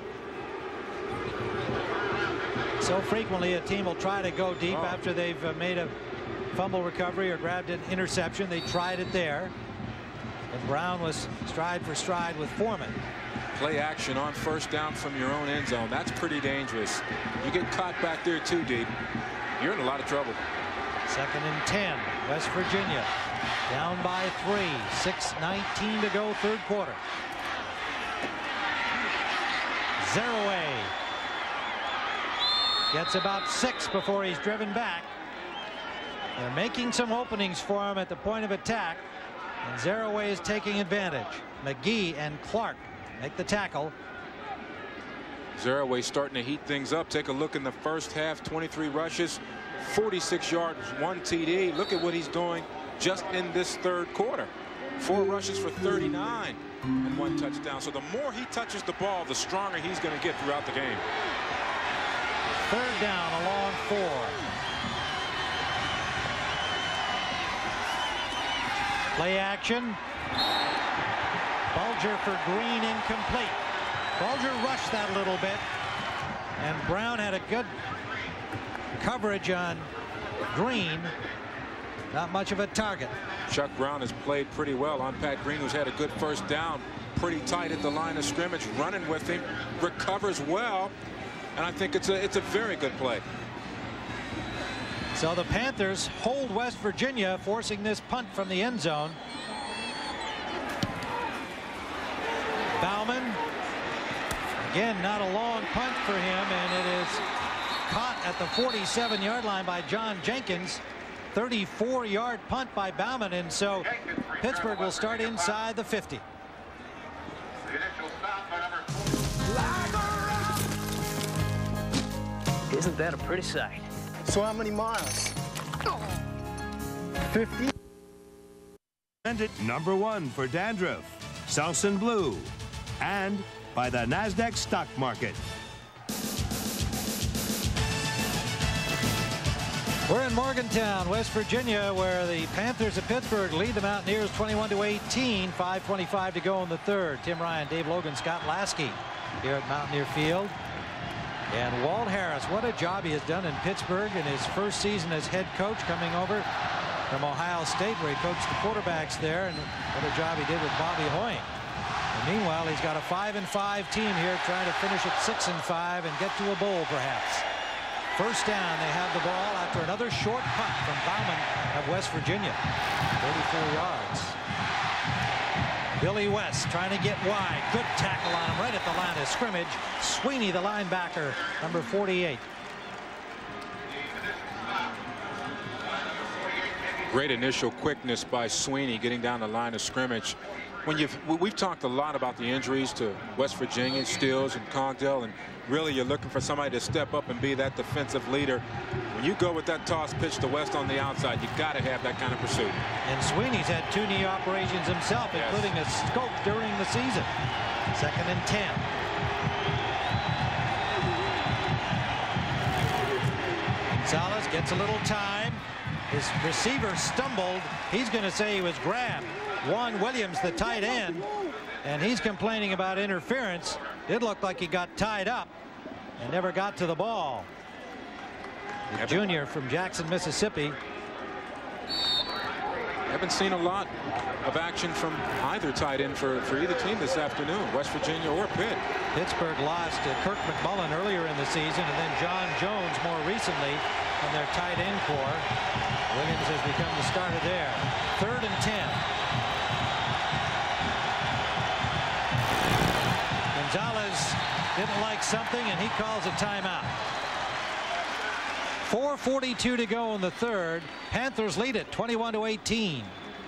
So frequently a team will try to go deep oh. after they've uh, made a fumble recovery or grabbed an interception. They tried it there. And Brown was stride for stride with Foreman. Play action on first down from your own end zone. That's pretty dangerous. You get caught back there too deep, you're in a lot of trouble. Second and ten. West Virginia down by three. six nineteen to go, third quarter. Zerouay gets about six before he's driven back. They're making some openings for him at the point of attack, and Zerouay is taking advantage. McGee and Clark make the tackle. Zerouay starting to heat things up. Take a look in the first half. twenty-three rushes, forty-six yards, one T D. Look at what he's doing just in this third quarter. Four rushes for thirty-nine and one touchdown. So the more he touches the ball, the stronger he's going to get throughout the game. Third down, a long four. Play action. Bulger for Green, incomplete. Bulger rushed that a little bit, and Brown had a good coverage on Green. Not much of a target. Chuck Brown has played pretty well on Pat Green, who's had a good first down. Pretty tight at the line of scrimmage, running with him, recovers well. And I think it's a it's a very good play. So the Panthers hold West Virginia, forcing this punt from the end zone. Bauman, again, not a long punt for him, and it is caught at the forty-seven yard line by John Jenkins. thirty-four yard punt by Bauman, and so Pittsburgh will start inside the fifty. Isn't that a pretty sight? So how many miles? fifty. Number one for dandruff, Selsun Blue, and by the NASDAQ stock market. We're in Morgantown, West Virginia, where the Panthers of Pittsburgh lead the Mountaineers twenty-one to eighteen. five twenty-five to go in the third. Tim Ryan, Dave Logan, Scott Lasky here at Mountaineer Field. And Walt Harris, what a job he has done in Pittsburgh in his first season as head coach, coming over from Ohio State, where he coached the quarterbacks there, and what a job he did with Bobby Hoying. And meanwhile, he's got a five and five team here, trying to finish at six and five and get to a bowl, perhaps. First down, they have the ball after another short punt from Bauman of West Virginia, thirty-four yards. Billy West trying to get wide. Good tackle on him right at the line of scrimmage. Sweeney, the linebacker, number forty-eight. Great initial quickness by Sweeney getting down the line of scrimmage. When you've we've talked a lot about the injuries to West Virginia, Stills and Cogdell, and really you're looking for somebody to step up and be that defensive leader. When you go with that toss pitch to West on the outside, you got to have that kind of pursuit. And Sweeney's had two knee operations himself, yes, including a scope during the season. Second and ten. Gonzalez gets a little time. His receiver stumbled. He's going to say he was grabbed. Juan Williams, the tight end, and he's complaining about interference. It looked like he got tied up and never got to the ball. The junior from Jackson, Mississippi. Haven't seen a lot of action from either tight end for, for either team this afternoon, West Virginia or Pitt. Pittsburgh lost to Kirk McMullen earlier in the season, and then John Jones more recently from their tight end core. Williams has become the starter there. Third and ten. Gonzalez didn't like something, and he calls a timeout. four forty-two to go in the third. Panthers lead it twenty-one to eighteen.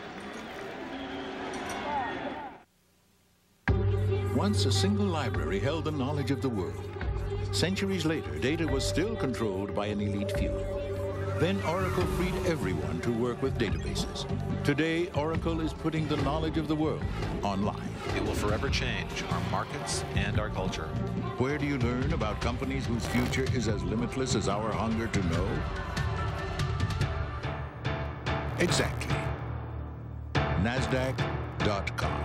Once a single library held the knowledge of the world. Centuries later, data was still controlled by an elite few. Then Oracle freed everyone to work with databases. Today, Oracle is putting the knowledge of the world online. It will forever change our markets and our culture. Where do you learn about companies whose future is as limitless as our hunger to know? Exactly. NASDAQ dot com.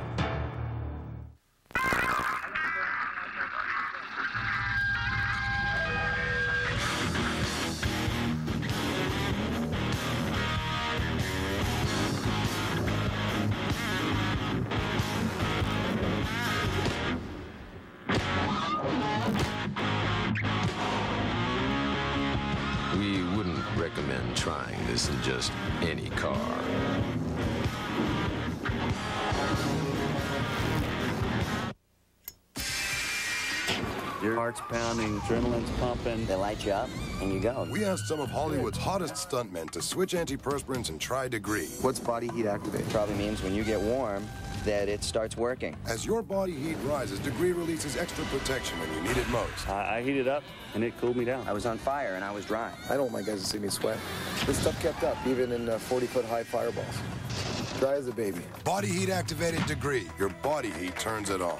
We wouldn't recommend trying this in just any car. Your heart's pounding, adrenaline's pumping. They light you up, and you go. We asked some of Hollywood's hottest stuntmen to switch antiperspirants and try Degree. What's body heat activate? Probably means when you get warm, that it starts working. As your body heat rises, Degree releases extra protection when you need it most. I, I heated up, and it cooled me down. I was on fire, and I was dry. I don't want my guys to see me sweat. This stuff kept up, even in forty-foot high fireballs. Dry as a baby. Body heat activated Degree. Your body heat turns it on.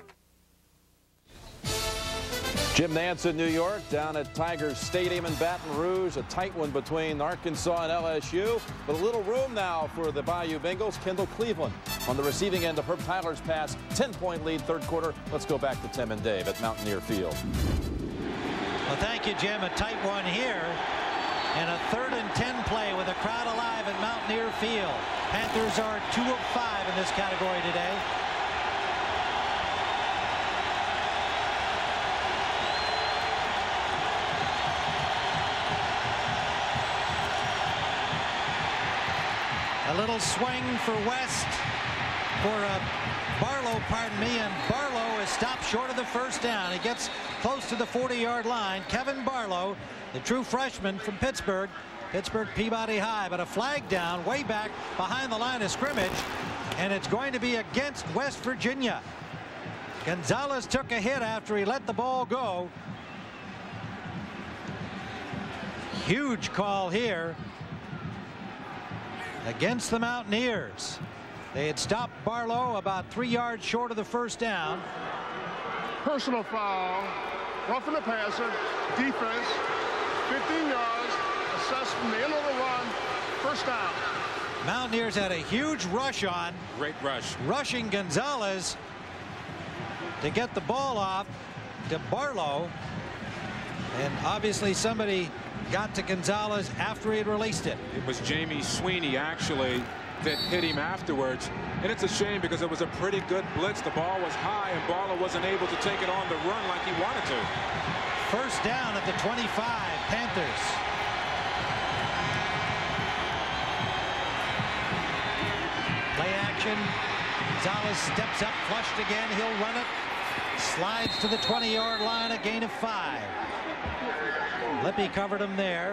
Jim Nantz in New York, down at Tigers Stadium in Baton Rouge. A tight one between Arkansas and L S U. But a little room now for the Bayou Bengals. Kendall Cleveland on the receiving end of Herb Tyler's pass. ten-point lead, third quarter. Let's go back to Tim and Dave at Mountaineer Field. Well, thank you, Jim. A tight one here. And a third and ten play with a crowd alive at Mountaineer Field. Panthers are two of five in this category today. A little swing for West, for uh, Barlow, pardon me, and Barlow is stopped short of the first down. He gets close to the forty-yard line. Kevin Barlow, the true freshman from Pittsburgh, Pittsburgh Peabody High, but a flag down way back behind the line of scrimmage, and it's going to be against West Virginia. Gonzalez took a hit after he let the ball go. huge call here against the Mountaineers. They had stopped Barlow about three yards short of the first down. Personal foul, roughing the passer, defense, fifteen yards, assessed from the end of the run, first down. Mountaineers had a huge rush on. Great rush. Rushing Gonzalez to get the ball off to Barlow. And obviously somebody got to Gonzalez after he had released it. It was Jamie Sweeney, actually, that hit him afterwards. And it's a shame because it was a pretty good blitz. The ball was high, and Barlow wasn't able to take it on the run like he wanted to. First down at the twenty-five, Panthers. Play action. Gonzalez steps up, flushed again. He'll run it. Slides to the twenty yard line, a gain of five. Lippy covered him there.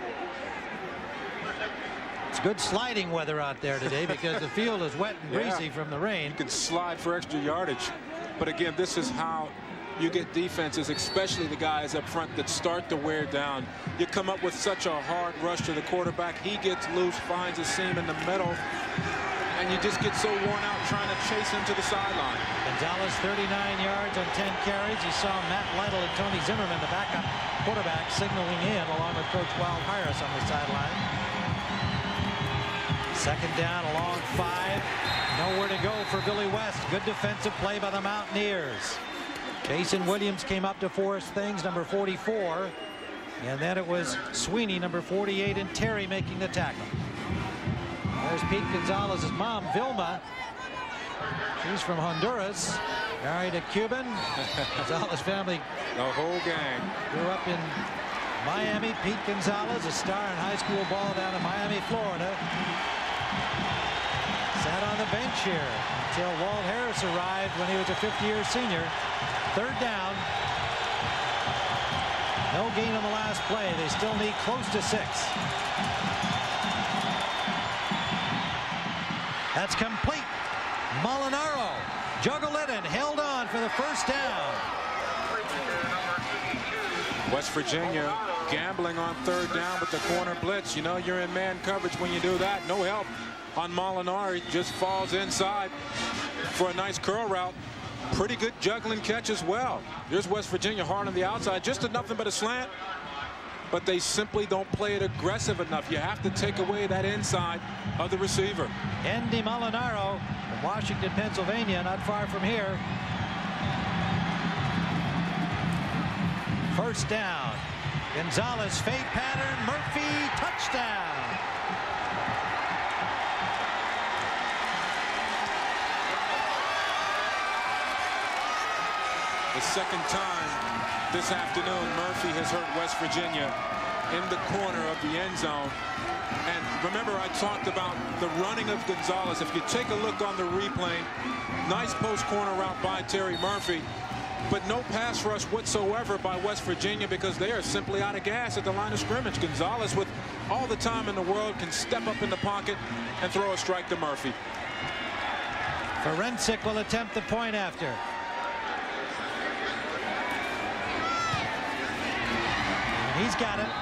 It's good sliding weather out there today because the field is wet and breezy yeah. from the rain. You can slide for extra yardage. But again, this is how you get defenses, especially the guys up front that start to wear down. You come up with such a hard rush to the quarterback. He gets loose, finds a seam in the middle, and you just get so worn out trying to chase him to the sideline. Gonzalez thirty-nine yards on ten carries. You saw Matt Lytle and Tony Zimmerman, the backup quarterback, signaling in along with Coach Wild Harris on the sideline. Second down, a long five. Nowhere to go for Billy West. Good defensive play by the Mountaineers. Jason Williams came up to force things, number forty-four. And then it was Sweeney, number forty-eight, and Terry making the tackle. There's Pete Gonzalez's mom, Vilma. She's from Honduras, married a Cuban. Gonzalez family. The whole gang. Grew up in Miami. Pete Gonzalez, a star in high school ball down in Miami, Florida. Sat on the bench here until Walt Harris arrived when he was a fifth-year senior. Third down. No gain on the last play. They still need close to six. That's complete. Molinaro juggled it and held on for the first down. West Virginia gambling on third down with the corner blitz. You know you're in man coverage when you do that. No help on Molinari. Just falls inside for a nice curl route. Pretty good juggling catch as well. Here's West Virginia hard on the outside. Just a nothing but a slant. But they simply don't play it aggressive enough. You have to take away that inside of the receiver. Andy Molinaro from Washington, Pennsylvania, not far from here. First down. Gonzalez fade pattern. Murphy touchdown. The second time this afternoon Murphy has hurt West Virginia in the corner of the end zone. And remember, I talked about the running of Gonzalez. If you take a look on the replay, nice post corner route by Terry Murphy, but no pass rush whatsoever by West Virginia because they are simply out of gas at the line of scrimmage. Gonzalez, with all the time in the world, can step up in the pocket and throw a strike to Murphy. Forensic will attempt the point after. And he's got it.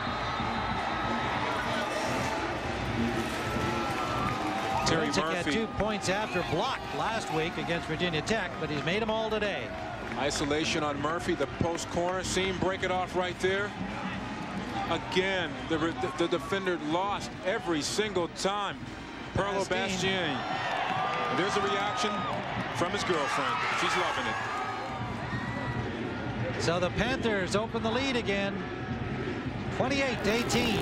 Terry Forensic Murphy had two points after blocked last week against Virginia Tech, but he's made them all today. Isolation on Murphy, the post corner, seam break it off right there. Again, the, the, the defender lost every single time. Perlo Bastian. There's a reaction from his girlfriend. She's loving it. So the Panthers open the lead again, twenty-eight to eighteen.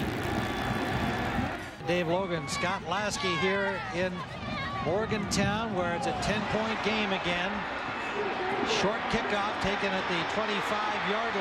Dave Logan, Scott Lasky here in Morgantown, where it's a ten point game again. Short kickoff taken at the twenty-five yard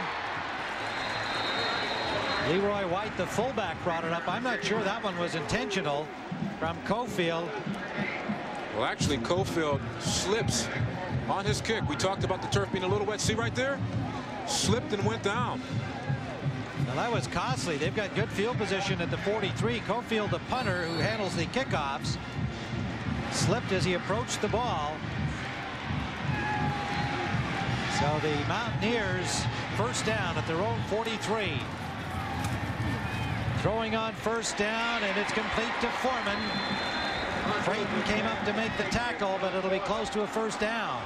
line. Leroy White, the fullback, brought it up. I'm not sure that one was intentional from Cofield. Well, actually, Cofield slips on his kick. We talked about the turf being a little wet. See right there? Slipped and went down. Now that was costly. They've got good field position at the forty-three. Cofield, the punter who handles the kickoffs, slipped as he approached the ball. So the Mountaineers first down at their own forty-three. Throwing on first down, and it's complete to Foreman. Creighton came up to make the tackle, but it'll be close to a first down.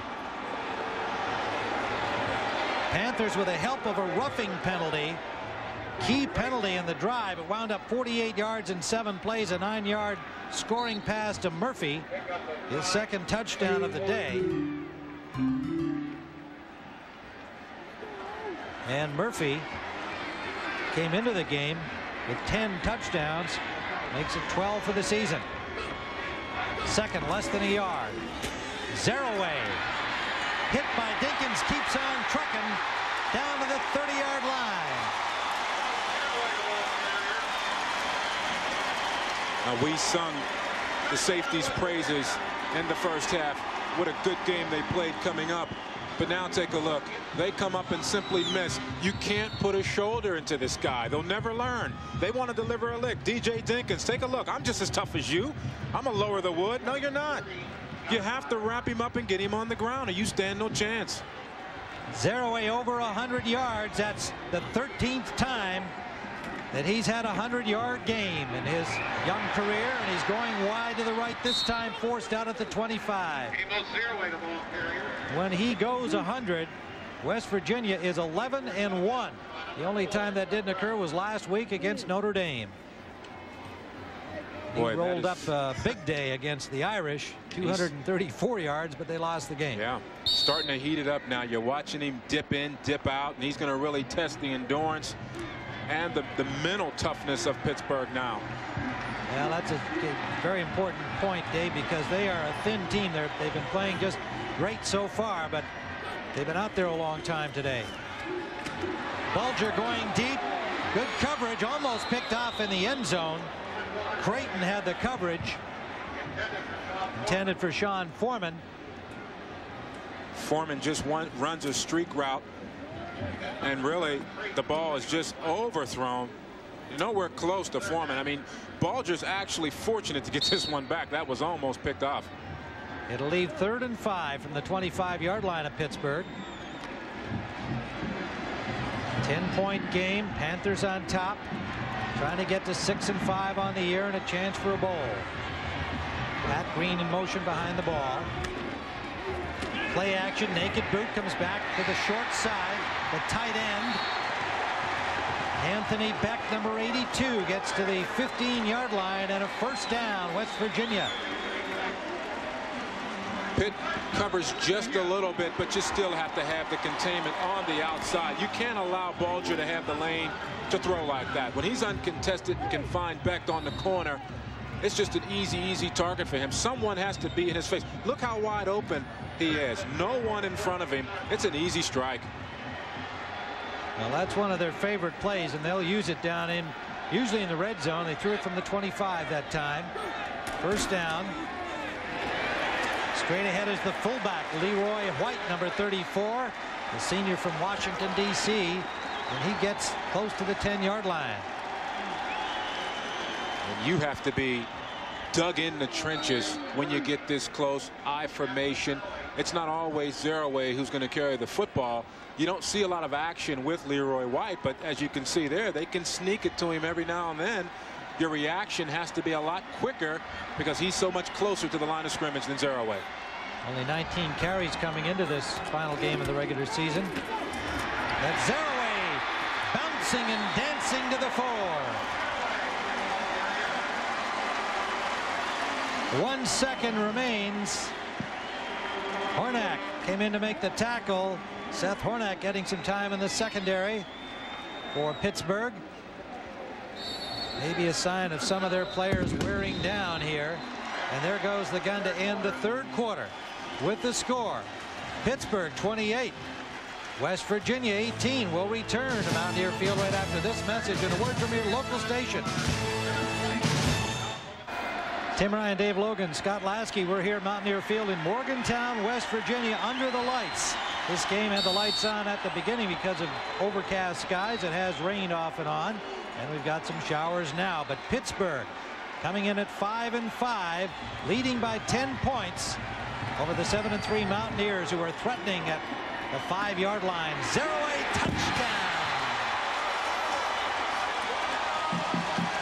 Panthers with the help of a roughing penalty. Key penalty in the drive. It wound up forty-eight yards in seven plays, a nine-yard scoring pass to Murphy, his second touchdown of the day. And Murphy came into the game with ten touchdowns, makes it twelve for the season. Second, less than a yard. Zeraway, hit by Dinkins, keeps on trucking down to the thirty-yard line. Now, we sung the safety's praises in the first half. What a good game they played coming up. But now take a look. They come up and simply miss. You can't put a shoulder into this guy. They'll never learn. They want to deliver a lick. D J Dinkins, take a look. I'm just as tough as you. I'm going to lower the wood. No, you're not. You have to wrap him up and get him on the ground, or you stand no chance. Zeraway over one hundred yards. That's the thirteenth time that he's had a hundred-yard game in his young career, and he's going wide to the right this time, forced out at the twenty-five. When he goes one hundred, West Virginia is eleven and one. The only time that didn't occur was last week against Notre Dame. He Boy, rolled is... up a big day against the Irish, two hundred thirty-four yards, but they lost the game. Yeah, starting to heat it up now. You're watching him dip in, dip out, and he's going to really test the endurance and the, the mental toughness of Pittsburgh now. Well, that's a very important point, Dave, because they are a thin team. They're, they've been playing just great so far, but they've been out there a long time today. Bulger going deep. Good coverage, almost picked off in the end zone. Creighton had the coverage. Intended for Sean Foreman. Foreman just one, runs a streak route. And really, the ball is just overthrown. Nowhere close to Foreman. I mean, Bulger's actually fortunate to get this one back. That was almost picked off. It'll leave third and five from the twenty-five-yard line of Pittsburgh. ten-point game. Panthers on top. Trying to get to six and five on the year and a chance for a bowl. Pat Green in motion behind the ball. Play action. Naked boot comes back to the short side. The tight end. Anthony Beck, number eighty-two, gets to the fifteen-yard line and a first down, West Virginia. Pitt covers just a little bit, but you still have to have the containment on the outside. You can't allow Bulger to have the lane to throw like that. When he's uncontested and can find Beck on the corner, it's just an easy, easy target for him. Someone has to be in his face. Look how wide open he is. No one in front of him. It's an easy strike. Well, that's one of their favorite plays, and they'll use it down in, usually in the red zone. They threw it from the twenty-five that time. First down. Straight ahead is the fullback, Leroy White, number thirty-four, the senior from Washington, D C, and he gets close to the ten-yard line. And you have to be dug in the trenches when you get this close. I formation. It's not always Zeraway who's going to carry the football. You don't see a lot of action with Leroy White, but as you can see there, they can sneak it to him every now and then. Your reaction has to be a lot quicker because he's so much closer to the line of scrimmage than Zeraway. Only nineteen carries coming into this final game of the regular season. That's Zeraway bouncing and dancing to the four. One second remains. Hornak came in to make the tackle. Seth Hornak getting some time in the secondary for Pittsburgh. Maybe a sign of some of their players wearing down here. And there goes the gun to end the third quarter with the score. Pittsburgh twenty-eight. West Virginia eighteen. Will return to Mountaineer Field right after this message and a word from your local station. Tim Ryan, Dave Logan, Scott Lasky. We're here at Mountaineer Field in Morgantown, West Virginia, under the lights. This game had the lights on at the beginning because of overcast skies. It has rained off and on, and we've got some showers now. But Pittsburgh coming in at five and five, leading by ten points over the seven and three Mountaineers, who are threatening at the five-yard line. Zeraway touchdown.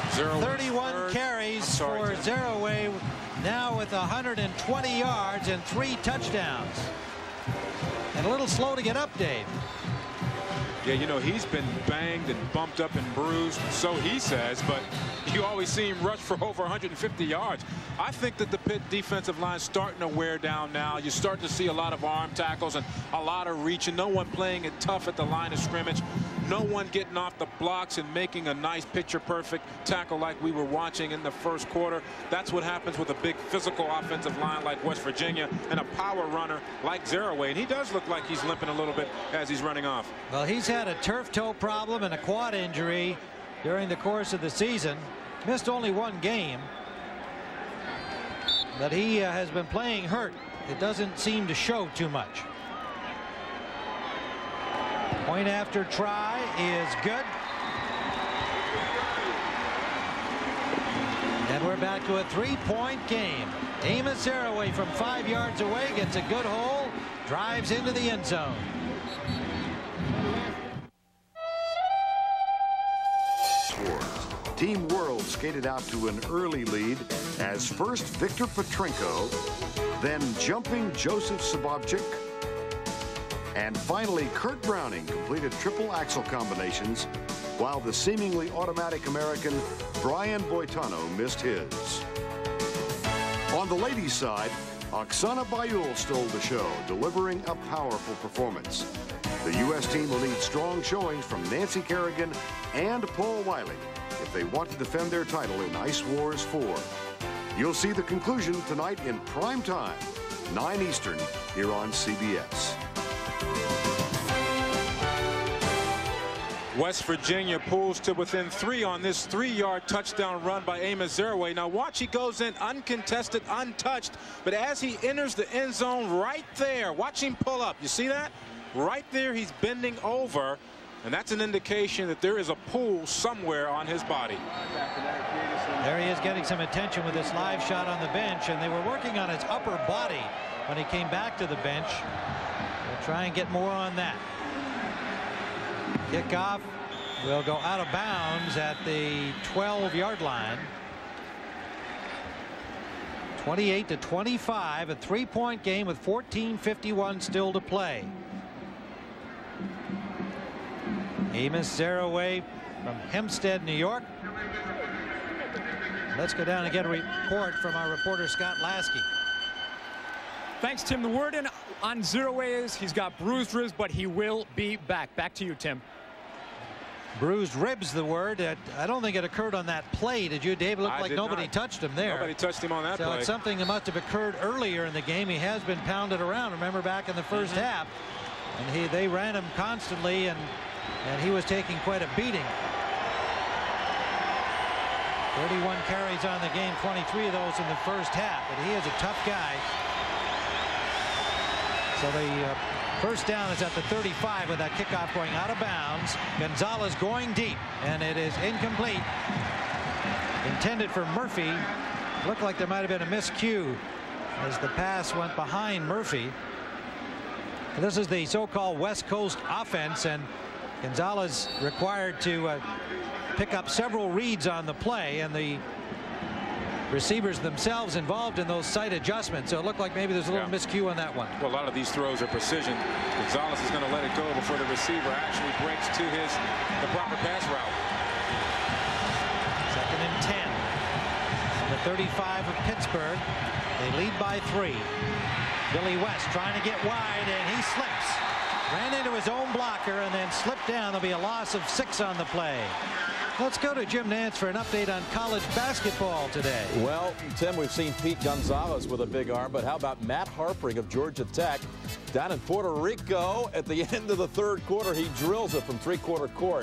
thirty-one carries for Zerouay, now with one hundred twenty yards and three touchdowns. And a little slow to get up, Dave. Yeah, you know, he's been banged and bumped up and bruised, so he says, but you always see him rush for over one hundred fifty yards. I think that the Pitt defensive line is starting to wear down now. You start to see a lot of arm tackles and a lot of reaching. No one playing it tough at the line of scrimmage. No one getting off the blocks and making a nice picture-perfect tackle like we were watching in the first quarter. That's what happens with a big physical offensive line like West Virginia and a power runner like Zerouay. And he does look like he's limping a little bit as he's running off. Well, he's had a turf toe problem and a quad injury during the course of the season. Missed only one game. But he uh, has been playing hurt. It doesn't seem to show too much. Point after try is good. And we're back to a three-point game. Amos Zerouay from five yards away gets a good hole, drives into the end zone. Team World skated out to an early lead as first Victor Petrenko, then jumping Joseph Sabobchik, and finally Kurt Browning completed triple axel combinations, while the seemingly automatic American Brian Boitano missed his. On the ladies' side, Oksana Bayul stole the show, delivering a powerful performance. The U S team will need strong showings from Nancy Kerrigan and Paul Wiley if they want to defend their title in Ice Wars four. You'll see the conclusion tonight in prime time, nine Eastern, here on C B S. West Virginia pulls to within three on this three-yard touchdown run by Amos Zerouay. Now watch, he goes in uncontested, untouched, but as he enters the end zone right there, watch him pull up. You see that? Right there, he's bending over, and that's an indication that there is a pull somewhere on his body. There he is getting some attention with this live shot on the bench, and they were working on his upper body when he came back to the bench. We'll try and get more on that. Kickoff will go out of bounds at the twelve yard line. twenty-eight to twenty-five, a three-point game with fourteen fifty-one still to play. Amos Zerouay from Hempstead, New York. Let's go down and get a report from our reporter Scott Lasky. Thanks, Tim. The word in on Zerouay is he's got bruised ribs, but he will be back. Back to you, Tim. Bruised ribs, the word. I don't think it occurred on that play. Did you, Dave? It looked I like nobody not. touched him there. Nobody touched him on that so play. So it's something that must have occurred earlier in the game. He has been pounded around. Remember back in the first mm-hmm. half, and he they ran him constantly, and and he was taking quite a beating. thirty-one carries on the game, twenty-three of those in the first half. But he is a tough guy. So the uh, first down is at the thirty-five with that kickoff going out of bounds. Gonzalez going deep, and it is incomplete. Intended for Murphy. Looked like there might have been a miscue as the pass went behind Murphy. This is the so-called West Coast offense, and Gonzalez required to uh, pick up several reads on the play, and the receivers themselves involved in those sight adjustments. So it looked like maybe there's a little yeah. miscue on that one. Well, a lot of these throws are precision. Gonzalez is going to let it go before the receiver actually breaks to his the proper pass route. Second and ten. On the thirty-five of Pittsburgh. They lead by three. Billy West trying to get wide, and he slips. Ran into his own blocker and then slipped down. There'll be a loss of six on the play. Let's go to Jim Nantz for an update on college basketball today. Well, Tim, we've seen Pete Gonzalez with a big arm, but how about Matt Harpring of Georgia Tech down in Puerto Rico at the end of the third quarter? He drills it from three-quarter court.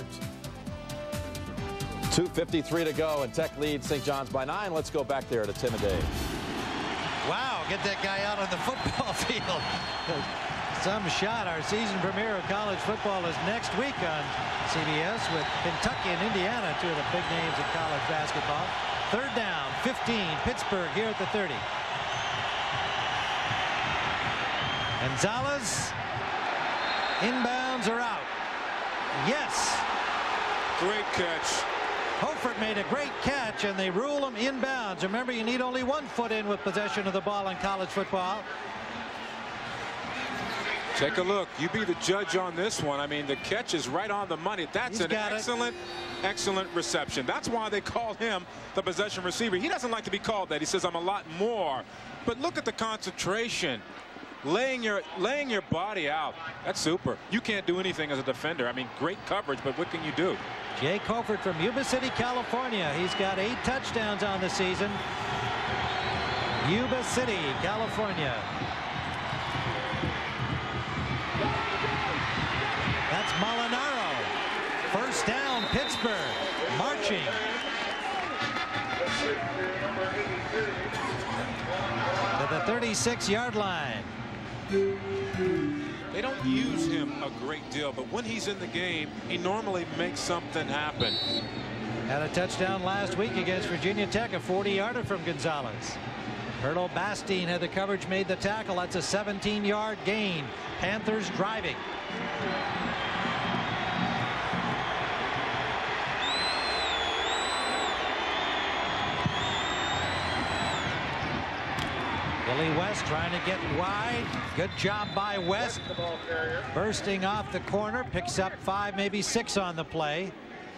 two fifty-three to go, and Tech leads Saint John's by nine. Let's go back there to Tim and Dave. Wow, get that guy out on the football field. Some shot. Our season premiere of college football is next week on C B S with Kentucky and Indiana, two of the big names in college basketball. Third down, fifteen, Pittsburgh here at the thirty. Gonzalez, inbounds or out? Yes. Great catch. Hofford made a great catch, and they rule him inbounds. Remember, you need only one foot in with possession of the ball in college football. Take a look. You be the judge on this one. I mean, the catch is right on the money. That's He's an got excellent, it. excellent reception. That's why they call him the possession receiver. He doesn't like to be called that. He says, I'm a lot more. But look at the concentration. Laying your laying your body out. That's super. You can't do anything as a defender. I mean, great coverage, but what can you do? Jake Hofford from Yuba City, California. He's got eight touchdowns on the season. Yuba City, California. That's Molinaro. First down, Pittsburgh. Marching. To the thirty-six yard line. They don't use him a great deal, but when he's in the game, he normally makes something happen. Had a touchdown last week against Virginia Tech, a forty yarder from Gonzalez. Hurlo Bastine had the coverage, made the tackle. That's a seventeen yard gain. Panthers driving. Billy West trying to get wide. Good job by West. Bursting off the corner. Picks up five, maybe six on the play.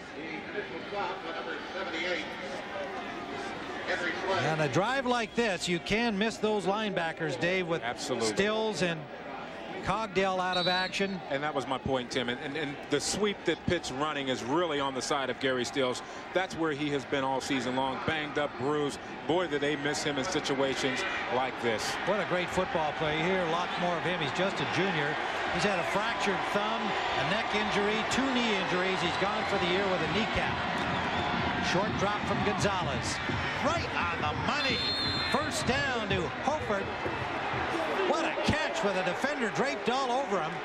And a drive like this, you can miss those linebackers, Dave, with Absolutely. Stills and Cogdell out of action. And that was my point, Tim. And, and, and the sweep that Pitt's running is really on the side of Gary Stills. That's where he has been all season long. Banged up, bruised. Boy, did they miss him in situations like this. What a great football play. You hear a lot more of him. He's just a junior. He's had a fractured thumb, a neck injury, two knee injuries. He's gone for the year with a kneecap. Short drop from Gonzalez. Right on the money. First down to Hofford. What a catch with a defender draped all over him.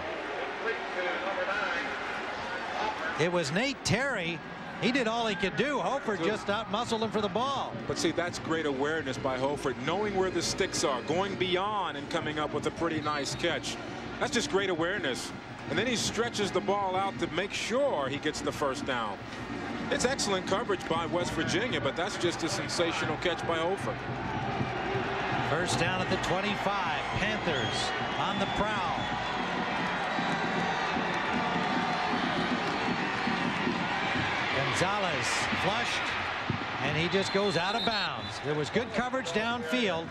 It was Nate Terry. He did all he could do. Hofford just out-muscled him for the ball. But see, that's great awareness by Hofford, knowing where the sticks are, going beyond and coming up with a pretty nice catch. That's just great awareness. And then he stretches the ball out to make sure he gets the first down. It's excellent coverage by West Virginia, but that's just a sensational catch by Hofford. First down at the twenty-five. Panthers on the prowl. Gonzalez flushed, and he just goes out of bounds. There was good coverage downfield.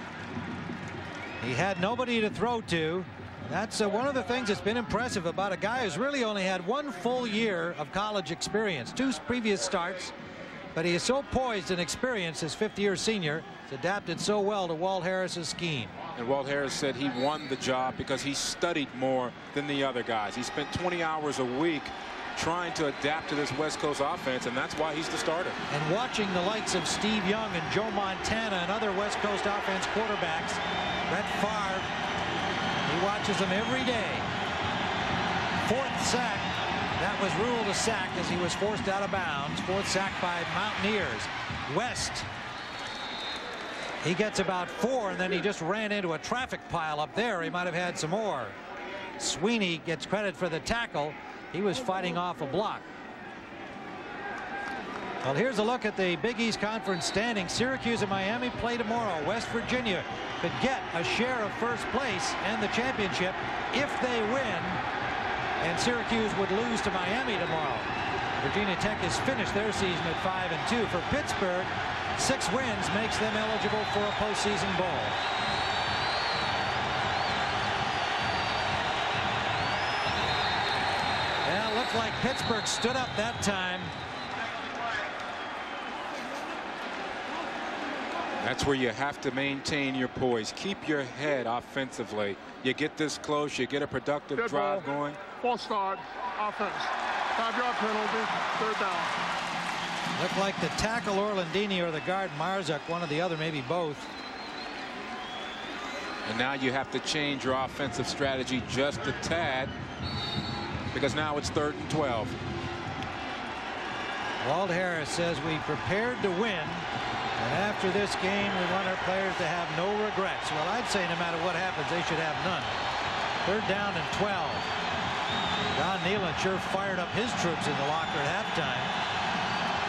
He had nobody to throw to. That's uh, one of the things that's been impressive about a guy who's really only had one full year of college experience, two previous starts, but he is so poised and experienced, his fifth year senior. He's adapted so well to Walt Harris's scheme. And Walt Harris said he won the job because he studied more than the other guys. He spent twenty hours a week trying to adapt to this West Coast offense, and that's why he's the starter. And watching the likes of Steve Young and Joe Montana and other West Coast offense quarterbacks, Brett Favre, he watches them every day. Fourth sack. That was ruled a sack as he was forced out of bounds. Fourth sack by Mountaineers. West. He gets about four, and then he just ran into a traffic pile up there. He might have had some more. Sweeney gets credit for the tackle. He was fighting off a block. Well, here's a look at the Big East Conference standings. Syracuse and Miami play tomorrow. West Virginia could get a share of first place and the championship if they win, and Syracuse would lose to Miami tomorrow. Virginia Tech has finished their season at five and two. For Pittsburgh, six wins makes them eligible for a postseason bowl. Yeah, it looked like Pittsburgh stood up that time. That's where you have to maintain your poise. Keep your head offensively. You get this close, you get a productive Good drive ball. going. False start, offense. Five-yard penalty, third down. Looked like the tackle Orlandini or the guard Marzuk, one or the other, maybe both. And now you have to change your offensive strategy just a tad, because now it's third and twelve. Walt Harris says we prepared to win, and after this game we want our players to have no regrets. Well, I'd say no matter what happens, they should have none. Third down and twelve. Don Nehlen sure fired up his troops in the locker at halftime.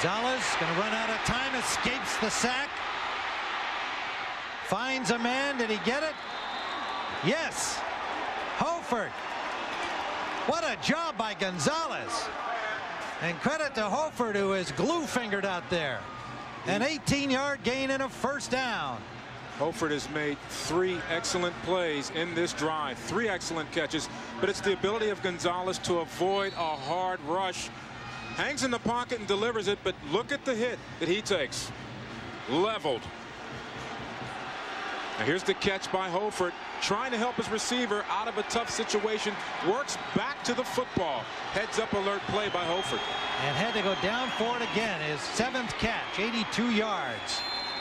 Gonzalez going to run out of time, escapes the sack. Finds a man. Did he get it? Yes. Hofford. What a job by Gonzalez. And credit to Hofford, who is glue-fingered out there. An eighteen yard gain and a first down. Hofford has made three excellent plays in this drive. Three excellent catches. But it's the ability of Gonzalez to avoid a hard rush. Hangs in the pocket and delivers it, but look at the hit that he takes. Leveled. Now here's the catch by Hofford, trying to help his receiver out of a tough situation. Works back to the football. Heads up alert play by Hofford. And had to go down for it again. His seventh catch, eighty-two yards.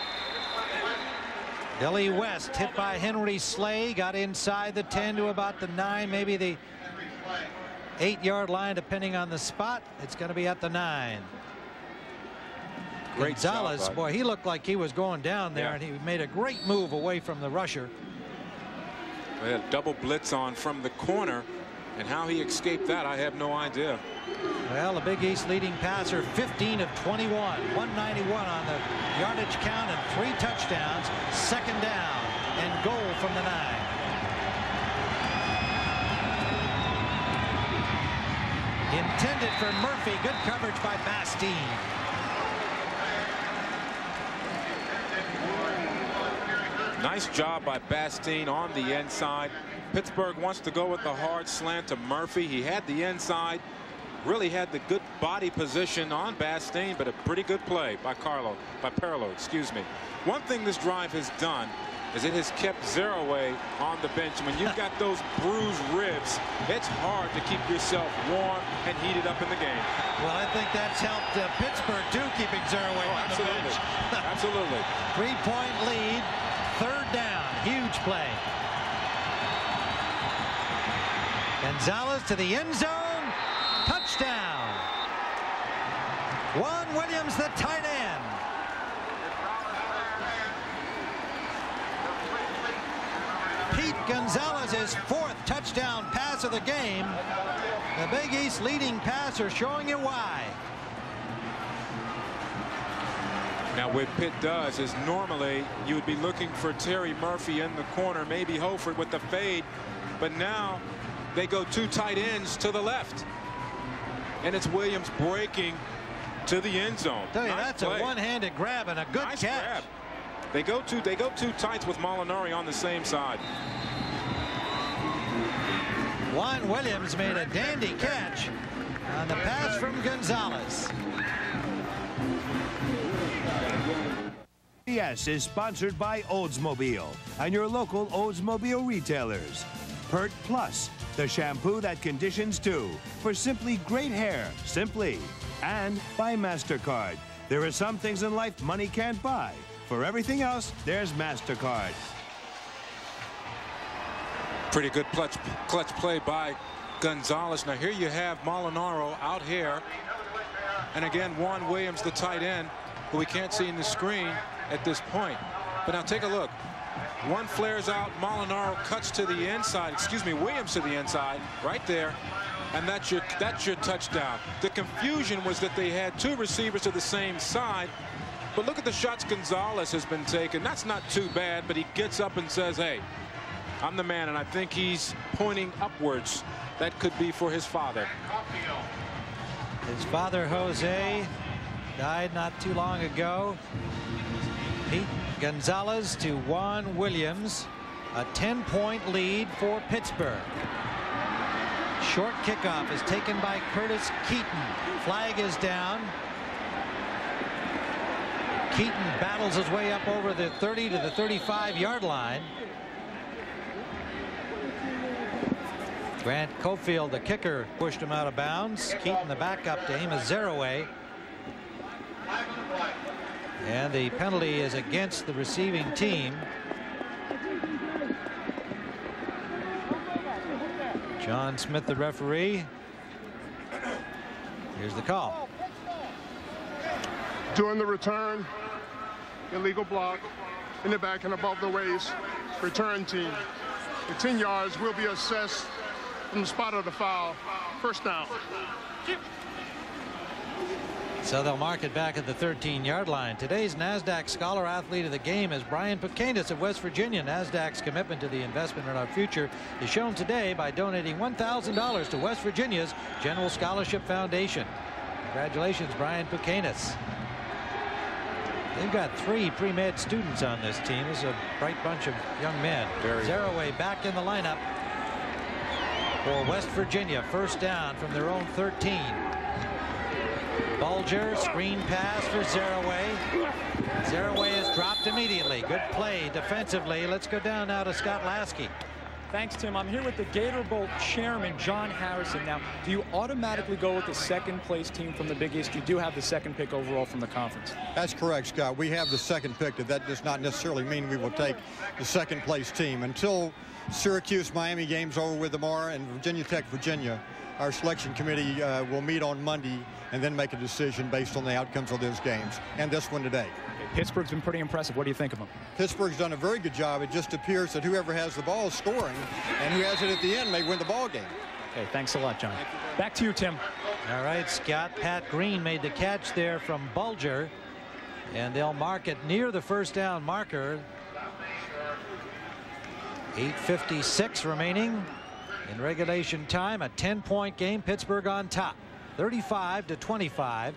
Billy West hit by Henry Slay, got inside the ten to about the nine, maybe the eight yard line, depending on the spot. It's going to be at the nine. Great Gonzalez, job, boy, he looked like he was going down there, yeah. and he made a great move away from the rusher. They had a double blitz on from the corner, and how he escaped that, I have no idea. Well, the Big East leading passer, fifteen of twenty-one, one ninety-one on the yardage count and three touchdowns. Second down and goal from the nine. Intended for Murphy. Good coverage by Bastine. Nice job by Bastine on the inside. Pittsburgh wants to go with the hard slant to Murphy. He had the inside. Really had the good body position on Bastine, but a pretty good play by Carlo, by Perillo, excuse me. One thing this drive has done is it has kept Zerouay on the bench. When you've got those bruised ribs, it's hard to keep yourself warm and heated up in the game. Well, I think that's helped uh, Pittsburgh, too, keeping Zerouay oh, on the bench. Absolutely. Three-point lead, third down, huge play. Gonzalez to the end zone, touchdown. Juan Williams, the tight end. Pete Gonzalez's fourth touchdown pass of the game. The Big East leading passer, showing you why. Now what Pitt does is normally you would be looking for Terry Murphy in the corner, maybe Hofford with the fade, but now they go two tight ends to the left, and it's Williams breaking to the end zone. Tell you, nice that's play. a one-handed grab and a good nice catch. Grab. They go two. They go two tights with Molinari on the same side. Juan Williams made a dandy catch on the pass from Gonzalez. C B S is sponsored by Oldsmobile and your local Oldsmobile retailers. Pert Plus, the shampoo that conditions too, for simply great hair, simply. And by MasterCard. There are some things in life money can't buy. For everything else, there's MasterCard. Pretty good clutch, clutch play by Gonzalez. Now here you have Molinaro out here. And again, Juan Williams, the tight end, who we can't see in the screen at this point. But now take a look. One flares out, Molinaro cuts to the inside, excuse me, Williams to the inside, right there. And that's your, that's your touchdown. The confusion was that they had two receivers to the same side. But look at the shots Gonzalez has been taking. That's not too bad, but he gets up and says, hey, I'm the man, and I think he's pointing upwards. That could be for his father. His father, Jose, died not too long ago. Pete Gonzalez to Juan Williams. A ten point lead for Pittsburgh. Short kickoff is taken by Curtis Keaton. Flag is down. Keaton battles his way up over the thirty to the thirty-five yard line. Grant Cofield, the kicker, pushed him out of bounds. Keaton, the backup to Amos Zerouay. And the penalty is against the receiving team. John Smith, the referee. Here's the call. During the return, illegal block in the back and above the waist, return team. The ten yards will be assessed from the spot of the foul. First down. So they'll mark it back at the thirteen yard line. Today's NASDAQ Scholar Athlete of the Game is Brian Pukenas of West Virginia. NASDAQ's commitment to the investment in our future is shown today by donating one thousand dollars to West Virginia's General Scholarship Foundation. Congratulations, Brian Pukenas. They've got three pre-med students on this team. This is a bright bunch of young men. Zaraway back in the lineup for West Virginia. First down from their own thirteen. Bulger, screen pass for Zaraway. Zaraway is dropped immediately. Good play defensively. Let's go down now to Scott Lasky. Thanks, Tim. I'm here with the Gator Bowl chairman, John Harrison. Now, do you automatically go with the second place team from the Big East? You do have the second pick overall from the conference. That's correct, Scott. We have the second pick. That does not necessarily mean we will take the second place team. Until Syracuse Miami game's over with tomorrow and Virginia Tech Virginia, our selection committee uh, will meet on Monday and then make a decision based on the outcomes of those games and this one today. Pittsburgh's been pretty impressive. What do you think of them? Pittsburgh's done a very good job. It just appears that whoever has the ball is scoring, and who has it at the end may win the ball game. Okay, thanks a lot, John. Back to you, Tim. All right, Scott. Pat Green made the catch there from Bulger, and they'll mark it near the first down marker. eight fifty-six remaining in regulation time. A ten point game. Pittsburgh on top, thirty-five to twenty-five.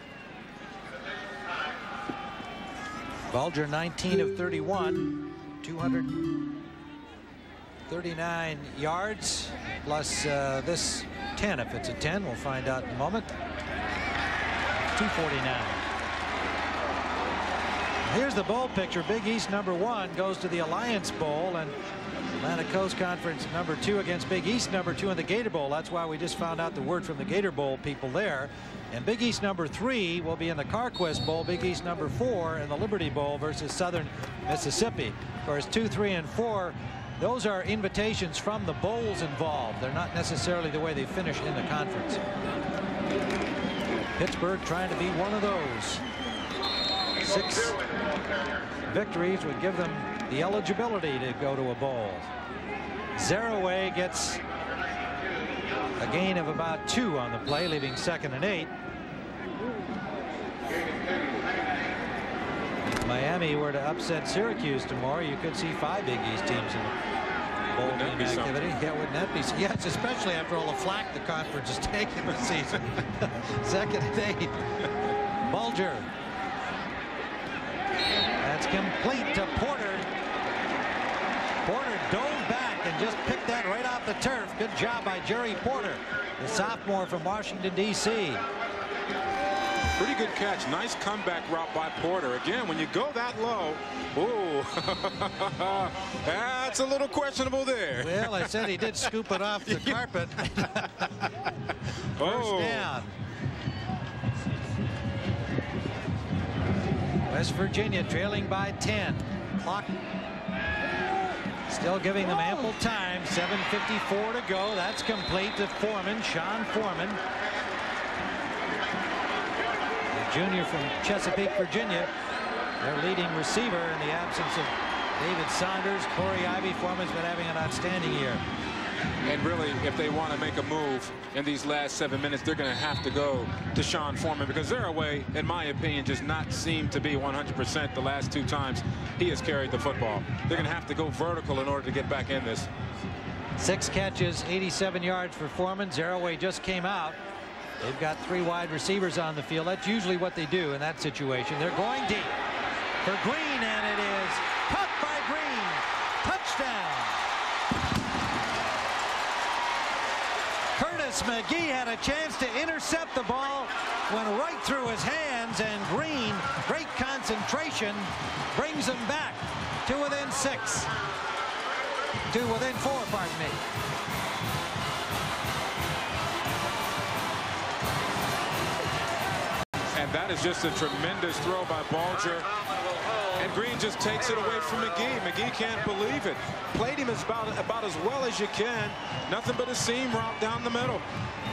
Bulger nineteen of thirty-one, two hundred thirty-nine yards, plus uh, this ten. If it's a ten, we'll find out in a moment. two forty-nine. Here's the bowl picture. Big East number one goes to the Alliance Bowl, and Atlantic Coast Conference number two against Big East number two in the Gator Bowl. That's why we just found out the word from the Gator Bowl people there. And Big East number three will be in the CarQuest Bowl. Big East number four in the Liberty Bowl versus Southern Mississippi. Of course, two, three, and four, those are invitations from the bowls involved. They're not necessarily the way they finish in the conference. Pittsburgh trying to be one of those. Six victories would give them the eligibility to go to a bowl. Zaraway gets a gain of about two on the play, leaving second and eight. If Miami were to upset Syracuse tomorrow, you could see five Big East teams in bowl game activity. Something? Yeah, wouldn't that be? Yes, especially after all the flack the conference has taken this season. Second and eight. Bulger. That's complete to Porter. Porter dove back and just picked that right off the turf. Good job by Jerry Porter, the sophomore from Washington, D C Pretty good catch. Nice comeback route by Porter. Again, when you go that low, ooh, that's a little questionable there. Well, I said he did scoop it off the carpet. First oh. down. West Virginia trailing by ten. Clock still giving them ample time. seven fifty-four to go. That's complete to Foreman, Sean Foreman. The junior from Chesapeake, Virginia. Their leading receiver in the absence of David Saunders. Corey Ivy. Foreman's been having an outstanding year. And really, if they want to make a move in these last seven minutes, they're going to have to go to Sean Foreman, because Zaraway, in my opinion, does not seem to be one hundred percent the last two times he has carried the football. They're going to have to go vertical in order to get back in this. Six catches, eighty-seven yards for Foreman. Zaraway just came out. They've got three wide receivers on the field. That's usually what they do in that situation. They're going deep for Green, and it is caught by Green. Touchdown. Curtis McGee had a chance to intercept the ball, went right through his hands, and Green, great concentration, brings them back to within six. To within four, pardon me. And that is just a tremendous throw by Bulger. And Green just takes it away from McGee. McGee can't believe it. Played him as about, about as well as you can. Nothing but a seam route down the middle.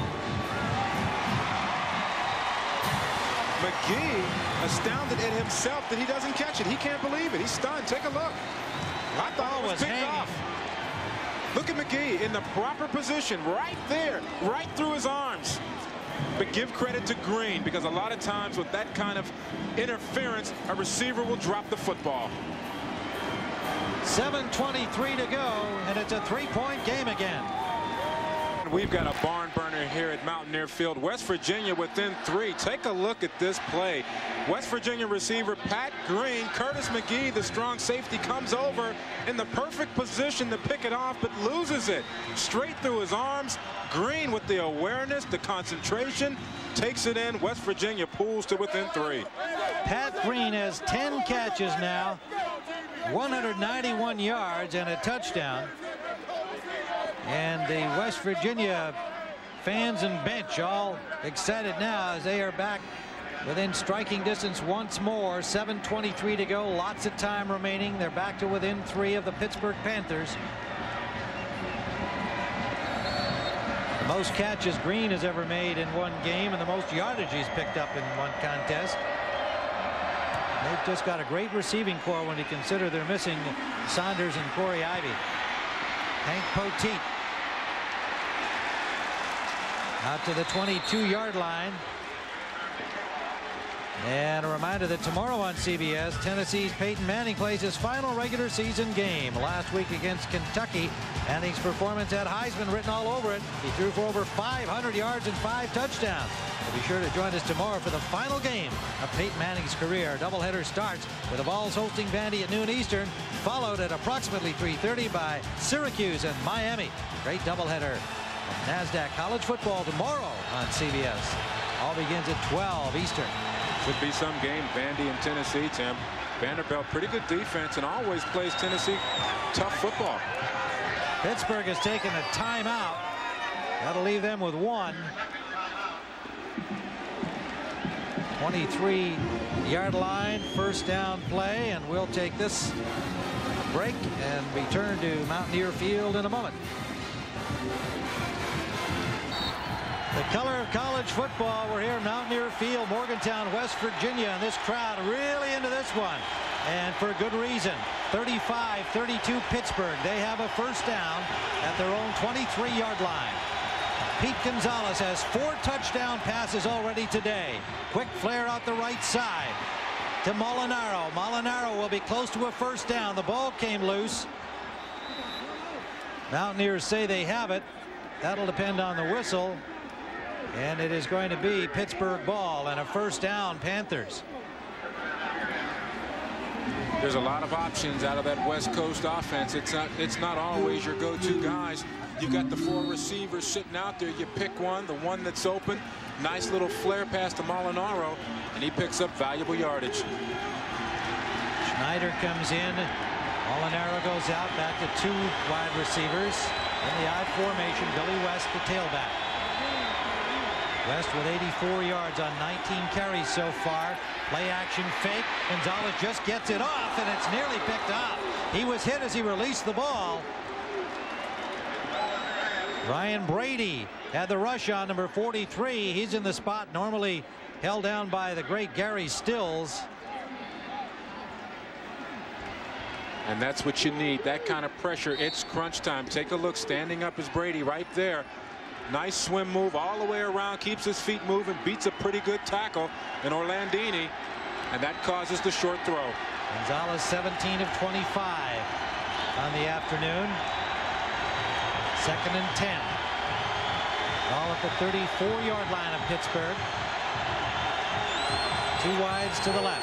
McGee astounded at himself that he doesn't catch it. He can't believe it. He's stunned. Take a look. I thought it was picked off. Look at McGee in the proper position right there, right through his arms. But give credit to Green, because a lot of times with that kind of interference, a receiver will drop the football. seven twenty-three to go, and it's a three-point game again. We've got a barn burner here at Mountaineer Field. West Virginia within three. Take a look at this play. West Virginia receiver Pat Green, Curtis McGee, the strong safety, comes over in the perfect position to pick it off, but loses it straight through his arms. Green with the awareness, the concentration, takes it in. West Virginia pulls to within three. Pat Green has ten catches now, one hundred ninety-one yards and a touchdown. And the West Virginia fans and bench all excited now as they are back within striking distance once more. seven twenty-three to go, lots of time remaining. They're back to within three of the Pittsburgh Panthers. The most catches Green has ever made in one game, and the most yardage he's picked up in one contest. They've just got a great receiving corps when you consider they're missing Saunders and Corey Ivy. Hank Poteet out to the twenty-two yard line. And a reminder that tomorrow on C B S, Tennessee's Peyton Manning plays his final regular season game. Last week against Kentucky, Manning's performance had Heisman written all over it. He threw for over five hundred yards and five touchdowns. So be sure to join us tomorrow for the final game of Peyton Manning's career. Doubleheader starts with the Vols hosting Vandy at noon Eastern, followed at approximately three thirty by Syracuse and Miami. Great doubleheader of NASDAQ college football tomorrow on C B S. All begins at twelve Eastern. Should be some game, Vandy and Tennessee, Tim. Vanderbilt, pretty good defense and always plays Tennessee tough football. Pittsburgh has taken a timeout. That'll leave them with one. twenty-three yard line, first down play, and we'll take this break and return to Mountaineer Field in a moment. The color of college football. We're here at Mountaineer Field, Morgantown, West Virginia, and this crowd really into this one, and for good reason. thirty-five thirty-two Pittsburgh. They have a first down at their own twenty-three yard line. Pete Gonzalez has four touchdown passes already today. Quick flare out the right side to Molinaro. Molinaro will be close to a first down. The ball came loose. Mountaineers say they have it. That'll depend on the whistle. And it is going to be Pittsburgh ball and a first down, Panthers. There's a lot of options out of that West Coast offense. It's not, it's not always your go-to guys. You got the four receivers sitting out there. You pick one, the one that's open. Nice little flare pass to Molinaro, and he picks up valuable yardage. Schneider comes in. Molinaro goes out, back to two wide receivers. In the I formation, Billy West, the tailback. West with eighty-four yards on nineteen carries so far. Play action fake. Gonzalez just gets it off, and it's nearly picked up. He was hit as he released the ball. Ryan Brady had the rush on number forty-three. He's in the spot normally held down by the great Gary Stills. And that's what you need, that kind of pressure. It's crunch time. Take a look. Standing up is Brady right there. Nice swim move all the way around, keeps his feet moving, beats a pretty good tackle in Orlandini, and that causes the short throw. Gonzalez seventeen of twenty-five on the afternoon. Second and ten. All at the thirty-four yard line of Pittsburgh. Two wides to the left.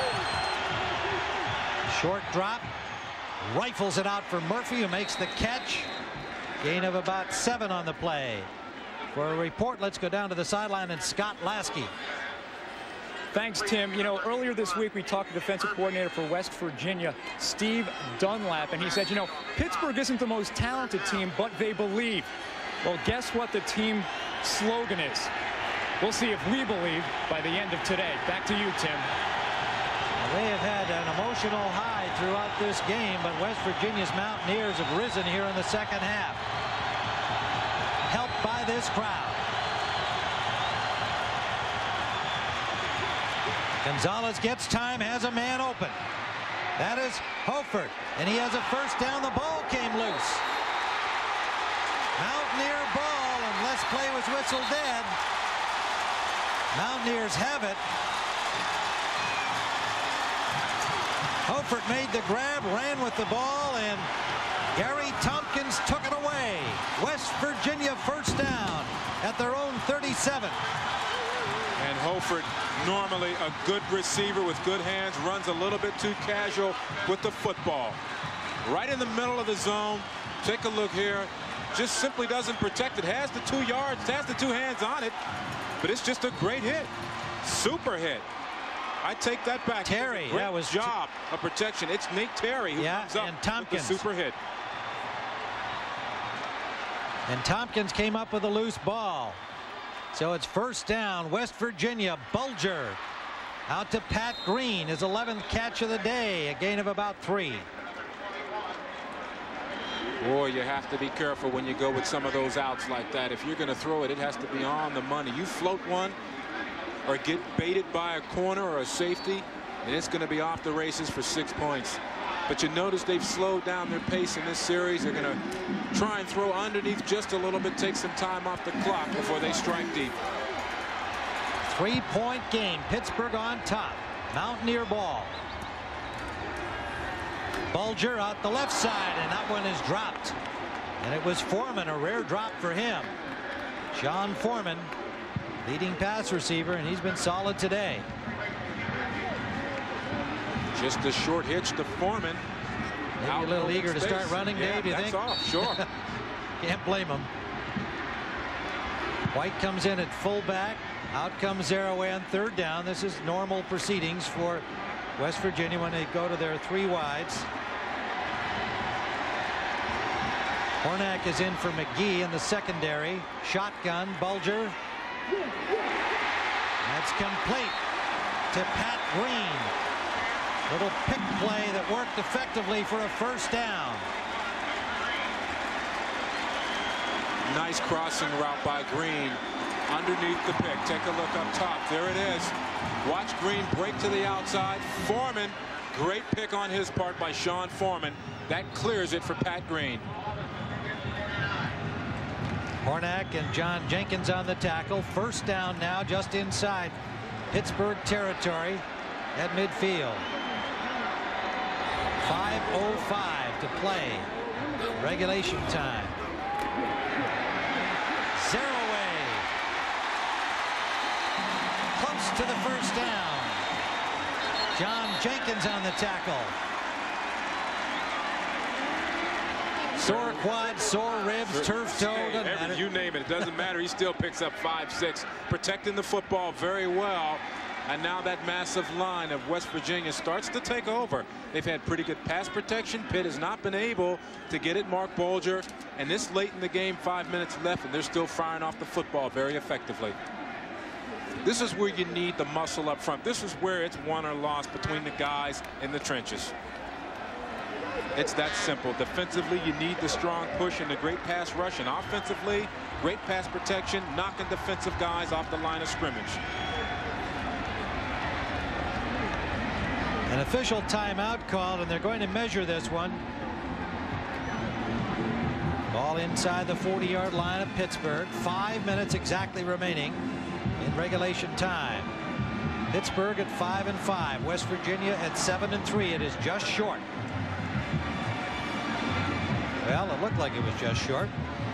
Short drop. Rifles it out for Murphy, who makes the catch. Gain of about seven on the play. For a report, let's go down to the sideline and Scott Lasky. Thanks, Tim. You know, earlier this week we talked to defensive coordinator for West Virginia, Steve Dunlap, and he said, you know, Pittsburgh isn't the most talented team, but they believe. Well, guess what the team slogan is? We'll see if we believe by the end of today. Back to you, Tim. They have had an emotional high throughout this game, but West Virginia's Mountaineers have risen here in the second half, helped by this crowd. Gonzalez gets time, has a man open. That is Hofert, and he has a first down. The ball came loose. Mountaineer ball, unless play was whistled dead. Mountaineers have it. Hoffert made the grab, ran with the ball, and Gary Tompkins took it away. West Virginia first down at their own thirty-seven. And Hoffert, normally a good receiver with good hands, runs a little bit too casual with the football. Right in the middle of the zone. Take a look here. Just simply doesn't protect it. Has the two yards, has the two hands on it, but it's just a great hit. Super hit. I take that back. Terry, great that was job of protection. It's Nate Terry who yeah, comes up and Tompkins. with the super hit. And Tompkins came up with a loose ball. So it's first down, West Virginia. Bulger out to Pat Green, his eleventh catch of the day, a gain of about three. Boy, you have to be careful when you go with some of those outs like that. If you're going to throw it, it has to be on the money. You float one or get baited by a corner or a safety, and it's going to be off the races for six points. But you notice they've slowed down their pace in this series. They're going to try and throw underneath just a little bit, take some time off the clock before they strike deep. Three-point game. Pittsburgh on top. Mountaineer ball. Bulger out the left side, and that one is dropped. And it was Foreman, a rare drop for him. John Foreman, leading pass receiver, and he's been solid today. Just a short hitch to Foreman. Maybe Out a little eager to space. start running, yeah, Dave, you that's think? Off, sure. Can't blame him. White comes in at fullback. Out comes Arroway on third down. This is normal proceedings for West Virginia when they go to their three wides. Hornak is in for McGee in the secondary. Shotgun, Bulger. That's complete to Pat Green. Little pick play that worked effectively for a first down. Nice crossing route by Green. Underneath the pick. Take a look up top. There it is. Watch Green break to the outside. Foreman. Great pick on his part by Sean Foreman. That clears it for Pat Green. Hornak and John Jenkins on the tackle. First down now just inside Pittsburgh territory at midfield. five oh five to play. Regulation time. Zaraway. Close to the first down. John Jenkins on the tackle. Sore quad, sore ribs, turf toe. Hey, every, you name it. It doesn't matter. He still picks up five, six. Protecting the football very well. And now that massive line of West Virginia starts to take over. They've had pretty good pass protection. Pitt has not been able to get at Mark Bulger. And this late in the game, five minutes left, and they're still firing off the football very effectively. This is where you need the muscle up front. This is where it's won or lost between the guys in the trenches. It's that simple. Defensively, you need the strong push and the great pass rush. And offensively, great pass protection, knocking defensive guys off the line of scrimmage. An official timeout called, and they're going to measure this one. Ball inside the forty yard line of Pittsburgh. Five minutes exactly remaining in regulation time. Pittsburgh at five and five. West Virginia at seven and three. It is just short. Well, it looked like it was just short.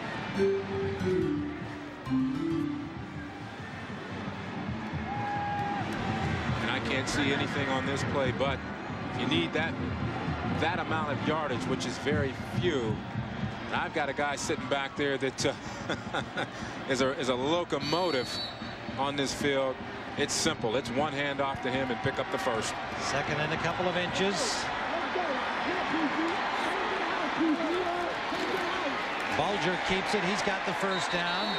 And I can't see anything on this play, but if you need that that amount of yardage, which is very few, and I've got a guy sitting back there that uh, is a is a locomotive on this field. It's simple. It's one hand off to him and pick up the first. Second and a couple of inches. Bulger keeps it. He's got the first down.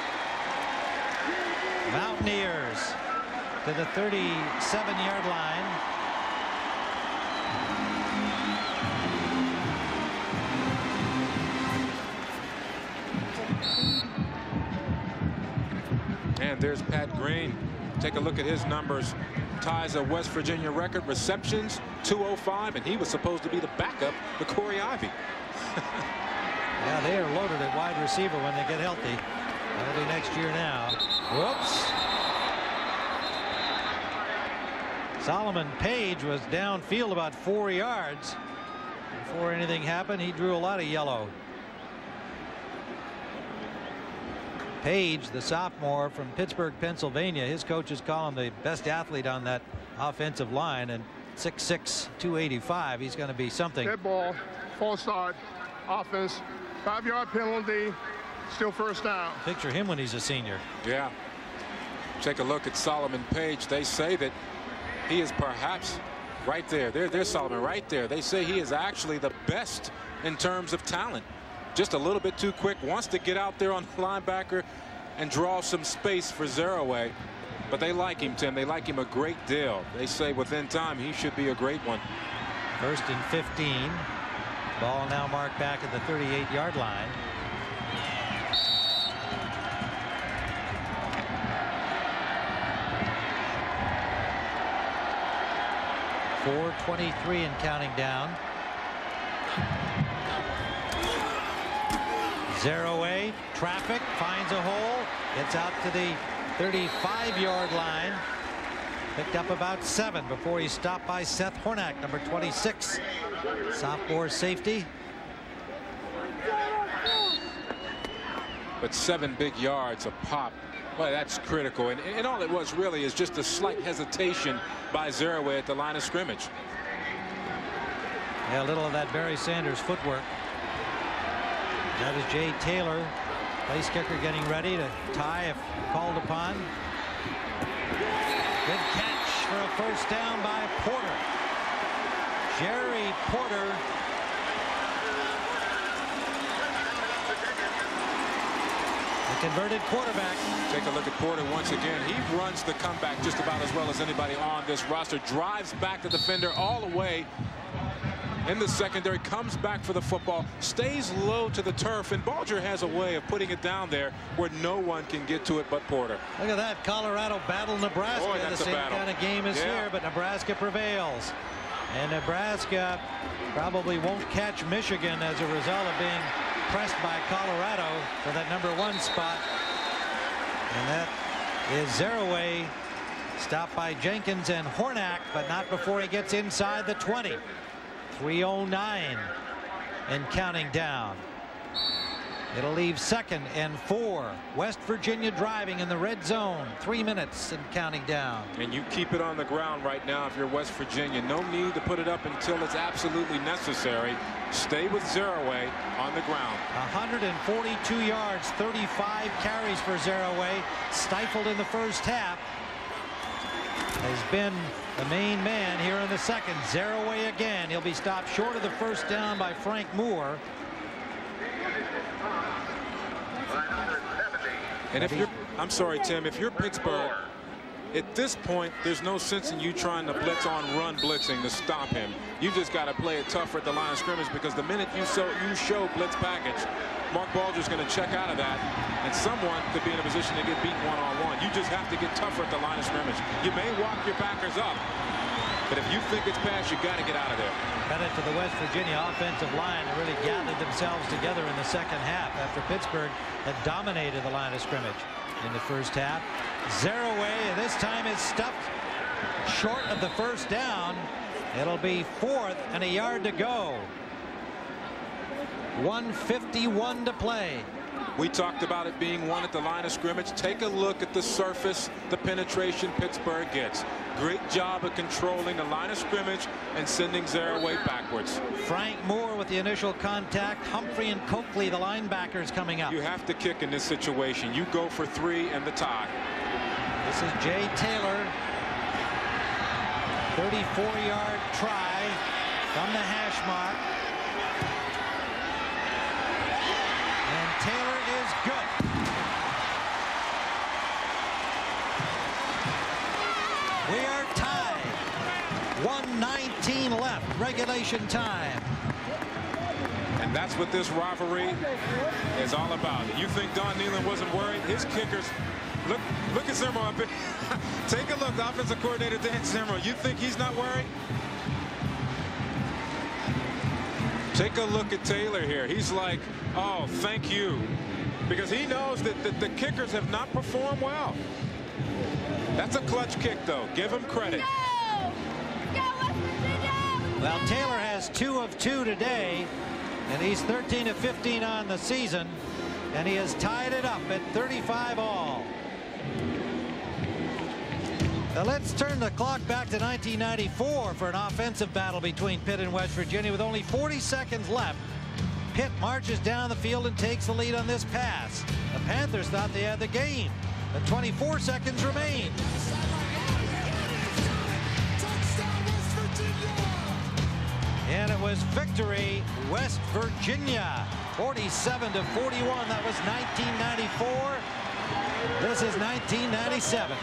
Mountaineers to the thirty-seven yard line. And there's Pat Green. Take a look at his numbers. Ties a West Virginia record. Receptions two oh five, and he was supposed to be the backup to Corey Ivy. Yeah, they are loaded at wide receiver when they get healthy. That'll be next year now. Whoops. Solomon Page was downfield about four yards. Before anything happened, he drew a lot of yellow. Page, the sophomore from Pittsburgh, Pennsylvania, his coaches call him the best athlete on that offensive line, and six six, two eighty-five. He's going to be something. Dead ball, false start, offense, five-yard penalty, still first down. Picture him when he's a senior. Yeah. Take a look at Solomon Page. They say that he is perhaps right there. There, there's Solomon right there. They say he is actually the best in terms of talent. Just a little bit too quick. Wants to get out there on the linebacker and draw some space for Zereoué. But they like him, Tim. They like him a great deal. They say within time he should be a great one. First and fifteen. Ball now marked back at the thirty-eight yard line. four twenty-three and counting down. Zereoué, traffic, finds a hole, gets out to the thirty-five yard line. Picked up about seven before he's stopped by Seth Hornak, number twenty-six, sophomore safety. But seven big yards a pop. Boy, that's critical. And, and all it was really is just a slight hesitation by Zereoué at the line of scrimmage. Yeah, a little of that Barry Sanders footwork. That is Jay Taylor, place kicker, getting ready to tie if called upon. Good catch for a first down by Porter. Jerry Porter. The converted quarterback. Take a look at Porter once again. He runs the comeback just about as well as anybody on this roster. Drives back the defender all the way in the secondary, comes back for the football, stays low to the turf, and Bulger has a way of putting it down there where no one can get to it but Porter. Look at that. Colorado battle Nebraska. Boy, that's the same a battle. kind of game as Yeah. here, but Nebraska prevails. And Nebraska probably won't catch Michigan as a result of being pressed by Colorado for that number one spot. And that is Zereoué, stopped by Jenkins and Hornak, but not before he gets inside the twenty. three oh nine and counting down. It'll leave second and four. West Virginia driving in the red zone. Three minutes and counting down. And you keep it on the ground right now if you're West Virginia. No need to put it up until it's absolutely necessary. Stay with Zereoué on the ground. one hundred forty-two yards, thirty-five carries for Zereoué. Stifled in the first half. Has been the main man here in the second. Zereoué again. He'll be stopped short of the first down by Frank Moore. And if you're, I'm sorry, Tim, if you're Pittsburgh, at this point, there's no sense in you trying to blitz on run blitzing to stop him. You just got to play it tougher at the line of scrimmage, because the minute you, so, you show blitz package, Mark Bulger's going to check out of that, and someone could be in a position to get beat one-on-one. You just have to get tougher at the line of scrimmage. You may walk your backers up, but if you think it's past, you got to get out of there. Credit to the West Virginia offensive line that really gathered themselves together in the second half after Pittsburgh had dominated the line of scrimmage in the first half. Zereoué this time is stuffed short of the first down. It'll be fourth and a yard to go. one fifty-one to play. We talked about it being one at the line of scrimmage. Take a look at the surface, the penetration Pittsburgh gets. Great job of controlling the line of scrimmage and sending Zereoué backwards. Frank Moore with the initial contact. Humphrey and Coakley, the linebackers, coming up. You have to kick in this situation. You go for three and the tie. This is Jay Taylor. thirty-four yard try from the hash mark. And Taylor is good. We are tied. one nineteen left, regulation time. And that's what this rivalry is all about. You think Don Nehlen wasn't worried? His kickers, look look at Zimmer up. Take a look, offensive coordinator Dan Zimmer. You think he's not worried? Take a look at Taylor here. He's like, oh, thank you. Because he knows that, that the kickers have not performed well. That's a clutch kick, though. Give him credit. Well, Taylor has two of two today, and he's thirteen of fifteen on the season, and he has tied it up at thirty-five all. Now let's turn the clock back to nineteen ninety-four for an offensive battle between Pitt and West Virginia with only forty seconds left. Pitt marches down the field and takes the lead on this pass. The Panthers thought they had the game, but twenty-four seconds remain. And it was victory, West Virginia, forty-seven to forty-one. That was nineteen ninety-four. This is nineteen ninety-seven.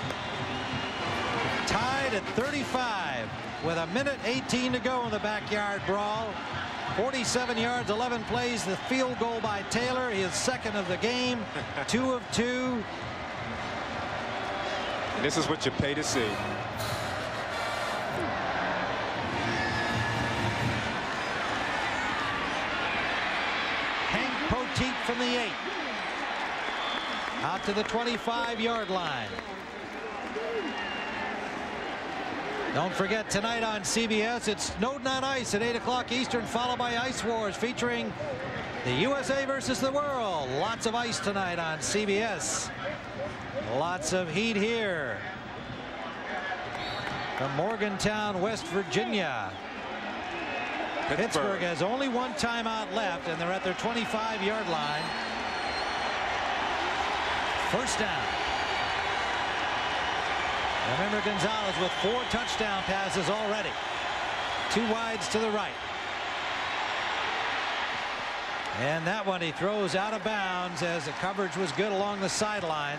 Tied at thirty-five with a minute eighteen to go in the backyard brawl. forty-seven yards, eleven plays. The field goal by Taylor, his second of the game, two of two. And this is what you pay to see. Hank Poteet from the eight. Out to the twenty-five yard line. Don't forget tonight on C B S, it's Snowden on Ice at eight o'clock Eastern, followed by Ice Wars featuring the U S A versus the world. Lots of ice tonight on C B S. Lots of heat here from Morgantown, West Virginia. Pittsburgh. Pittsburgh has only one timeout left, and they're at their twenty-five yard line. First down. Remember, Gonzalez with four touchdown passes already. Two wides to the right. And that one he throws out of bounds as the coverage was good along the sideline.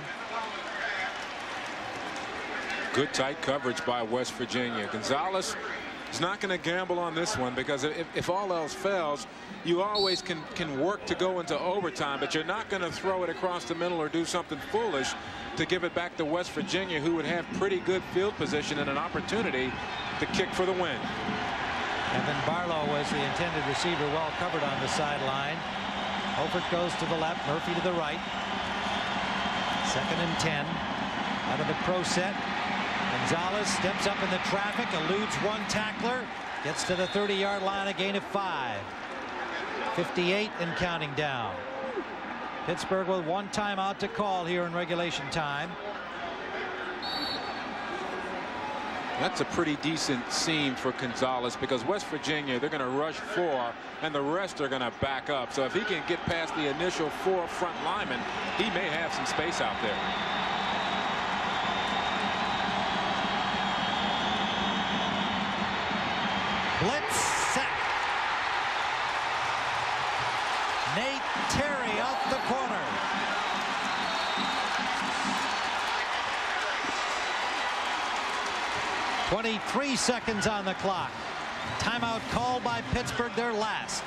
Good tight coverage by West Virginia. Gonzalez is not going to gamble on this one because if, if all else fails, you always can, can work to go into overtime, but you're not going to throw it across the middle or do something foolish to give it back to West Virginia, who would have pretty good field position and an opportunity to kick for the win. Evan Barlow was the intended receiver, well covered on the sideline. Holford goes to the left, Murphy to the right. Second and ten. Out of the pro set. Gonzalez steps up in the traffic, eludes one tackler, gets to the thirty yard line, a gain of five. fifty-eight and counting down. Pittsburgh with one timeout to call here in regulation time. That's a pretty decent scene for Gonzalez because West Virginia, they're going to rush four and the rest are going to back up. So if he can get past the initial four front linemen, he may have some space out there. Blitz set. Nate Terry off the corner. twenty-three seconds on the clock. Timeout called by Pittsburgh, their last.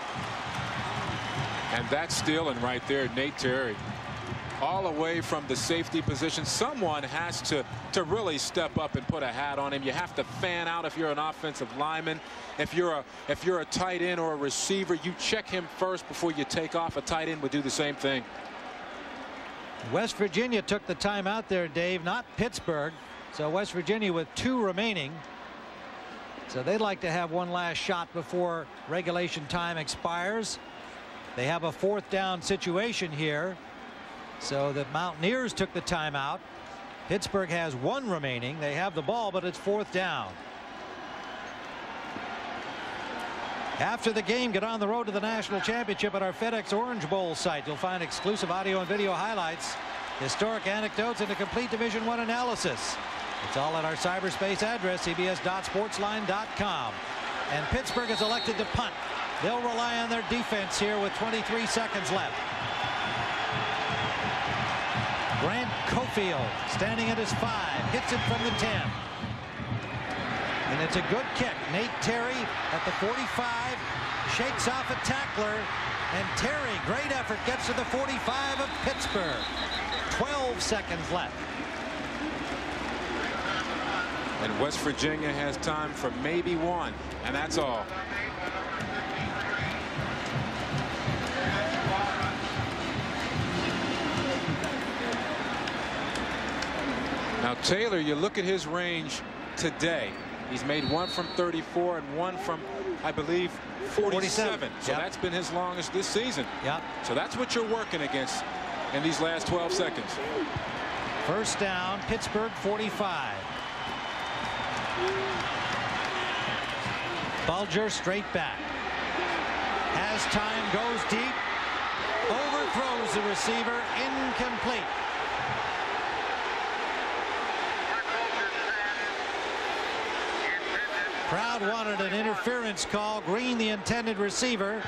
And that's stealing right there, Nate Terry. All away from the safety position. Someone has to to really step up and put a hat on him. You have to fan out if you're an offensive lineman. If you're a if you're a tight end or a receiver, you check him first before you take off. A tight end would do the same thing. West Virginia took the timeout there, Dave, not Pittsburgh. So West Virginia with two remaining. So they'd like to have one last shot before regulation time expires. They have a fourth down situation here. So the Mountaineers took the timeout. Pittsburgh has one remaining. They have the ball, but it's fourth down. After the game, get on the road to the national championship at our FedEx Orange Bowl site. You'll find exclusive audio and video highlights, historic anecdotes, and a complete Division One analysis. It's all at our cyberspace address, C B S dot sportsline dot com. And Pittsburgh is elected to punt. They'll rely on their defense here with twenty-three seconds left. Grant Cofield standing at his five, hits it from the ten. And it's a good kick. Nate Terry at the forty-five, shakes off a tackler, and Terry, great effort, gets to the forty-five of Pittsburgh. twelve seconds left. And West Virginia has time for maybe one, and that's all. Now Taylor, you look at his range today. He's made one from thirty-four and one from, I believe, forty-seven. forty-seven. So yep. that's been his longest this season. Yep. So that's what you're working against in these last twelve seconds. First down, Pittsburgh forty-five. Bulger straight back. Has time, goes deep. Overthrows the receiver, incomplete. Crowd wanted an interference call. Green, the intended receiver.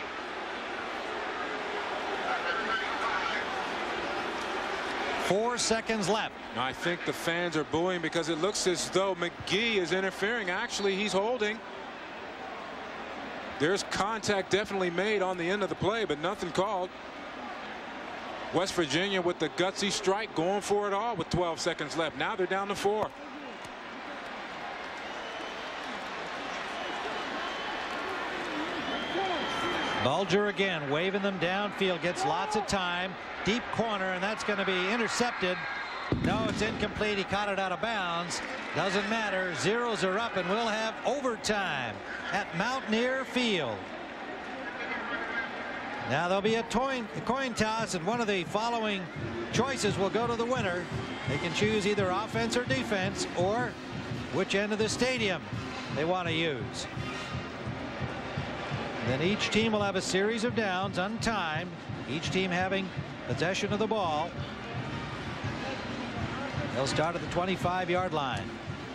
Four seconds left. I think the fans are booing because it looks as though McGee is interfering. Actually, he's holding. There's contact definitely made on the end of the play, but nothing called. West Virginia with the gutsy strike, going for it all with twelve seconds left. Now they're down to four. Bulger again waving them downfield, gets lots of time. Deep corner, and that's going to be intercepted. No, it's incomplete. He caught it out of bounds. Doesn't matter. Zeros are up, and we'll have overtime at Mountaineer Field. Now there'll be a coin, a coin toss, and one of the following choices will go to the winner. They can choose either offense or defense, or which end of the stadium they want to use. Then each team will have a series of downs untimed, each team having possession of the ball. They'll start at the twenty-five yard line.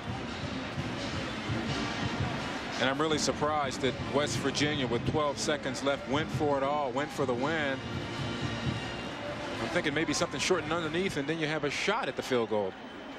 And I'm really surprised that West Virginia, with twelve seconds left, went for it all, went for the win. I'm thinking maybe something shortened underneath, and then you have a shot at the field goal.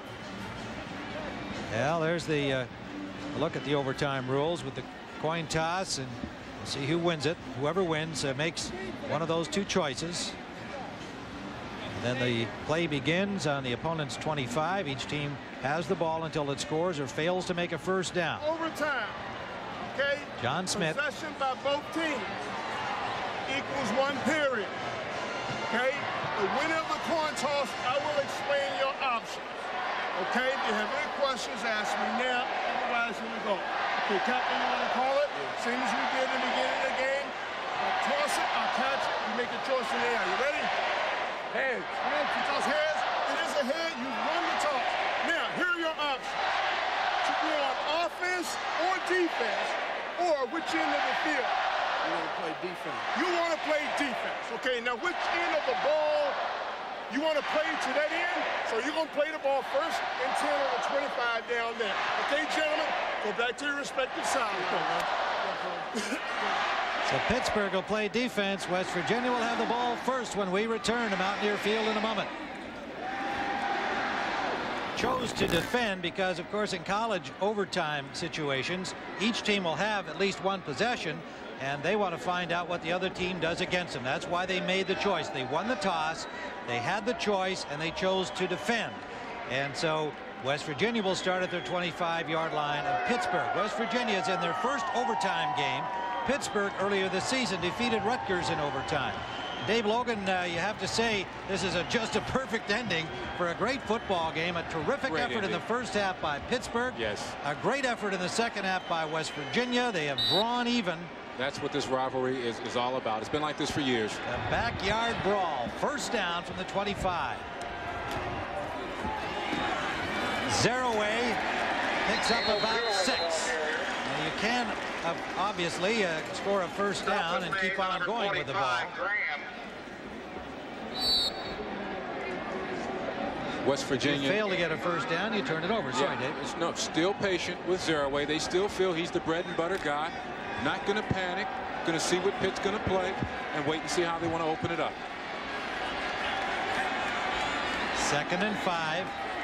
Well, there's the uh, look at the overtime rules with the coin toss, and we'll see who wins it. Whoever wins uh, makes one of those two choices. And then the play begins on the opponent's twenty-five. Each team has the ball until it scores or fails to make a first down. Overtime. Okay. John Smith. Possession by both teams equals one period. Okay. The winner of the coin toss, I will explain your options. Okay. If you have any questions, ask me now. Otherwise, here we go. Okay, Captain, you want to call it? Same as we did in the beginning of the game. I'll toss it, I'll catch it, you make a choice in the air. You ready? Heads. Heads. You toss heads. It is a head. You run the toss. Now, here are your options. To be on offense or defense, or which end of the field? You want to play defense. You want to play defense. Okay, now which end of the ball you want to play to that end? So you're going to play the ball first and ten on the twenty-five down there. Okay, gentlemen, go back to your respective sidelines. So Pittsburgh will play defense. West Virginia will have the ball first when we return to Mountaineer Field in a moment. Chose to defend because, of course, in college overtime situations, each team will have at least one possession, and they want to find out what the other team does against them. That's why they made the choice. They won the toss, they had the choice, and they chose to defend. And so West Virginia will start at their twenty-five yard line of Pittsburgh. West Virginia is in their first overtime game. Pittsburgh earlier this season defeated Rutgers in overtime. Dave Logan, uh, you have to say this is a, just a perfect ending for a great football game. A terrific Great effort ending. in the first half by Pittsburgh. Yes. A great effort in the second half by West Virginia. They have drawn even. That's what this rivalry is, is all about. It's been like this for years. A backyard brawl. First down from the twenty-five. Zeraway picks up about six. Now you can uh, obviously uh, score a first down and keep on going with the ball. West Virginia. You fail to get a first down, you turn it over. Sorry, yeah, Dave. It's, no, still patient with Zeraway. They still feel he's the bread and butter guy. Not going to panic. Going to see what Pitt's going to play and wait and see how they want to open it up. Second and five.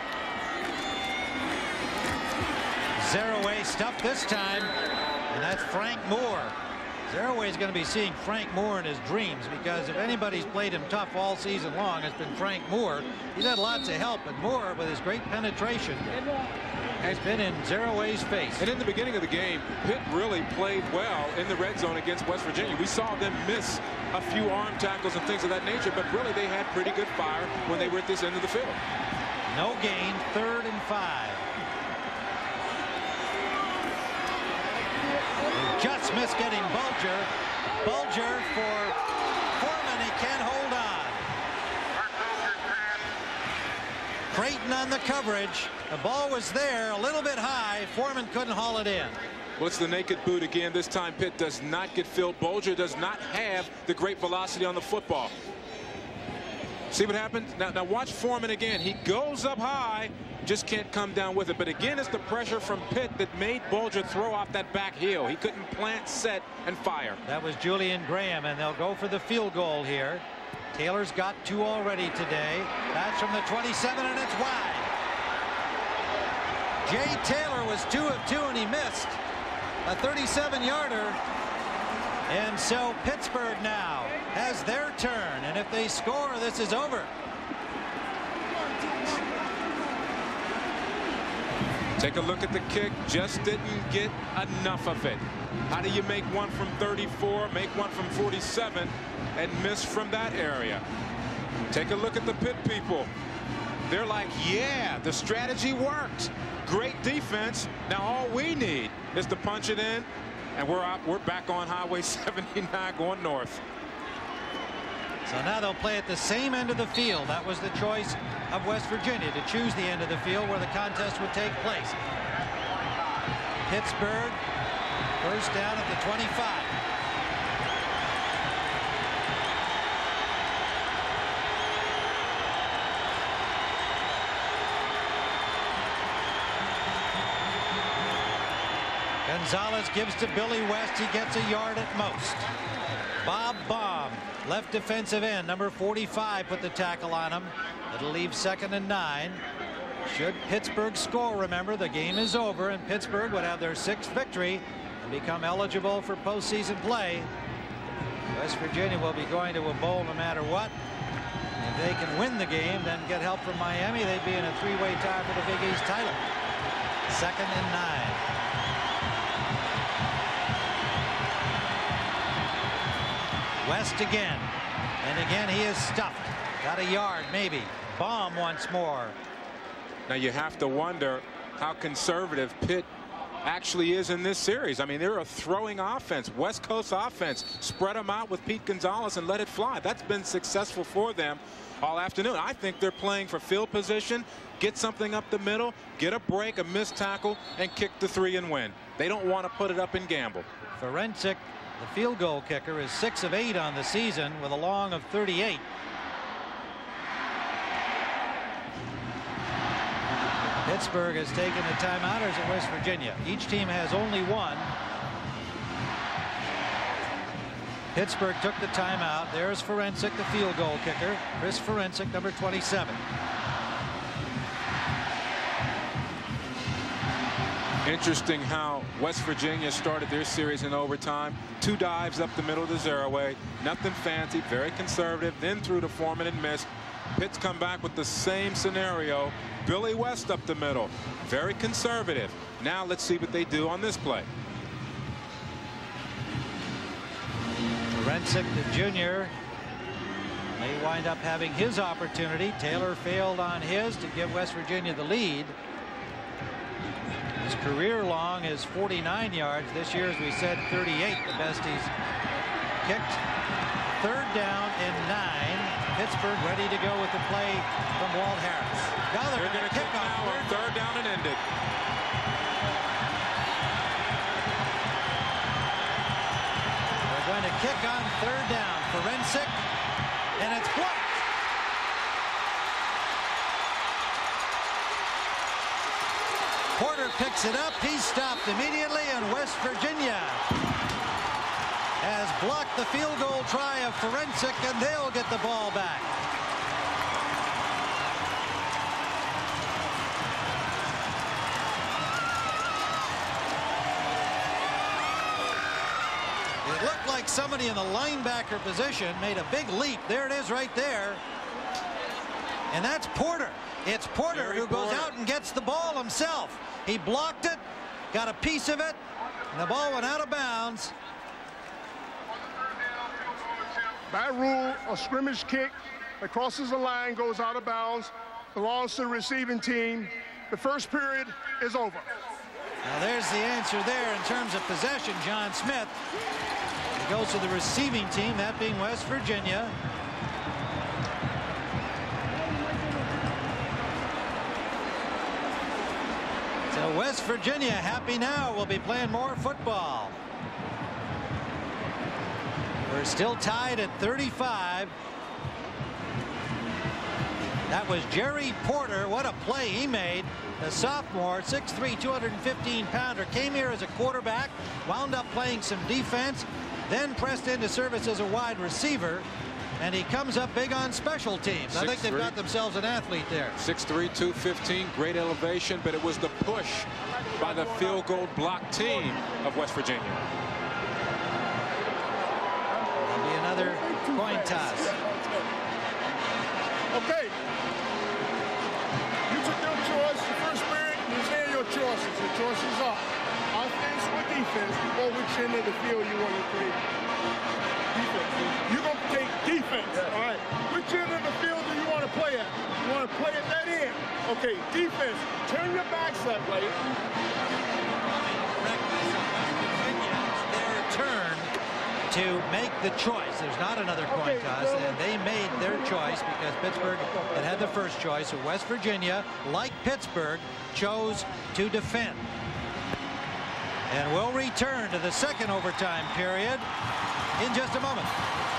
Zeraway stuffed this time, and that's Frank Moore. Zeraway is going to be seeing Frank Moore in his dreams, because if anybody's played him tough all season long, it's been Frank Moore. He's had lots of help, but Moore, with his great penetration, has been in Zeraway's face. And in the beginning of the game, Pitt really played well in the red zone against West Virginia. We saw them miss a few arm tackles and things of that nature, but really they had pretty good fire when they were at this end of the field. No gain, third and five. just missed getting Bulger. Bulger for Foreman. He can't hold on. Creighton on the coverage. The ball was there a little bit high. Foreman couldn't haul it in. Well, it's the naked boot again. This time Pitt does not get filled. Bulger does not have the great velocity on the football. See what happens? Now, now watch Foreman again. He goes up high, just can't come down with it. But again, it's the pressure from Pitt that made Bulger throw off that back heel. He couldn't plant, set, and fire. That was Julian Graham, and they'll go for the field goal here. Taylor's got two already today. That's from the twenty-seven, and it's wide. Jay Taylor was two of two, and he missed. A thirty-seven yarder. And so Pittsburgh now has their turn, and if they score, this is over. Take a look at the kick. Just didn't get enough of it. How do you make one from thirty-four, make one from forty-seven, and miss from that area? Take a look at the Pitt people. They're like, yeah, the strategy worked. Great defense. Now all we need is to punch it in, and we're out, we're back on Highway seventy-nine going north. So now they'll play at the same end of the field. That was the choice of West Virginia, to choose the end of the field where the contest would take place. Pittsburgh, first down at the twenty-five. Gonzalez gives to Billy West. He gets a yard at most. Bob Baum, left defensive end, number forty-five, put the tackle on him. It'll leave second and nine. Should Pittsburgh score, remember, the game is over, and Pittsburgh would have their sixth victory and become eligible for postseason play. West Virginia will be going to a bowl no matter what. If they can win the game, then get help from Miami, they'd be in a three-way tie for the Big East title. Second and nine. West again, and again he is stuffed. Got a yard, maybe. Baum once more. Now you have to wonder how conservative Pitt actually is in this series. I mean, they're a throwing offense, West Coast offense. Spread them out with Pete Gonzalez and let it fly. That's been successful for them all afternoon. I think they're playing for field position, get something up the middle, get a break, a missed tackle, and kick the three and win. They don't want to put it up and gamble. Forensic, the field goal kicker, is six of eight on the season with a long of thirty-eight. Pittsburgh has taken a timeout, or is it West Virginia? Each team has only one. Pittsburgh took the timeout. There's Forensic, the field goal kicker. Chris Forensic, number twenty-seven. Interesting how West Virginia started their series in overtime. Two dives up the middle of the zero-way. Nothing fancy, very conservative. Then threw to Foreman and missed. Pitt's come back with the same scenario. Billy West up the middle. Very conservative. Now let's see what they do on this play. Forensic, the junior, may wind up having his opportunity. Taylor failed on his to give West Virginia the lead. His career long is forty-nine yards. This year, as we said, thirty-eight, the best he's kicked. Third down and nine. Pittsburgh ready to go with the play from Walt Harris. Now they're going to kick on third. third down and ended. They're going to kick on third down. Forensic, and it's blocked. Porter picks it up. He's stopped immediately, and West Virginia has blocked the field goal try of Forensic, and they'll get the ball back. It looked like somebody in the linebacker position made a big leap. There it is right there. And that's Porter. It's Porter Gary who goes Porter. out and gets the ball himself. He blocked it, got a piece of it, and the ball went out of bounds. By rule, a scrimmage kick that crosses the line, goes out of bounds, belongs to the receiving team. The first period is over. Now there's the answer there in terms of possession. John Smith. He goes to the receiving team, that being West Virginia. So West Virginia happy now. We'll be playing more football. We're still tied at thirty-five. That was Jerry Porter. What a play he made. The sophomore, six three, two hundred fifteen pounder, came here as a quarterback, wound up playing some defense, then pressed into service as a wide receiver, and he comes up big on special teams. I think they've got themselves an athlete there. six three, two fifteen, great elevation, but it was the push by the field goal block team of West Virginia. There'll be another coin toss. Okay. You took your choice the first period. These are your choices. The choices are offense or defense. Or which end of the field you want to play. Defense. You're going to take defense. All right. Which end of the field do you want to play at? You want to play at that end. Okay, defense. Turn your backs that way. Their turn to make the choice. There's not another coin toss, and they made their choice because Pittsburgh had had the first choice. So West Virginia, like Pittsburgh, chose to defend. And we'll return to the second overtime period in just a moment.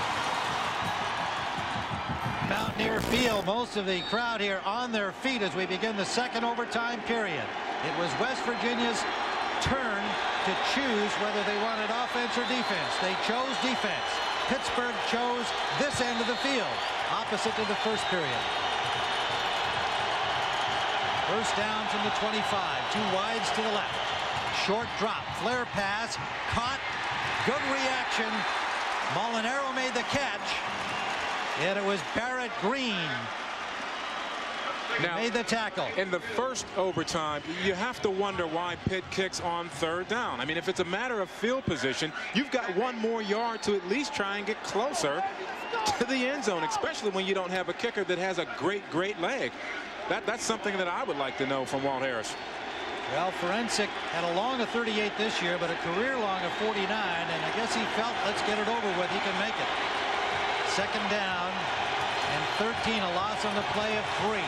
Mountaineer Field, most of the crowd here on their feet as we begin the second overtime period. It was West Virginia's turn to choose whether they wanted offense or defense. They chose defense. Pittsburgh chose this end of the field, opposite to the first period. First down from the twenty-five, two wides to the left. Short drop, flare pass, caught, good reaction. Molinaro made the catch, and it was Barrett Green now made the tackle. In the first overtime, you have to wonder why Pitt kicks on third down. I mean, if it's a matter of field position, you've got one more yard to at least try and get closer to the end zone, especially when you don't have a kicker that has a great, great leg. That, that's something that I would like to know from Walt Harris. Well, Forensic had a long of thirty-eight this year, but a career long of forty-nine, and I guess he felt, let's get it over with. He can make it. Second down and thirteen, a loss on the play of three.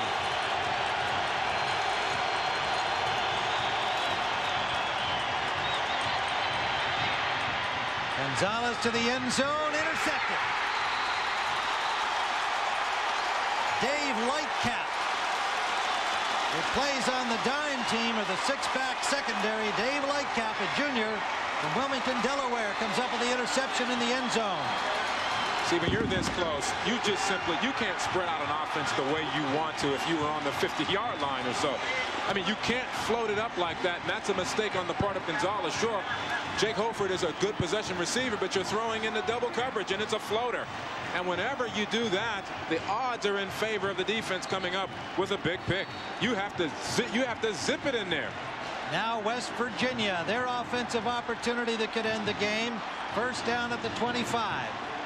Gonzalez to the end zone, intercepted. Dave Lightcap, who plays on the dime team of the six-back secondary. Dave Lightcap, a junior from Wilmington, Delaware, comes up with the interception in the end zone. See, when you're this close, you just simply, you can't spread out an offense the way you want to if you were on the fifty-yard line or so. I mean, you can't float it up like that, and that's a mistake on the part of Gonzalez. Sure, Jake Holford is a good possession receiver, but you're throwing into double coverage, and it's a floater. And whenever you do that, the odds are in favor of the defense coming up with a big pick. You have to, you have to zip it in there. Now West Virginia, their offensive opportunity that could end the game. First down at the twenty-five.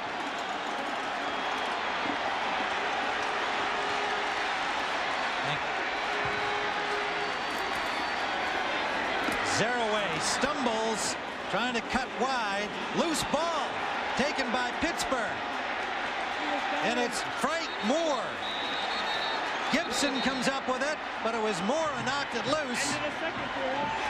Zeraway stumbles, trying to cut wide. Loose ball taken by Pittsburgh. And it's Frank Moore. Gibson comes up with it, but it was Moore who knocked it loose.